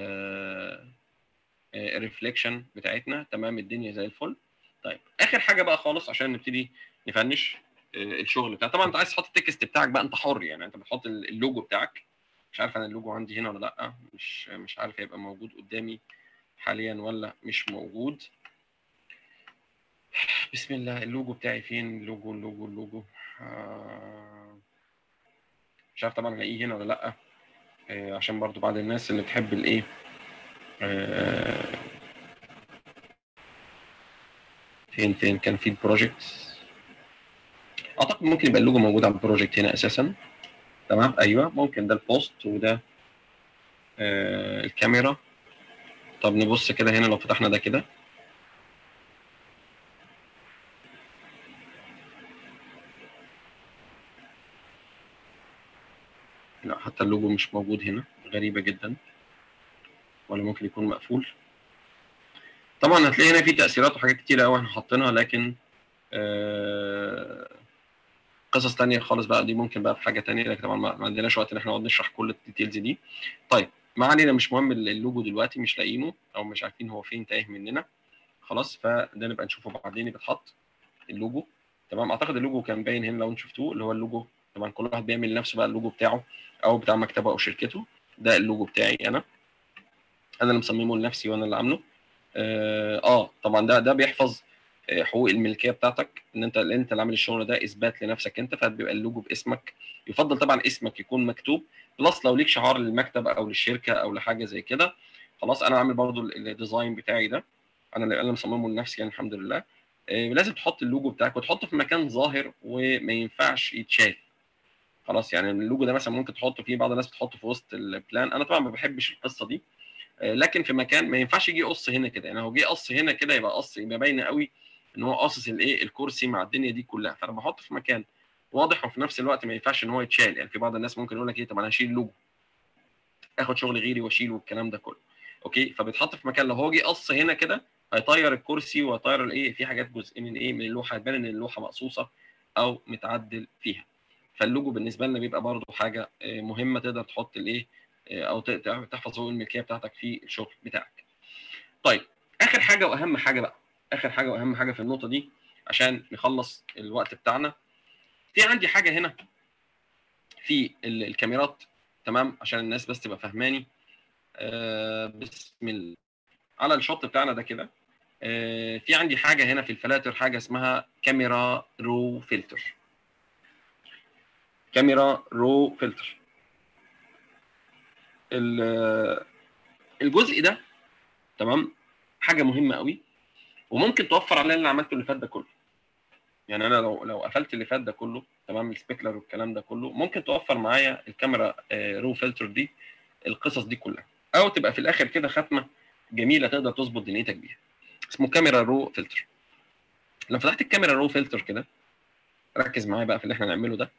الريفليكشن بتاعتنا. تمام، الدنيا زي الفل. طيب اخر حاجه بقى خالص عشان نبتدي نفنش الشغل بتاعك. طبعا انت عايز تحط التكست بتاعك بقى انت حر يعني، انت بتحط اللوجو بتاعك. مش عارف انا اللوجو عندي هنا ولا لا، مش مش عارف هيبقى موجود قدامي حاليا ولا مش موجود. بسم الله، اللوجو بتاعي فين؟ اللوجو اللوجو اللوجو آه مش عارف طبعا الاقيه هنا ولا لا. آه عشان برضو بعض الناس اللي بتحب الايه آه فين فين كان في البروجكت. اعتقد ممكن يبقى اللوجو موجود على البروجكت هنا اساسا. تمام ايوه، ممكن ده البوست وده آه الكاميرا. طب نبص كده هنا لو فتحنا ده كده. لا حتى اللوجو مش موجود هنا، غريبه جدا. ولا ممكن يكون مقفول. طبعا هتلاقي هنا في تاثيرات وحاجات كتيره قوي احنا حاطينها، لكن آه قصص تانية خالص بقى دي ممكن بقى في حاجه تانية، لكن طبعا ما عندناش وقت ان احنا نقعد نشرح كل الديتيلز دي. طيب ما علينا، مش مهم اللوجو دلوقتي، مش لاقيينه او مش عارفين هو فين، تايه مننا. خلاص، فده نبقى نشوفه بعدين بيتحط اللوجو. تمام، اعتقد اللوجو كان باين هنا لو انتم شفتوه، اللي هو اللوجو. طبعا كل واحد بيعمل لنفسه بقى اللوجو بتاعه او بتاع مكتبه او شركته. ده اللوجو بتاعي انا، انا اللي مصممه لنفسي وانا اللي عامله. اه, آه طبعا ده ده بيحفظ حقوق الملكيه بتاعتك، ان انت انت اللي عامل الشغل ده، اثبات لنفسك انت، فبيبقى اللوجو باسمك. يفضل طبعا اسمك يكون مكتوب، بلس لو ليك شعار للمكتب او للشركه او لحاجه زي كده. خلاص، انا عامل برضو الديزاين بتاعي ده، انا اللي انا مصممه لنفسي يعني الحمد لله. آه لازم تحط اللوجو بتاعك وتحطه في مكان ظاهر وما ينفعش يتشال. خلاص، يعني اللوجو ده مثلا ممكن تحطه فيه، بعض الناس بتحطه في وسط البلان، انا طبعا ما بحبش القصه دي. لكن في مكان ما ينفعش يجي قص هنا كده، يعني هو جه قص هنا كده يبقى قص، يبقى باينه قوي ان هو قاصص الايه الكرسي مع الدنيا دي كلها. فانا بحطه في مكان واضح وفي نفس الوقت ما ينفعش ان هو يتشال. يعني في بعض الناس ممكن يقول لك ايه، طب انا هشيل اللوجو، اخد شغل غيري واشيله والكلام ده كله. اوكي، فبيتحط في مكان لو هو جه قص هنا كده هيطير الكرسي وهيطير الايه، في حاجات جزء من ايه، من اللوحه هتبان ان اللوحه مقصوصه او متعدل فيها. فاللوجو بالنسبه لنا بيبقى برضه حاجه مهمه تقدر تحط الايه او تحفظ حقوق الملكيه بتاعتك في الشغل بتاعك. طيب اخر حاجه واهم حاجه بقى، اخر حاجه واهم حاجه في النقطه دي عشان نخلص الوقت بتاعنا. في عندي حاجه هنا في الكاميرات، تمام، عشان الناس بس تبقى فهماني. آه بسم الله. على الشوت بتاعنا ده كده آه في عندي حاجه هنا في الفلاتر، حاجه اسمها كاميرا رو فلتر. كاميرا رو فلتر الجزء ده تمام حاجه مهمه قوي، وممكن توفر عليا اللي انا عملته اللي فات ده كله. يعني انا لو لو قفلت اللي فات ده كله تمام، السبيكلر والكلام ده كله، ممكن توفر معايا الكاميرا آه رو فلتر دي القصص دي كلها، او تبقى في الاخر كده ختمه جميله تقدر تظبط دنيتك بيها. اسمه كاميرا رو فلتر. لو فتحت الكاميرا رو فلتر كده، ركز معايا بقى في اللي احنا نعمله ده.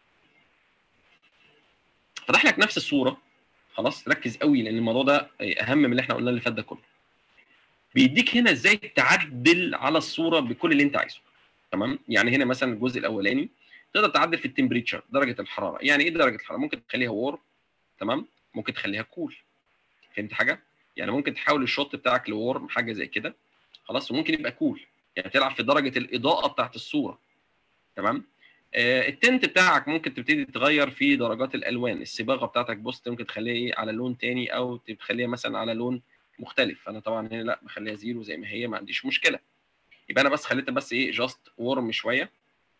فتح لك نفس الصوره، خلاص ركز قوي لان الموضوع ده اهم من اللي احنا قلناه اللي فات ده كله. بيديك هنا ازاي تعدل على الصوره بكل اللي انت عايزه، تمام. يعني هنا مثلا الجزء الاولاني تقدر تعدل في التمبريتشر، درجه الحراره. يعني ايه درجه الحراره؟ ممكن تخليها وور، تمام، ممكن تخليها كول. فهمت حاجه؟ يعني ممكن تحول الشوت بتاعك لورم حاجه زي كده، خلاص، وممكن يبقى كول، يعني تلعب في درجه الاضاءه بتاعت الصوره، تمام. آه التنت بتاعك ممكن تبتدي تغير في درجات الالوان، الصباغه بتاعتك بص ممكن تخليها ايه على لون تاني او تخليها مثلا على لون مختلف. انا طبعا هنا لا بخليها زيرو زي ما هي، ما عنديش مشكله. يبقى انا بس خليتها بس ايه جاست ورم شويه،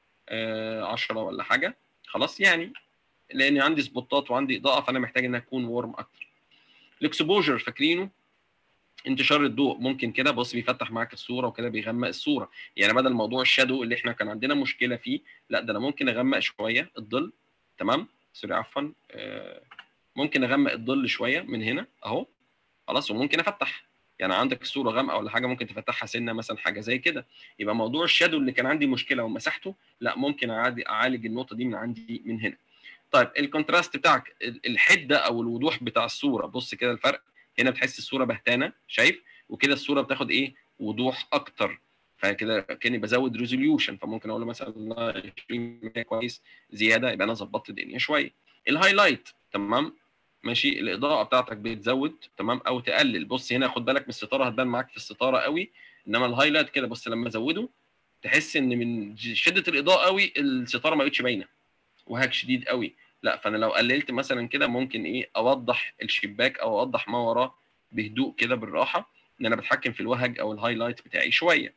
آه عشرة ولا حاجه، خلاص، يعني لان عندي سبوتات وعندي اضاءه فانا محتاج انها تكون ورم اكتر. الاكسبوجر فاكرينه، انتشار الضوء، ممكن كده بص بيفتح معاك الصوره وكده بيغمق الصوره. يعني بدل موضوع الشادو اللي احنا كان عندنا مشكله فيه، لا ده انا ممكن اغمق شويه الظل، تمام، سوري عفوا، آه ممكن اغمق الظل شويه من هنا اهو، خلاص، وممكن افتح. يعني عندك الصوره غامقه ولا حاجه ممكن تفتحها سنه مثلا، حاجه زي كده. يبقى موضوع الشادو اللي كان عندي مشكله ومسحته، لا ممكن عادي اعالج النقطه دي من عندي من هنا. طيب الكونتراست بتاعك، الحده او الوضوح بتاع الصوره، بص كده الفرق. هنا بتحس الصوره بهتانه، شايف؟ وكده الصوره بتاخد ايه وضوح اكتر. فكده كاني بزود ريزوليوشن، فممكن اقول له مثلا عشرين كويس زياده، يبقى انا ظبطت الدنيا شويه. الهايلايت، تمام، ماشي، الاضاءه بتاعتك بتزود، تمام، او تقلل. بص هنا خد بالك من الستاره، هتبان معاك في الستاره قوي، انما الهايلايت كده بص لما ازوده تحس ان من شده الاضاءه قوي الستاره ما بقتش باينه وهاك شديد قوي. لا فانا لو قللت مثلا كده ممكن ايه اوضح الشباك او اوضح ما وراه بهدوء كده بالراحه، ان انا بتحكم في الوهج او الهايلايت بتاعي شويه.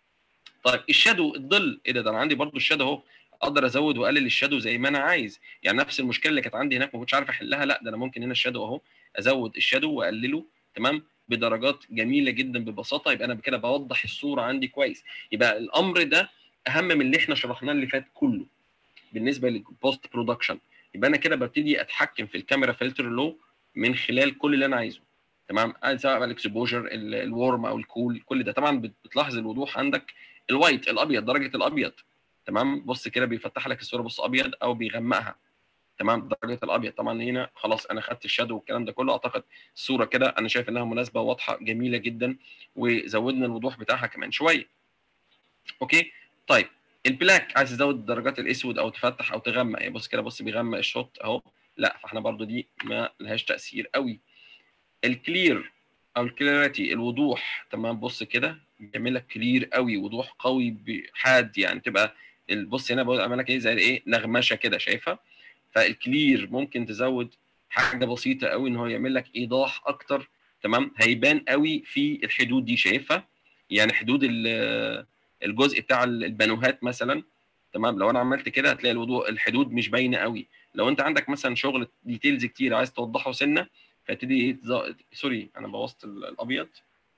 طيب الشادو، الظل، ايه ده ده انا عندي برده الشادو اهو، اقدر ازود واقلل الشادو زي ما انا عايز. يعني نفس المشكله اللي كانت عندي هناك ما كنتش عارف احلها، لا ده انا ممكن هنا الشادو اهو ازود الشادو واقلله، تمام، بدرجات جميله جدا ببساطه. يبقى انا كده بوضح الصوره عندي كويس. يبقى الامر ده اهم من اللي احنا شرحناه اللي فات كله بالنسبه للبوست برودكشن. يبقى انا كده ببتدي اتحكم في الكاميرا فلتر لو من خلال كل اللي انا عايزه، تمام، سواء الاكسبوجر الورم او الكول، كل ده طبعا بتلاحظ الوضوح عندك. الوايت الابيض، درجه الابيض، تمام، بص كده بيفتح لك الصوره بص ابيض او بيغمقها، تمام، درجه الابيض. طبعا هنا خلاص انا خدت الشادو والكلام ده كله، اعتقد الصوره كده انا شايف انها مناسبه واضحه جميله جدا، وزودنا الوضوح بتاعها كمان شويه. اوكي طيب البلاك، عايز تزود درجات الاسود او تفتح او تغمق، يعني بص كده بص بيغمق الشوت اهو، لا فاحنا برضو دي ما لهاش تاثير قوي. الكلير او الكليرتي، الوضوح، تمام، بص كده بيعمل لك كلير قوي، وضوح قوي حاد، يعني تبقى بص هنا بقول اعمل لك ايه زي ايه نغمشه كده، شايفها؟ فالكلير ممكن تزود حاجه بسيطه قوي ان هو يعمل لك ايضاح اكتر، تمام، هيبان قوي في الحدود دي، شايفها؟ يعني حدود الجزء بتاع البانوهات مثلا، تمام، لو انا عملت كده هتلاقي الوضوح الحدود مش باينه قوي. لو انت عندك مثلا شغل ديتيلز كتير عايز توضحه سنه، فتبتدي ايه تز... سوري انا بوظت الابيض،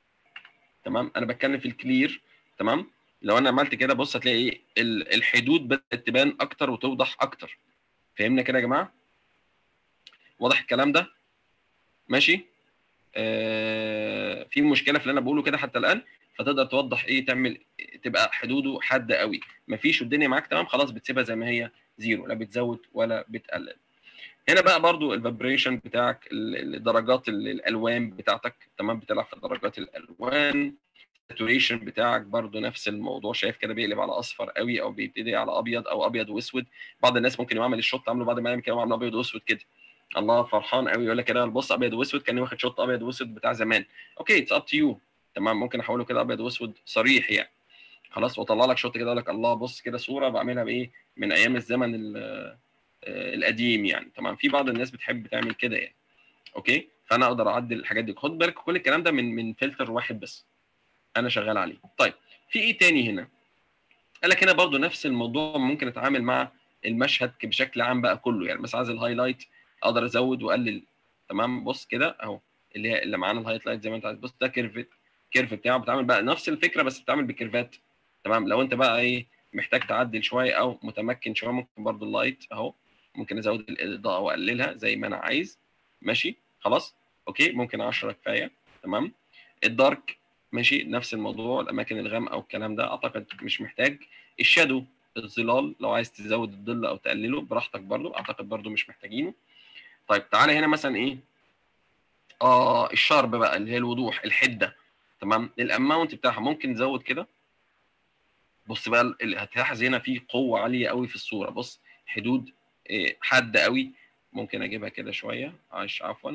تمام، انا بتكلم في الكلير، تمام. لو انا عملت كده بص هتلاقي ايه الحدود بدات تبان اكتر وتوضح اكتر. فهمنا كده يا جماعه؟ واضح الكلام ده؟ ماشي. آه في مشكله في اللي انا بقوله كده حتى الان، فتقدر توضح ايه، تعمل تبقى حدوده حاده قوي، مفيش والدنيا معاك تمام خلاص بتسيبها زي ما هي زيرو، لا بتزود ولا بتقلل. هنا بقى برضو الفابريشن بتاعك، درجات الالوان بتاعتك، تمام، بتلعب في درجات الالوان. الساتوريشن بتاعك برضو نفس الموضوع، شايف كده بيقلب على اصفر قوي او بيبتدي على ابيض او ابيض واسود. بعض الناس ممكن يعمل الشوط عامله بعد ما يعمل كده عامله ابيض واسود كده، الله فرحان قوي يقول لك كده بص ابيض واسود كاني واخد شوط ابيض واسود بتاع زمان. اوكي اتس اب تو يو، تمام، ممكن احوله كده ابيض واسود صريح يعني، خلاص، واطلع لك شوط كده اقول لك الله بص كده صوره بعملها بايه من ايام الزمن القديم يعني، تمام. في بعض الناس بتحب تعمل كده يعني، اوكي. فانا اقدر اعدل الحاجات دي، خد بالك كل الكلام ده من من فلتر واحد بس انا شغال عليه. طيب في ايه تاني هنا؟ قال لك هنا برضو نفس الموضوع، ممكن اتعامل مع المشهد بشكل عام بقى كله، يعني مثلا عايز الهايلايت اقدر ازود واقلل، تمام. بص كده اهو اللي هي اللي معانا الهايلايت زي ما انت عايز، بص ده كيرف، كيرف بتاعه بتعمل بقى نفس الفكره بس بتعمل بكيرفات، تمام. لو انت بقى ايه محتاج تعدل شويه او متمكن شويه ممكن برضو اللايت اهو، ممكن ازود الاضاءه واقللها زي ما انا عايز، ماشي خلاص، اوكي. ممكن عشرة كفايه، تمام. الدارك ماشي نفس الموضوع، الاماكن الغامقه والكلام ده اعتقد مش محتاج. الشادو الظلال لو عايز تزود الظل او تقلله براحتك برضو، اعتقد برضو مش محتاجينه. طيب تعالى هنا مثلا ايه، اه الشارب بقى اللي هي الوضوح الحده، تمام. الاماونت بتاعها ممكن نزود كده، بص بقى هتلاحظ هنا في قوه عاليه قوي في الصوره، بص حدود إيه حاده قوي. ممكن اجيبها كده شويه، عايش عفوا،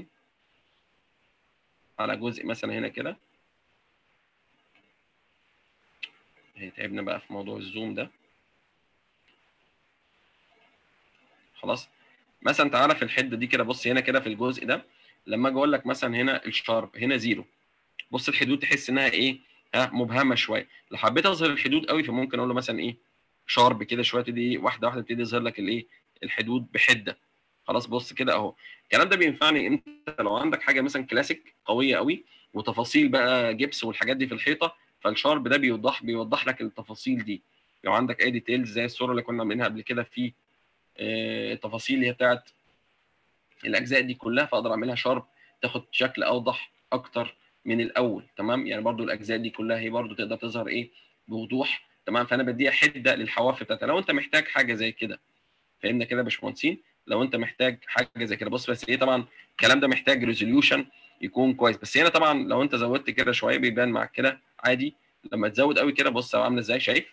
على جزء مثلا هنا كده، هيتعبنا بقى في موضوع الزوم ده، خلاص. مثلا تعالى في الحده دي كده، بص هنا كده في الجزء ده، لما اجي اقول لك مثلا هنا الشارب هنا زيرو، بص الحدود تحس انها ايه، ها مبهمه شويه. لو حبيت اظهر الحدود قوي فممكن اقول له مثلا ايه شارب كده شويه، تبتدي ايه واحده واحده تبتدي يظهر لك الايه الحدود بحده، خلاص. بص كده اهو الكلام ده بينفعني امتى؟ لو عندك حاجه مثلا كلاسيك قويه قوي وتفاصيل بقى جبس والحاجات دي في الحيطه، فالشارب ده بيوضح بيوضح لك التفاصيل دي. لو عندك اي ديتيلز زي الصوره اللي كنا عاملينها قبل كده في التفاصيل اللي هي بتاعت الاجزاء دي كلها، فاقدر اعملها شارب تاخد شكل اوضح اكتر من الاول، تمام. يعني برضو الاجزاء دي كلها هي برضو تقدر تظهر ايه بوضوح، تمام. فانا بديها حده للحواف بتاعتها. لو انت محتاج حاجه زي كده، فهمنا كده يا باشمهندسين، لو انت محتاج حاجه زي كده، بص بس ايه طبعا الكلام ده محتاج ريزوليوشن يكون كويس، بس هنا طبعا لو انت زودت كده شويه بيبان معاك كده عادي. لما تزود قوي كده بص عامله ازاي، شايف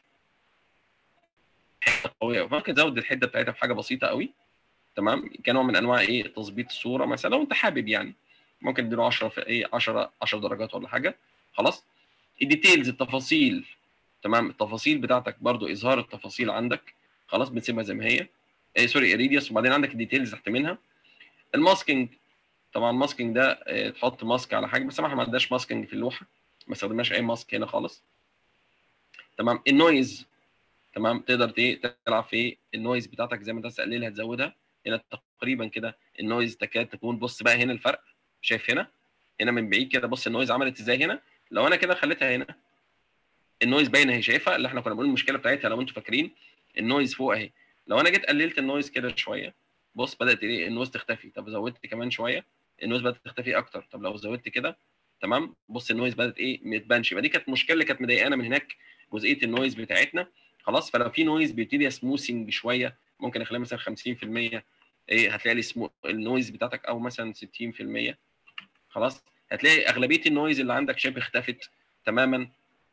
حته قويه، ممكن تزود الحده بتاعتها بحاجه بسيطه قوي، تمام، كنوع من انواع ايه تظبيط الصوره مثلا لو انت حابب يعني، ممكن تديله عشرة في ايه عشرة عشرة درجات ولا حاجه، خلاص. الديتيلز التفاصيل، تمام، التفاصيل بتاعتك برضو اظهار التفاصيل عندك، خلاص بتسيبها زي ما هي، ايه سوري اريديوس، وبعدين عندك الديتيلز تحت منها. الماسكينج، طبعا الماسكينج ده اه تحط ماسك على حاجه، بس احنا ما عندناش ماسكينج في اللوحه، ما استخدمناش اي ماسك هنا خالص، تمام. النويز، تمام، تقدر تلعب في النويز بتاعتك زي ما انت تقللها تزودها. هنا تقريبا كده النويز تكاد تكون، بص بقى هنا الفرق، شايف هنا هنا من بعيد كده بص النويز عملت ازاي هنا. لو انا كده خليتها هنا النويز باينه اهي، شايفها اللي احنا كنا بنقول المشكله بتاعتها لو انتوا فاكرين النويز فوق اهي. لو انا جيت قللت النويز كده شويه، بص بدات ايه النويز تختفي. طب زودت كمان شويه النويز بدات تختفي اكتر. طب لو زودت كده، تمام، بص النويز بدات ايه ما تبانش. يبقى دي كانت مشكله اللي كانت مضايقانا من هناك، جزئيه النويز بتاعتنا، خلاص. فلو في نويز بيبتدي سموثنج شويه ممكن اخليها مثلا خمسين في المية، ايه هتلاقي لي سمو... النويز بتاعتك او مثلا ستين في المية، خلاص. هتلاقي اغلبيه النويز اللي عندك شبه اختفت تماما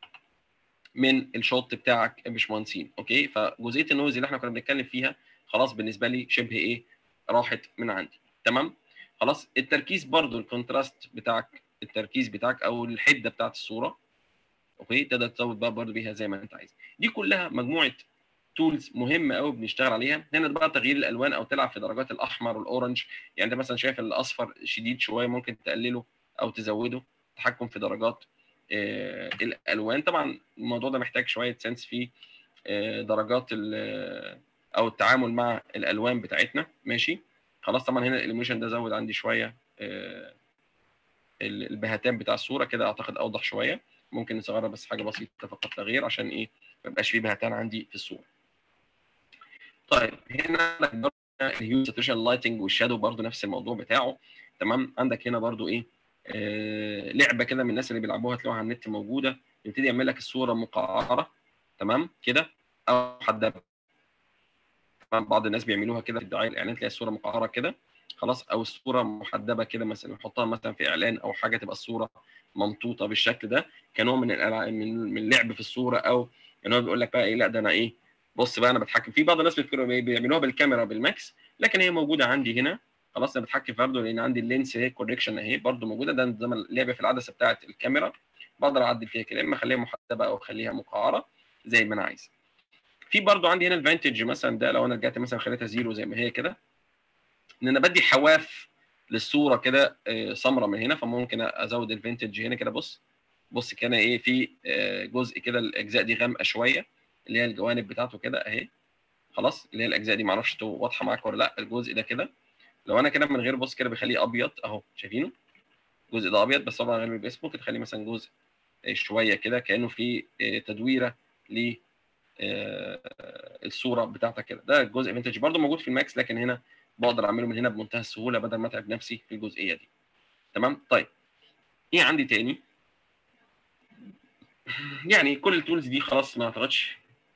من الشوت بتاعك يا باشمهندسين، اوكي. فجزئيه النويز اللي احنا كنا بنتكلم فيها خلاص بالنسبه لي شبه ايه راحت من عندي، تمام. خلاص التركيز برضو الكونتراست بتاعك، التركيز بتاعك او الحده بتاعت الصوره، اوكي، تقدر تزود بقى برضو بيها زي ما انت عايز. دي كلها مجموعه تولز مهمه قوي بنشتغل عليها. هنا بقى تغيير الالوان او تلعب في درجات الاحمر والاورنج، يعني انت مثلا شايف الاصفر شديد شويه ممكن تقلله او تزوده، تحكم في درجات آه الالوان. طبعا الموضوع ده محتاج شويه سنس في آه درجات او التعامل مع الالوان بتاعتنا، ماشي خلاص. طبعا هنا الاليميشن ده زود عندي شويه آه البهتان بتاع الصوره كده، اعتقد اوضح شويه. ممكن نصغرها بس حاجه بسيطه فقط تغيير عشان ايه ما يبقاش فيه بهتان عندي في الصوره. طيب هنا الهيو ساتوريشن لايتنج والشادو برضو نفس الموضوع بتاعه، تمام. عندك هنا برضو ايه آه لعبه كده من الناس اللي بيلعبوها تلاقوها على النت موجوده، يبتدي يعمل لك الصوره مقعره تمام كده او محدبه. بعض الناس بيعملوها كده في الدعايه الاعلان، تلاقي الصوره مقعره كده خلاص، او الصوره محدبه كده مثلا يحطها مثلا في اعلان او حاجه تبقى الصوره ممطوطه بالشكل ده كنوع من الالعاب من من اللعب في الصوره، او ان هو بيقول لك بقى ايه لا ده انا ايه بص بقى انا بتحكم في بعض الناس بيعملوها بالكاميرا بالماكس، لكن هي موجوده عندي هنا خلاص انا بتحكم برضه لان عندي اللينس هي كوريكشن اهي برضه موجوده، ده زي ما اللعبه في العدسه بتاعه الكاميرا بقدر اعدل فيها كده، اما اخليها محدبه او اخليها مقعره زي ما انا عايز. في برضو عندي هنا الفانتج مثلا ده لو انا رجعت مثلا خليتها زيرو زي ما هي كده، ان انا بدي حواف للصوره كده سمراء من هنا، فممكن ازود الفانتج هنا كده. بص بص كان ايه في جزء كده الاجزاء دي غامقه شويه اللي هي الجوانب بتاعته كده اهي خلاص، اللي هي الاجزاء دي معرفش تو واضحه معاك ولا لا. الجزء ده كده لو انا كده من غير بص كده بخليه ابيض اهو شايفينه الجزء ده ابيض، بس طبعا غير باسمه كده، خليه مثلا جزء شويه كده كانه في تدويره ل الصوره بتاعتك كده. ده الجزء فينتج برده موجود في الماكس، لكن هنا بقدر اعمله من هنا بمنتهى السهوله بدل ما اتعب نفسي في الجزئيه دي. تمام. طيب ايه عندي تاني؟ يعني كل التولز دي خلاص ما اعتقدش.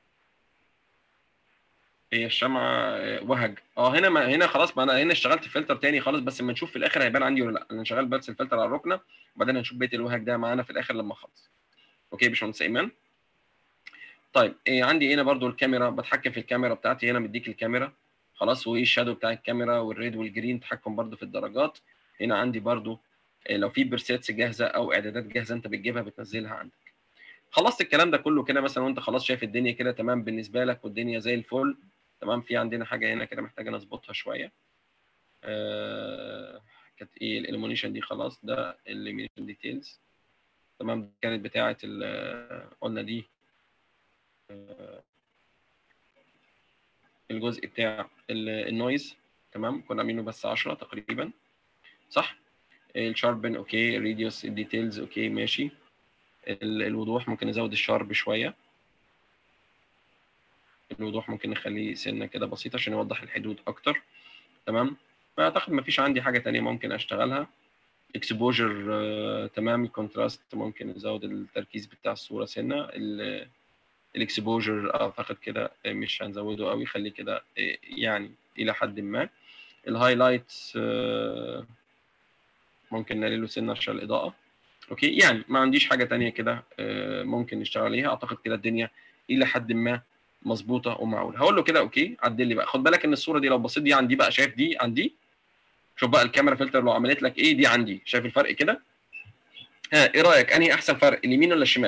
هي الشمعه وهج اه هنا ما هنا خلاص، ما انا هنا اشتغلت فلتر تاني خالص، بس اما نشوف في الاخر هيبان عندي ولا لا. انا شغال بس الفلتر على الركنه وبعدين هنشوف بقيه الوهج ده معانا في الاخر لما اخلص. اوكي يا باشمهندس ايمن. طيب إيه عندي هنا برضو الكاميرا، بتحكم في الكاميرا بتاعتي هنا مديك الكاميرا خلاص، وايه الشادو بتاع الكاميرا والريد والجرين، تحكم برضو في الدرجات. هنا عندي برضو إيه لو في بريسيتس جاهزه او اعدادات جاهزه انت بتجيبها بتنزلها عندك. خلصت الكلام ده كله كده مثلا وانت خلاص شايف الدنيا كده تمام بالنسبه لك والدنيا زي الفل تمام. في عندنا حاجه هنا كده محتاجه نظبطها شويه. آه كانت ايه الاليمونيشن دي خلاص، ده الاليمونيشن ديتيلز تمام، كانت بتاعه قلنا دي آه الجزء بتاع النويز تمام، كنا عاملينه بس عشرة تقريبا صح. الشاربن اوكي، الريديوس الديتيلز اوكي ماشي. الوضوح ممكن نزود الشارب شويه، الوضوح ممكن نخليه سنه كده بسيطه عشان يوضح الحدود اكتر تمام. فاعتقد ما فيش عندي حاجه ثانيه ممكن اشتغلها. اكسبوجر آه، تمام. الكونتراست ممكن نزود التركيز بتاع الصوره سنه. الاكسبوجر اعتقد كده مش هنزوده قوي، خليه كده يعني الى حد ما. الهايلايتس ممكن نقلل له سنه عشان الاضاءه اوكي. يعني ما عنديش حاجه ثانيه كده ممكن نشتغل عليها. اعتقد كده الدنيا الى حد ما مظبوطه ومعقوله. هقول له كده اوكي عدل لي بقى. خد بالك ان الصوره دي لو بصيت دي عندي بقى، شايف دي عندي، شوف بقى الكاميرا فلتر لو عملت لك ايه دي عندي، شايف الفرق كده؟ ها ايه رايك انهي احسن فرق، اليمين ولا الشمال؟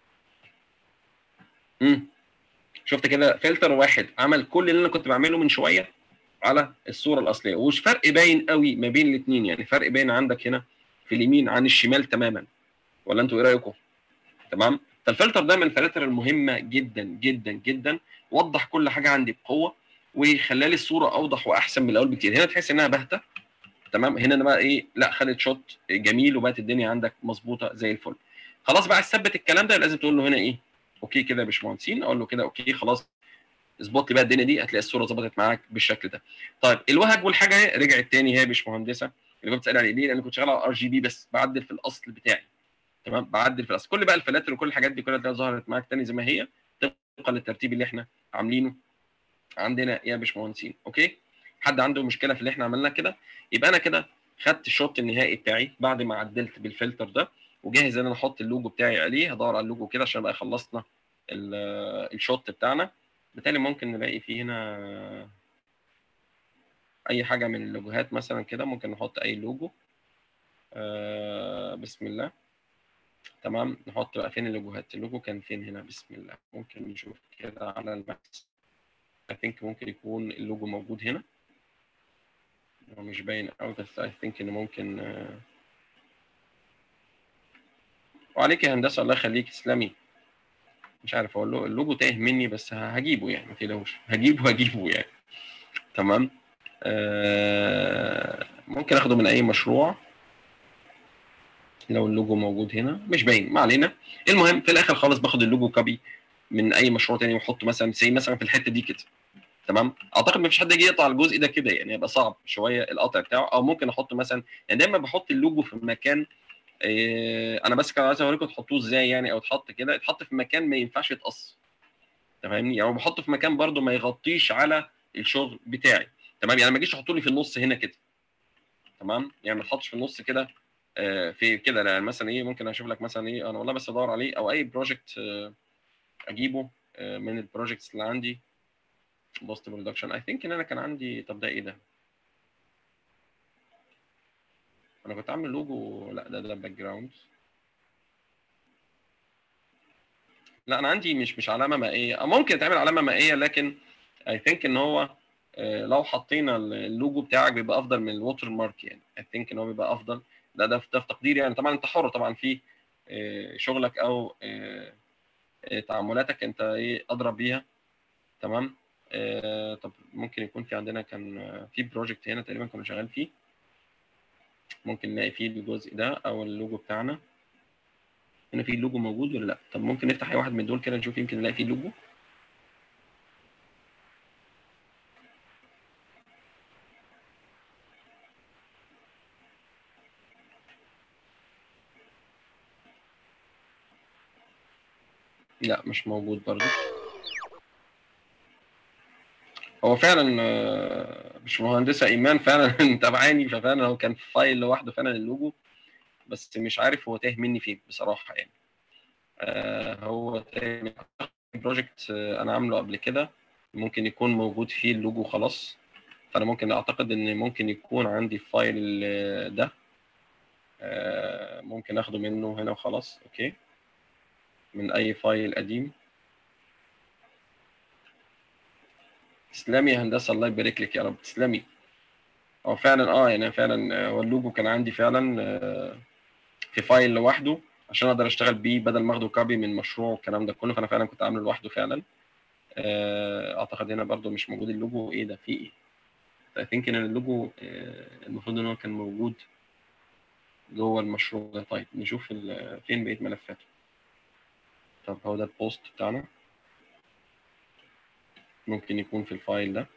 امم شفت كده فلتر واحد عمل كل اللي انا كنت بعمله من شويه على الصوره الاصليه، ومش فرق باين قوي ما بين الاثنين، يعني فرق باين عندك هنا في اليمين عن الشمال تماما. ولا انتوا ايه رايكم؟ تمام. فالفلتر ده من الفلاتر المهمه جدا جدا جدا، وضح كل حاجه عندي بقوه وخلى لي الصوره اوضح واحسن من الاول بكتير. هنا تحس انها باهته تمام، هنا انا بقى ايه لا خدت شوت جميل وبقت الدنيا عندك مظبوطه زي الفل. خلاص بقى تثبت الكلام ده لازم تقول له هنا ايه اوكي كده يا باشمهندسين، اقول له كده اوكي خلاص اظبط لي بقى الدنيا دي، هتلاقي الصوره ظبطت معاك بالشكل ده. طيب الوهج والحاجه رجعت تاني هي يا باشمهندسه اللي كنت بتسال عليه ليه، لان كنت شغال على ار جي بي بس بعدل في الاصل بتاعي تمام، بعدل في الاصل كل بقى الفلاتر وكل الحاجات دي كلها ظهرت معاك تاني زي ما هي طبقا للترتيب اللي احنا عاملينه عندنا يا باشمهندسين اوكي. حد عنده مشكله في اللي احنا عملناه كده؟ يبقى انا كده خدت الشوت النهائي بتاعي بعد ما عدلت بالفلتر ده وجاهز ان انا احط اللوجو بتاعي عليه. هدور على اللوجو كده عشان بقى خلصنا الشوت بتاعنا. بالتالي ممكن نلاقي فيه هنا اي حاجه من اللوجوهات مثلا كده، ممكن نحط اي لوجو. آه بسم الله. تمام نحط بقى فين اللوجوهات، اللوجو كان فين هنا؟ بسم الله. ممكن نشوف كده على الماكس. I think ممكن يكون اللوجو موجود هنا، هو مش باين قوي بس I think ان ممكن. آه وعليك يا هندسه الله يخليك تسلمي. مش عارف اقول له اللوجو تايه مني بس هجيبه يعني ما تقلقوش، هجيبه هجيبه يعني تمام. آه ممكن اخده من اي مشروع لو اللوجو موجود هنا مش باين، ما علينا. المهم في الاخر خالص باخد اللوجو كوبي من اي مشروع تاني واحطه مثلا زي مثلا في الحته دي كده تمام. اعتقد ما فيش حد يجي يقطع الجزء ده كده يعني، هيبقى صعب شويه القطع بتاعه، او ممكن احطه مثلا يعني دايما بحط اللوجو في مكان إيه انا بس كان عايز اوريكم تحطوه ازاي يعني، او تحط كده يتحط في مكان ما ينفعش يتقص، تمام؟ يعني بحطه في مكان برده ما يغطيش على الشغل بتاعي، تمام؟ يعني ما اجيش احطه لي في النص هنا كده، تمام؟ يعني ما تحطش في النص كده آه في كده، يعني مثلا ايه ممكن اشوف لك مثلا ايه، انا والله بس ادور عليه او اي بروجكت آه اجيبه آه من البروجكتس اللي عندي بوست برودكشن. اي ثينك ان انا كان عندي، طب ده ايه ده؟ انا كنت عامل لوجو، لا ده ده باك جراوند. لا انا عندي مش مش علامه مائيه، ممكن تعمل علامه مائيه، لكن اي ثينك ان هو آه، لو حطينا اللوجو بتاعك بيبقى افضل من الووتر مارك يعني. اي ثينك ان هو بيبقى افضل. ده ده في ده في تقديري يعني، طبعا انت حر طبعا في آه، شغلك او آه، آه، تعاملاتك انت ايه اضرب بيها، تمام؟ آه، طب ممكن يكون في عندنا كان آه، في بروجكت هنا تقريبا كنا شغال فيه، ممكن نلاقي فيه الجزء ده او اللوجو بتاعنا. هنا في اللوجو موجود ولا لا؟ طب ممكن نفتح اي واحد من دول كده نشوف، يمكن نلاقي فيه اللوجو. لا مش موجود برضو. هو فعلا آه، مش مهندسة إيمان فعلا متابعاني، ففعلا هو كان في فايل لوحده فعلا اللوجو، بس مش عارف هو تاه مني فين بصراحة يعني. آه هو تاه من بروجكت آه أنا عامله قبل كده، ممكن يكون موجود فيه اللوجو خلاص. فأنا ممكن أعتقد إن ممكن يكون عندي الفايل آه، ده آه ممكن أخده منه هنا وخلاص. أوكي، من أي فايل قديم. تسلمي يا هندسة، الله يبارك لك يا رب، تسلمي. هو فعلا اه يعني فعلا هو اللوجو كان عندي فعلا آه في فايل لوحده عشان اقدر اشتغل بيه بدل ما اخده كوبي من مشروع والكلام ده كله، فانا فعلا كنت عامله لوحده فعلا. آه، اعتقد هنا برده مش موجود اللوجو. ايه ده، في ايه؟ اي ثينك ان اللوجو آه، المفروض ان هو كان موجود جوه المشروع ده. طيب نشوف فين بقيه ملفاته. طب هو ده البوست بتاعنا، ممكن يكون في الفايل ده.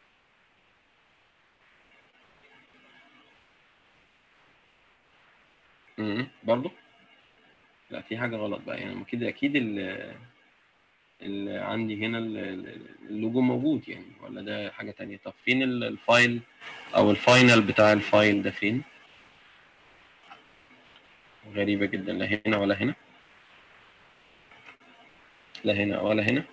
امم برضه لا، في حاجه غلط بقى يعني، كده اكيد اللي عندي هنا اللوجو موجود يعني، ولا ده حاجة تانية؟ طب فين الفايل او الفاينل بتاع الفايل ده فين؟ غريبة جدا، لا هنا ولا هنا، لا هنا ولا هنا.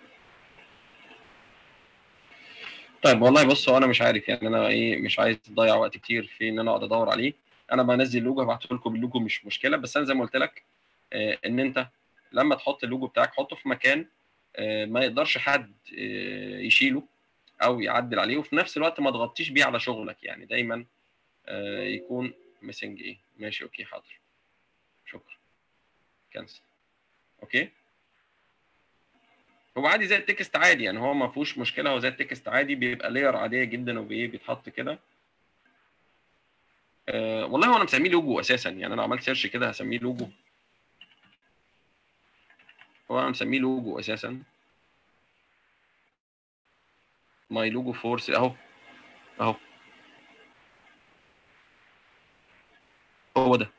طيب والله بص، هو انا مش عارف يعني، انا ايه مش عايز اضيع وقت كتير في ان انا اقعد ادور عليه. انا بنزل اللوجو هبعته لكم باللوجو مش مشكلة، بس انا زي ما قلت لك آه ان انت لما تحط اللوجو بتاعك حطه في مكان آه ما يقدرش حد آه يشيله او يعدل عليه، وفي نفس الوقت ما تغطيش بيه على شغلك يعني. دايما آه يكون ميسنج ايه. ماشي اوكي حاضر، شكرا، كنسل. اوكي، هو عادي زي التكست عادي يعني، هو ما فيهوش مشكله، هو زي التكست عادي، بيبقى لير عاديه جدا وبايه بيتحط كده. أه والله هو انا مسميه لوجو اساسا يعني، انا عملت سيرش كده هسميه لوجو. هو انا مسميه لوجو اساسا، ماي لوجو فورس اهو، اهو هو ده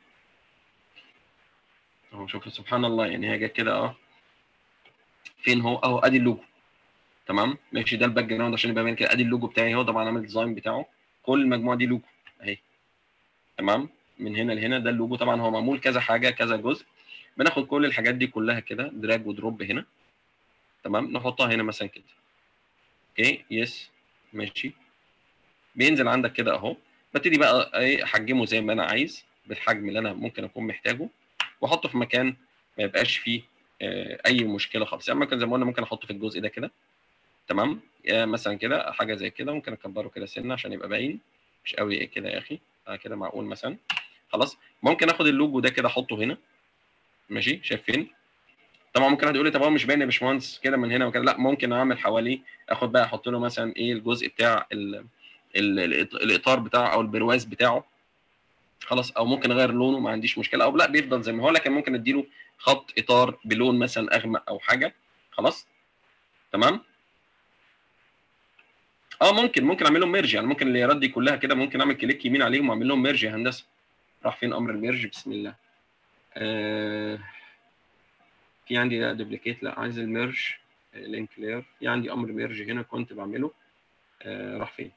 اهو. شوف سبحان الله يعني، هي جت كده اه. فين هو اهو، ادي اللوجو، تمام ماشي. ده الباك جراوند عشان يبقى باين كده، ادي اللوجو بتاعي اهو، طبعا عامل الديزاين بتاعه. كل المجموعه دي لوجو اهي، تمام؟ من هنا لهنا ده اللوجو. طبعا هو معمول كذا حاجه كذا جزء، بناخد كل الحاجات دي كلها كده دراج ودروب هنا، تمام؟ نحطها هنا مثلا كده. اوكي يس ماشي. بينزل عندك كده اهو. ببتدي بقى ايه احجمه زي ما انا عايز بالحجم اللي انا ممكن اكون محتاجه، واحطه في مكان ما يبقاش فيه آه، اي مشكله خالص يعني. ممكن زي ما قلنا ممكن احطه في الجزء ده كده، تمام؟ يعني مثلا كده حاجه زي كده، ممكن اكبره كده سنه عشان يبقى باين، مش قوي كده يا اخي. آه كده معقول مثلا. خلاص ممكن اخد اللوجو ده كده احطه هنا، ماشي؟ شايفين؟ طبعا ممكن واحد يقول لي طب هو مش باين يا باشمهندس كده من هنا وكده؟ لا، ممكن اعمل حواليه، اخد بقى احط له مثلا ايه الجزء بتاع ال ال الاطار بتاعه او البرواز بتاعه، خلاص. او ممكن اغير لونه، ما عنديش مشكله، او لا بيفضل زي ما هو، لكن ممكن اديله خط اطار بلون مثلا اغمق او حاجه. خلاص تمام. اه ممكن ممكن اعمل لهم ميرج يعني، ممكن الليرات دي كلها كده ممكن اعمل كليك يمين عليهم واعمل لهم ميرج. يا هندسه راح فين امر الميرج؟ بسم الله. آه في عندي لا دوبليكيت، لا عايز الميرج لينك لاير. في عندي امر ميرج هنا كنت بعمله، آه راح فين؟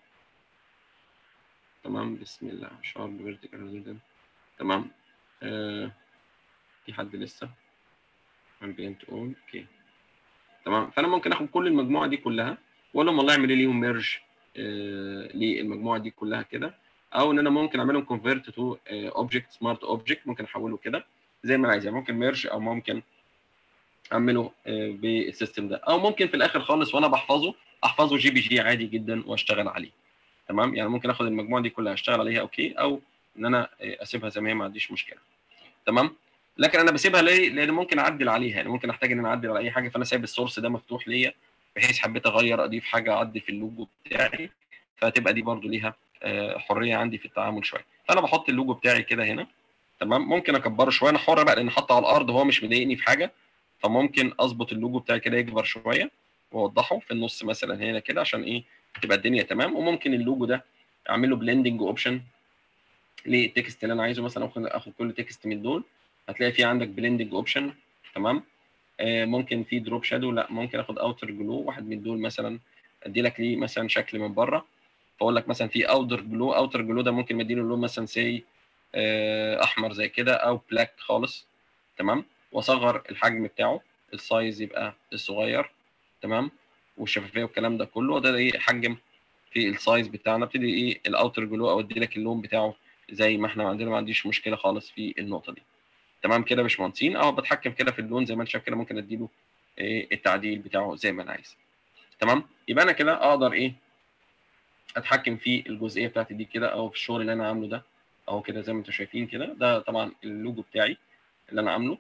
تمام بسم الله. شارب فيرتيكال، تمام. آه في حد لسه امبيانت اون، اوكي تمام. فانا ممكن اخد كل المجموعه دي كلها واقول لهم والله اعملوا ليهم ميرج آه للمجموعه دي كلها كده، او ان انا ممكن اعملهم كونفيرت تو اوبجكت سمارت اوبجكت، ممكن احوله كده زي ما انا عايز. يعني ممكن ميرج او ممكن اعمله آه بالسيستم ده، او ممكن في الاخر خالص وانا بحفظه احفظه جي بي جي عادي جدا واشتغل عليه. تمام، يعني ممكن اخد المجموعه دي كلها اشتغل عليها اوكي، او ان انا آه اسيبها زي ما هي ما عنديش مشكله. تمام، لكن انا بسيبها ليه؟ لان ممكن اعدل عليها، يعني ممكن احتاج ان انا اعدل على اي حاجه، فانا سايب السورس ده مفتوح ليا بحيث حبيت اغير اضيف حاجه اعدل في اللوجو بتاعي، فتبقى دي برده ليها حريه عندي في التعامل شويه. فانا بحط اللوجو بتاعي كده هنا. تمام، ممكن اكبره شويه، انا حر بقى لان حاطه على الارض هو مش مضايقني في حاجه، فممكن اظبط اللوجو بتاعي كده يكبر شويه واوضحه في النص مثلا هنا كده عشان ايه تبقى الدنيا تمام. وممكن اللوجو ده اعمله بلندنج اوبشن للتكست اللي انا عايزه، مثلا ممكن اخد كل تكست من دول هتلاقي في عندك بلندنج اوبشن. تمام، آه ممكن في دروب شادو، لا ممكن اخد اوتر جلو واحد من دول مثلا ادي لك ليه مثلا شكل من بره، فاقول لك مثلا في اوتر جلو. اوتر جلو ده ممكن مديله لون مثلا سي آه احمر زي كده او بلاك خالص. تمام، واصغر الحجم بتاعه، السايز يبقى الصغير. تمام، والشفافيه والكلام ده كله ده ايه حجم في السايز بتاعنا. ابتدي ايه الاوتر جلو او ادي لك اللون بتاعه زي ما احنا عندنا، ما عنديش مشكله خالص في النقطه دي. تمام كده يا باشمهندسين، او بتحكم كده في اللون زي ما انت شايف كده، ممكن اديله إيه التعديل بتاعه زي ما انا عايز. تمام، يبقى انا كده اقدر ايه اتحكم في الجزئيه بتاعتي دي كده، او في الشغل اللي انا عامله ده اهو كده زي ما انتم شايفين كده. ده طبعا اللوجو بتاعي اللي انا عامله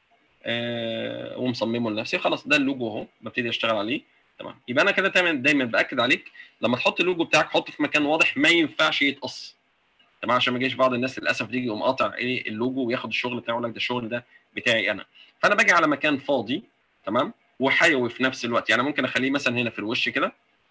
آه ومصممه لنفسي. خلاص ده اللوجو اهو ببتدي اشتغل عليه. تمام، يبقى انا كده دايما دايما باكد عليك لما تحط اللوجو بتاعك حطه في مكان واضح، ما ينفعش يتقص. تمام، عشان ما يجيش بعض الناس للاسف تيجي يقوم قاطع ايه اللوجو وياخد الشغل بتاعه يقول لك ده الشغل ده بتاعي انا. فانا باجي على مكان فاضي تمام وحيوي في نفس الوقت. يعني ممكن اخليه مثلا هنا في الوش كده،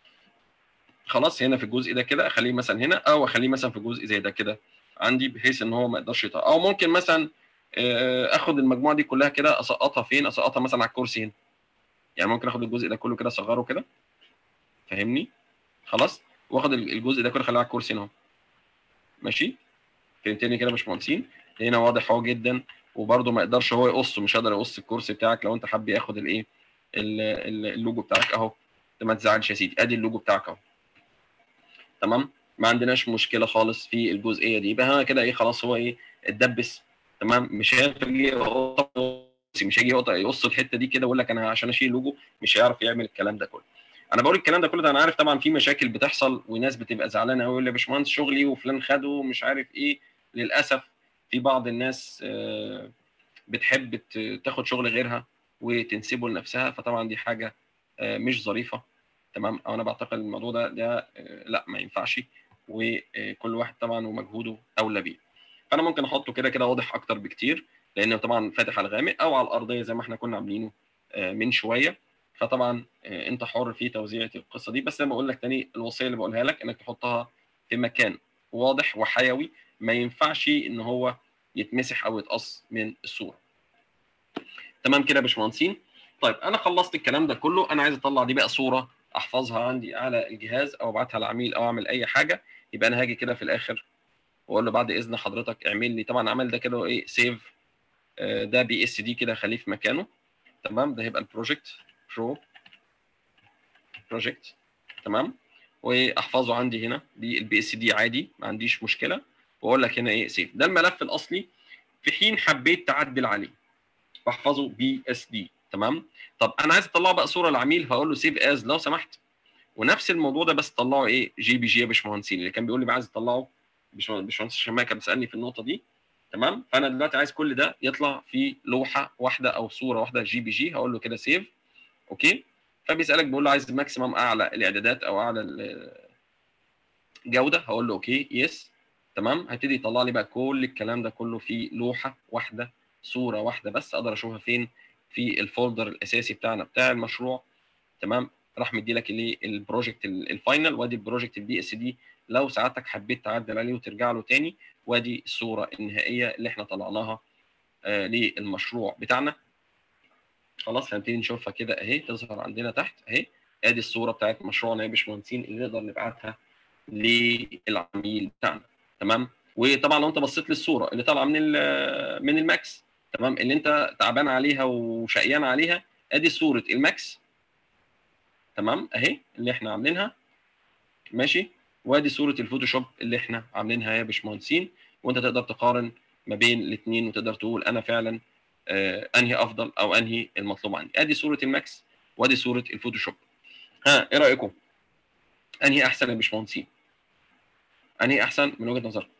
خلاص هنا في الجزء ده كده اخليه مثلا هنا، او اخليه مثلا في جزء زي ده كده عندي بحيث ان هو ما يقدرش يطلع. او ممكن مثلا اخد المجموعه دي كلها كده اسقطها فين؟ اسقطها مثلا على الكرسي هنا. يعني ممكن اخد الجزء ده كله كده اصغره كده، فاهمني؟ خلاص، واخد الجزء ده كله اخليه على الكرسي هنا. ماشي، فهمتني كده يا باشمهندسين؟ هنا واضح اهو جدا. وبرده ما يقدرش هو يقص، مش قادر يقص الكرسي بتاعك لو انت حابب ياخد الايه اللوجو بتاعك اهو. ما تزعلش يا سيدي، ادي اللوجو بتاعك اهو. تمام، ما عندناش مشكله خالص في الجزئيه دي. يبقى كده ايه خلاص هو ايه اتدبس. تمام، مش هيجي مش هيجي يقص الحته دي كده ويقول لك انا عشان اشيل لوجو مش هيعرف يعمل الكلام ده كله. انا بقول الكلام ده كله ده انا عارف طبعا في مشاكل بتحصل وناس بتبقى زعلانه قوي، يقول لي يا باشمهندس شغلي وفلان خده مش عارف ايه. للاسف في بعض الناس بتحب تاخد شغل غيرها وتنسبه لنفسها، فطبعا دي حاجه مش ظريفه. تمام، او انا بعتقد الموضوع ده ده لا ما ينفعش، وكل واحد طبعا ومجهوده اولى بيه. فانا ممكن احطه كده كده واضح اكتر بكتير لانه طبعا فاتح على الغامق او على الارضيه زي ما احنا كنا عاملينه من شويه. فطبعا انت حر في توزيع القصه دي، بس زي ما اقول لك تاني الوصيه اللي بقولها لك انك تحطها في مكان واضح وحيوي، ما ينفعش ان هو يتمسح او يتقص من الصوره. تمام كده يا باشمهندسين؟ طيب انا خلصت الكلام ده كله، انا عايز اطلع دي بقى صوره احفظها عندي على الجهاز او ابعتها للعميل او اعمل اي حاجه. يبقى انا هاجي كده في الاخر واقول له بعد اذن حضرتك اعمل لي، طبعا عمل ده كده ايه سيف ده بي اس دي كده خليه في مكانه. تمام، ده هيبقى البروجكت برو بروجكت. تمام، واحفظه عندي هنا بالبي اس دي عادي ما عنديش مشكله، واقول لك هنا ايه سيف. ده الملف الاصلي، في حين حبيت تعدل عليه بحفظه بي اس دي. تمام، طب انا عايز اطلعه بقى صوره للعميل فاقول له سيف از لو سمحت. ونفس الموضوع ده بس طلعه ايه جي بي جي يا باشمهندسين، اللي كان بيقول لي بقى عايز اطلعه باشمهندس شماكه كان بيسالني في النقطه دي. تمام، فانا دلوقتي عايز كل ده يطلع في لوحه واحده او صوره واحده جي بي جي، هقول له كده سيف اوكي. فبيسالك بيقول له عايز ماكسيمم اعلى الاعدادات او اعلى الجوده، هقول له اوكي يس. تمام، هيبتدي يطلع لي بقى كل الكلام ده كله في لوحه واحده، صوره واحده بس اقدر اشوفها فين؟ في الفولدر الاساسي بتاعنا بتاع المشروع. تمام، راح مدي لك الايه البروجكت الفاينل، وادي البروجكت البي اس دي لو ساعتك حبيت تعدل عليه وترجع له تاني، وادي الصوره النهائيه اللي احنا طلعناها آه للمشروع بتاعنا. خلاص هنبتدي نشوفها كده اهي تظهر عندنا تحت اهي. ادي الصوره بتاعت مشروعنا يا باشمهندسين اللي نقدر نبعتها للعميل بتاعنا. تمام. وطبعا لو انت بصيت للصوره اللي طالعه من من الماكس، تمام، اللي انت تعبان عليها وشقيان عليها، ادي صوره الماكس، تمام، اهي اللي احنا عاملينها، ماشي. وادي صوره الفوتوشوب اللي احنا عاملينها يا باشمهندسين. وانت تقدر تقارن ما بين الاثنين وتقدر تقول انا فعلا آه انهي افضل او انهي المطلوب عندي. ادي صوره الماكس وادي صوره الفوتوشوب. ها ايه رايكم؟ انهي احسن يا باشمهندسين؟ انهي احسن من وجهه نظركم؟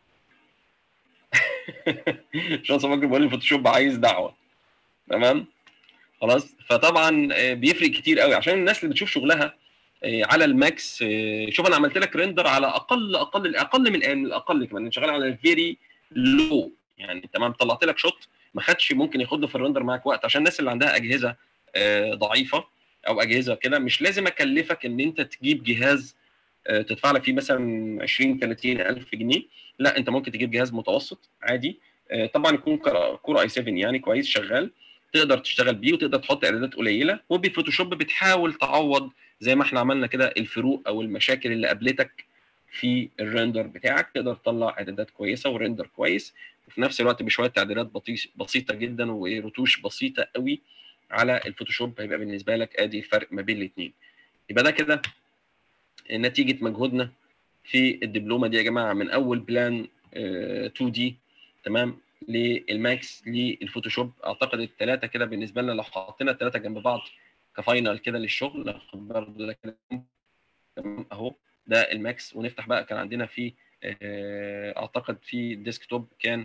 عشان صباح بيقول الفوتوشوب عايز دعوه. تمام. خلاص. فطبعا بيفرق كتير قوي عشان الناس اللي بتشوف شغلها على الماكس. شوف انا عملت لك ريندر على اقل اقل اقل من الاقل كمان، شغال على الفيري لو يعني. تمام. طلعت لك شوت ما خدش، ممكن ياخد له في الريندر معاك وقت عشان الناس اللي عندها اجهزه ضعيفه او اجهزه كده. مش لازم اكلفك ان انت تجيب جهاز تدفع لك فيه مثلا عشرين ثلاثين الف جنيه. لا، انت ممكن تجيب جهاز متوسط عادي، طبعا يكون كور اي سبعة يعني كويس شغال، تقدر تشتغل بيه وتقدر تحط اعدادات قليله. وبفوتوشوب بتحاول تعوض زي ما احنا عملنا كده الفروق او المشاكل اللي قابلتك في الريندر بتاعك، تقدر تطلع اعدادات كويسه وريندر كويس، وفي نفس الوقت بشويه تعديلات بسيطه جدا ورتوش بسيطه قوي على الفوتوشوب. هيبقى بالنسبه لك ادي الفرق ما بين الاثنين. يبقى ده كده نتيجه مجهودنا في الدبلومه دي يا جماعه، من اول بلان اتنين دي تمام للماكس للفوتوشوب. اعتقد الثلاثه كده بالنسبه لنا لو حطينا الثلاثه جنب بعض كفاينل كده للشغل برضه ده كده تمام اهو. ده الماكس. ونفتح بقى كان عندنا في اعتقد في ديسكتوب كان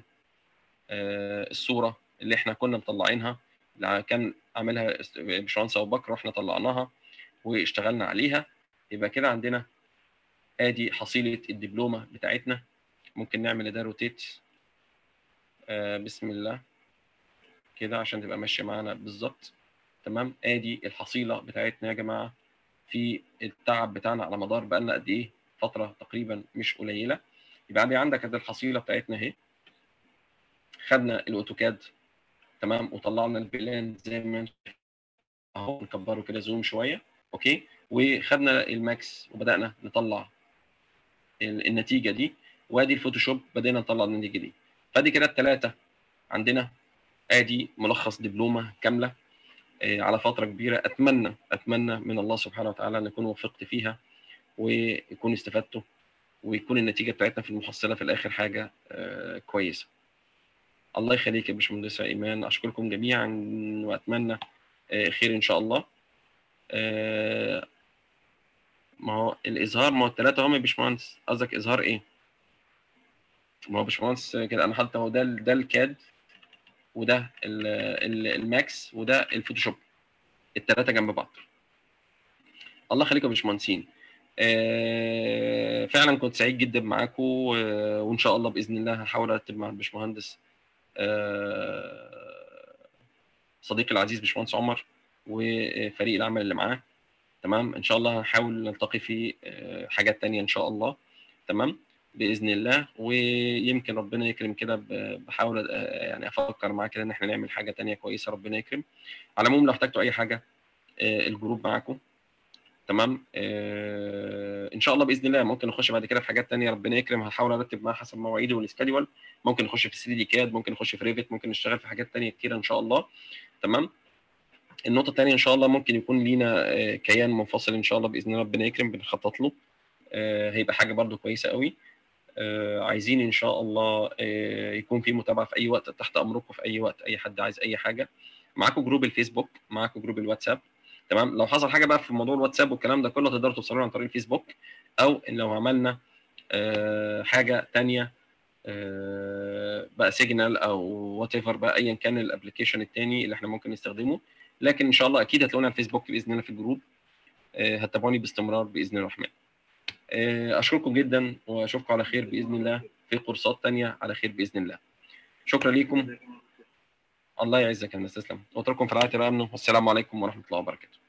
الصوره اللي احنا كنا مطلعينها اللي كان عاملها باشمهندس ابو بكر واحنا طلعناها واشتغلنا عليها. يبقى كده عندنا ادي حصيله الدبلومه بتاعتنا. ممكن نعمل ده روتيت آه بسم الله كده عشان تبقى ماشيه معانا بالظبط. تمام. ادي الحصيله بتاعتنا يا جماعه في التعب بتاعنا على مدار بقالنا قد ايه فتره تقريبا مش قليله. يبقى عندي عندك ادي الحصيله بتاعتنا اهي. خدنا الاوتوكاد تمام وطلعنا البلان زي ما اهو، نكبره كده زوم شويه اوكي. وخدنا الماكس وبدانا نطلع النتيجه دي. وادي الفوتوشوب بدينا نطلع النتيجه دي. فادي كده الثلاثه عندنا. ادي ملخص دبلومه كامله على فتره كبيره. اتمنى اتمنى من الله سبحانه وتعالى ان اكون وفقت فيها ويكون استفدتوا ويكون النتيجه بتاعتنا في المحصله في الاخر حاجه كويسه. الله يخليك يا باشمهندسه ايمان. اشكركم جميعا واتمنى خير ان شاء الله. ما هو الاظهار ما هو الثلاثه هم يا باشمهندس. قصدك اظهار ايه؟ ما هو باشمهندس كده انا حاطط اهو ده ده الكاد وده الماكس وده الفوتوشوب الثلاثه جنب بعض. الله يخليكم يا باشمهندسين. آه فعلا كنت سعيد جدا معاكم آه وان شاء الله باذن الله هحاول ارتب مع الباشمهندس آه صديقي العزيز باشمهندس عمر وفريق العمل اللي معاه. تمام. ان شاء الله هنحاول نلتقي في آه حاجات تانية ان شاء الله. تمام باذن الله. ويمكن ربنا يكرم كده بحاول يعني افكر معاه كده ان احنا نعمل حاجه تانية كويسه ربنا يكرم. على العموم لو احتجتوا اي حاجه آه الجروب معاكم. تمام. آه ان شاء الله باذن الله ممكن نخش بعد كده في حاجات ثانيه ربنا يكرم. هحاول ارتب معاها حسب مواعيدي والسكادول. ممكن نخش في ثري دي كاد، ممكن نخش في ريفت، ممكن نشتغل في حاجات ثانيه كتير ان شاء الله. تمام. النقطه الثانيه ان شاء الله ممكن يكون لينا آه كيان منفصل ان شاء الله باذن الله ربنا يكرم بنخطط له. آه هيبقى حاجه برده كويسه قوي. آه عايزين ان شاء الله آه يكون في متابعه في اي وقت. تحت امركم في اي وقت. اي حد عايز اي حاجه. معاكم جروب الفيسبوك، معاكم جروب الواتساب. تمام. لو حصل حاجه بقى في موضوع الواتساب والكلام ده كله تقدروا توصلوا عن طريق الفيسبوك، او ان لو عملنا آه حاجه ثانيه آه بقى سيجنال او وات ايفر بقى ايا كان الابلكيشن الثاني اللي احنا ممكن نستخدمه. لكن ان شاء الله اكيد هتلاقونا على الفيسبوك باذن الله في الجروب. آه هتتابعوني باستمرار باذن الرحمن. آه اشكركم جدا واشوفكم على خير باذن الله في كورسات ثانيه على خير باذن الله. شكرا لكم. الله يعزك يا استاذ. تسلم. واترككم في رعايه الله والسلام عليكم ورحمه الله وبركاته.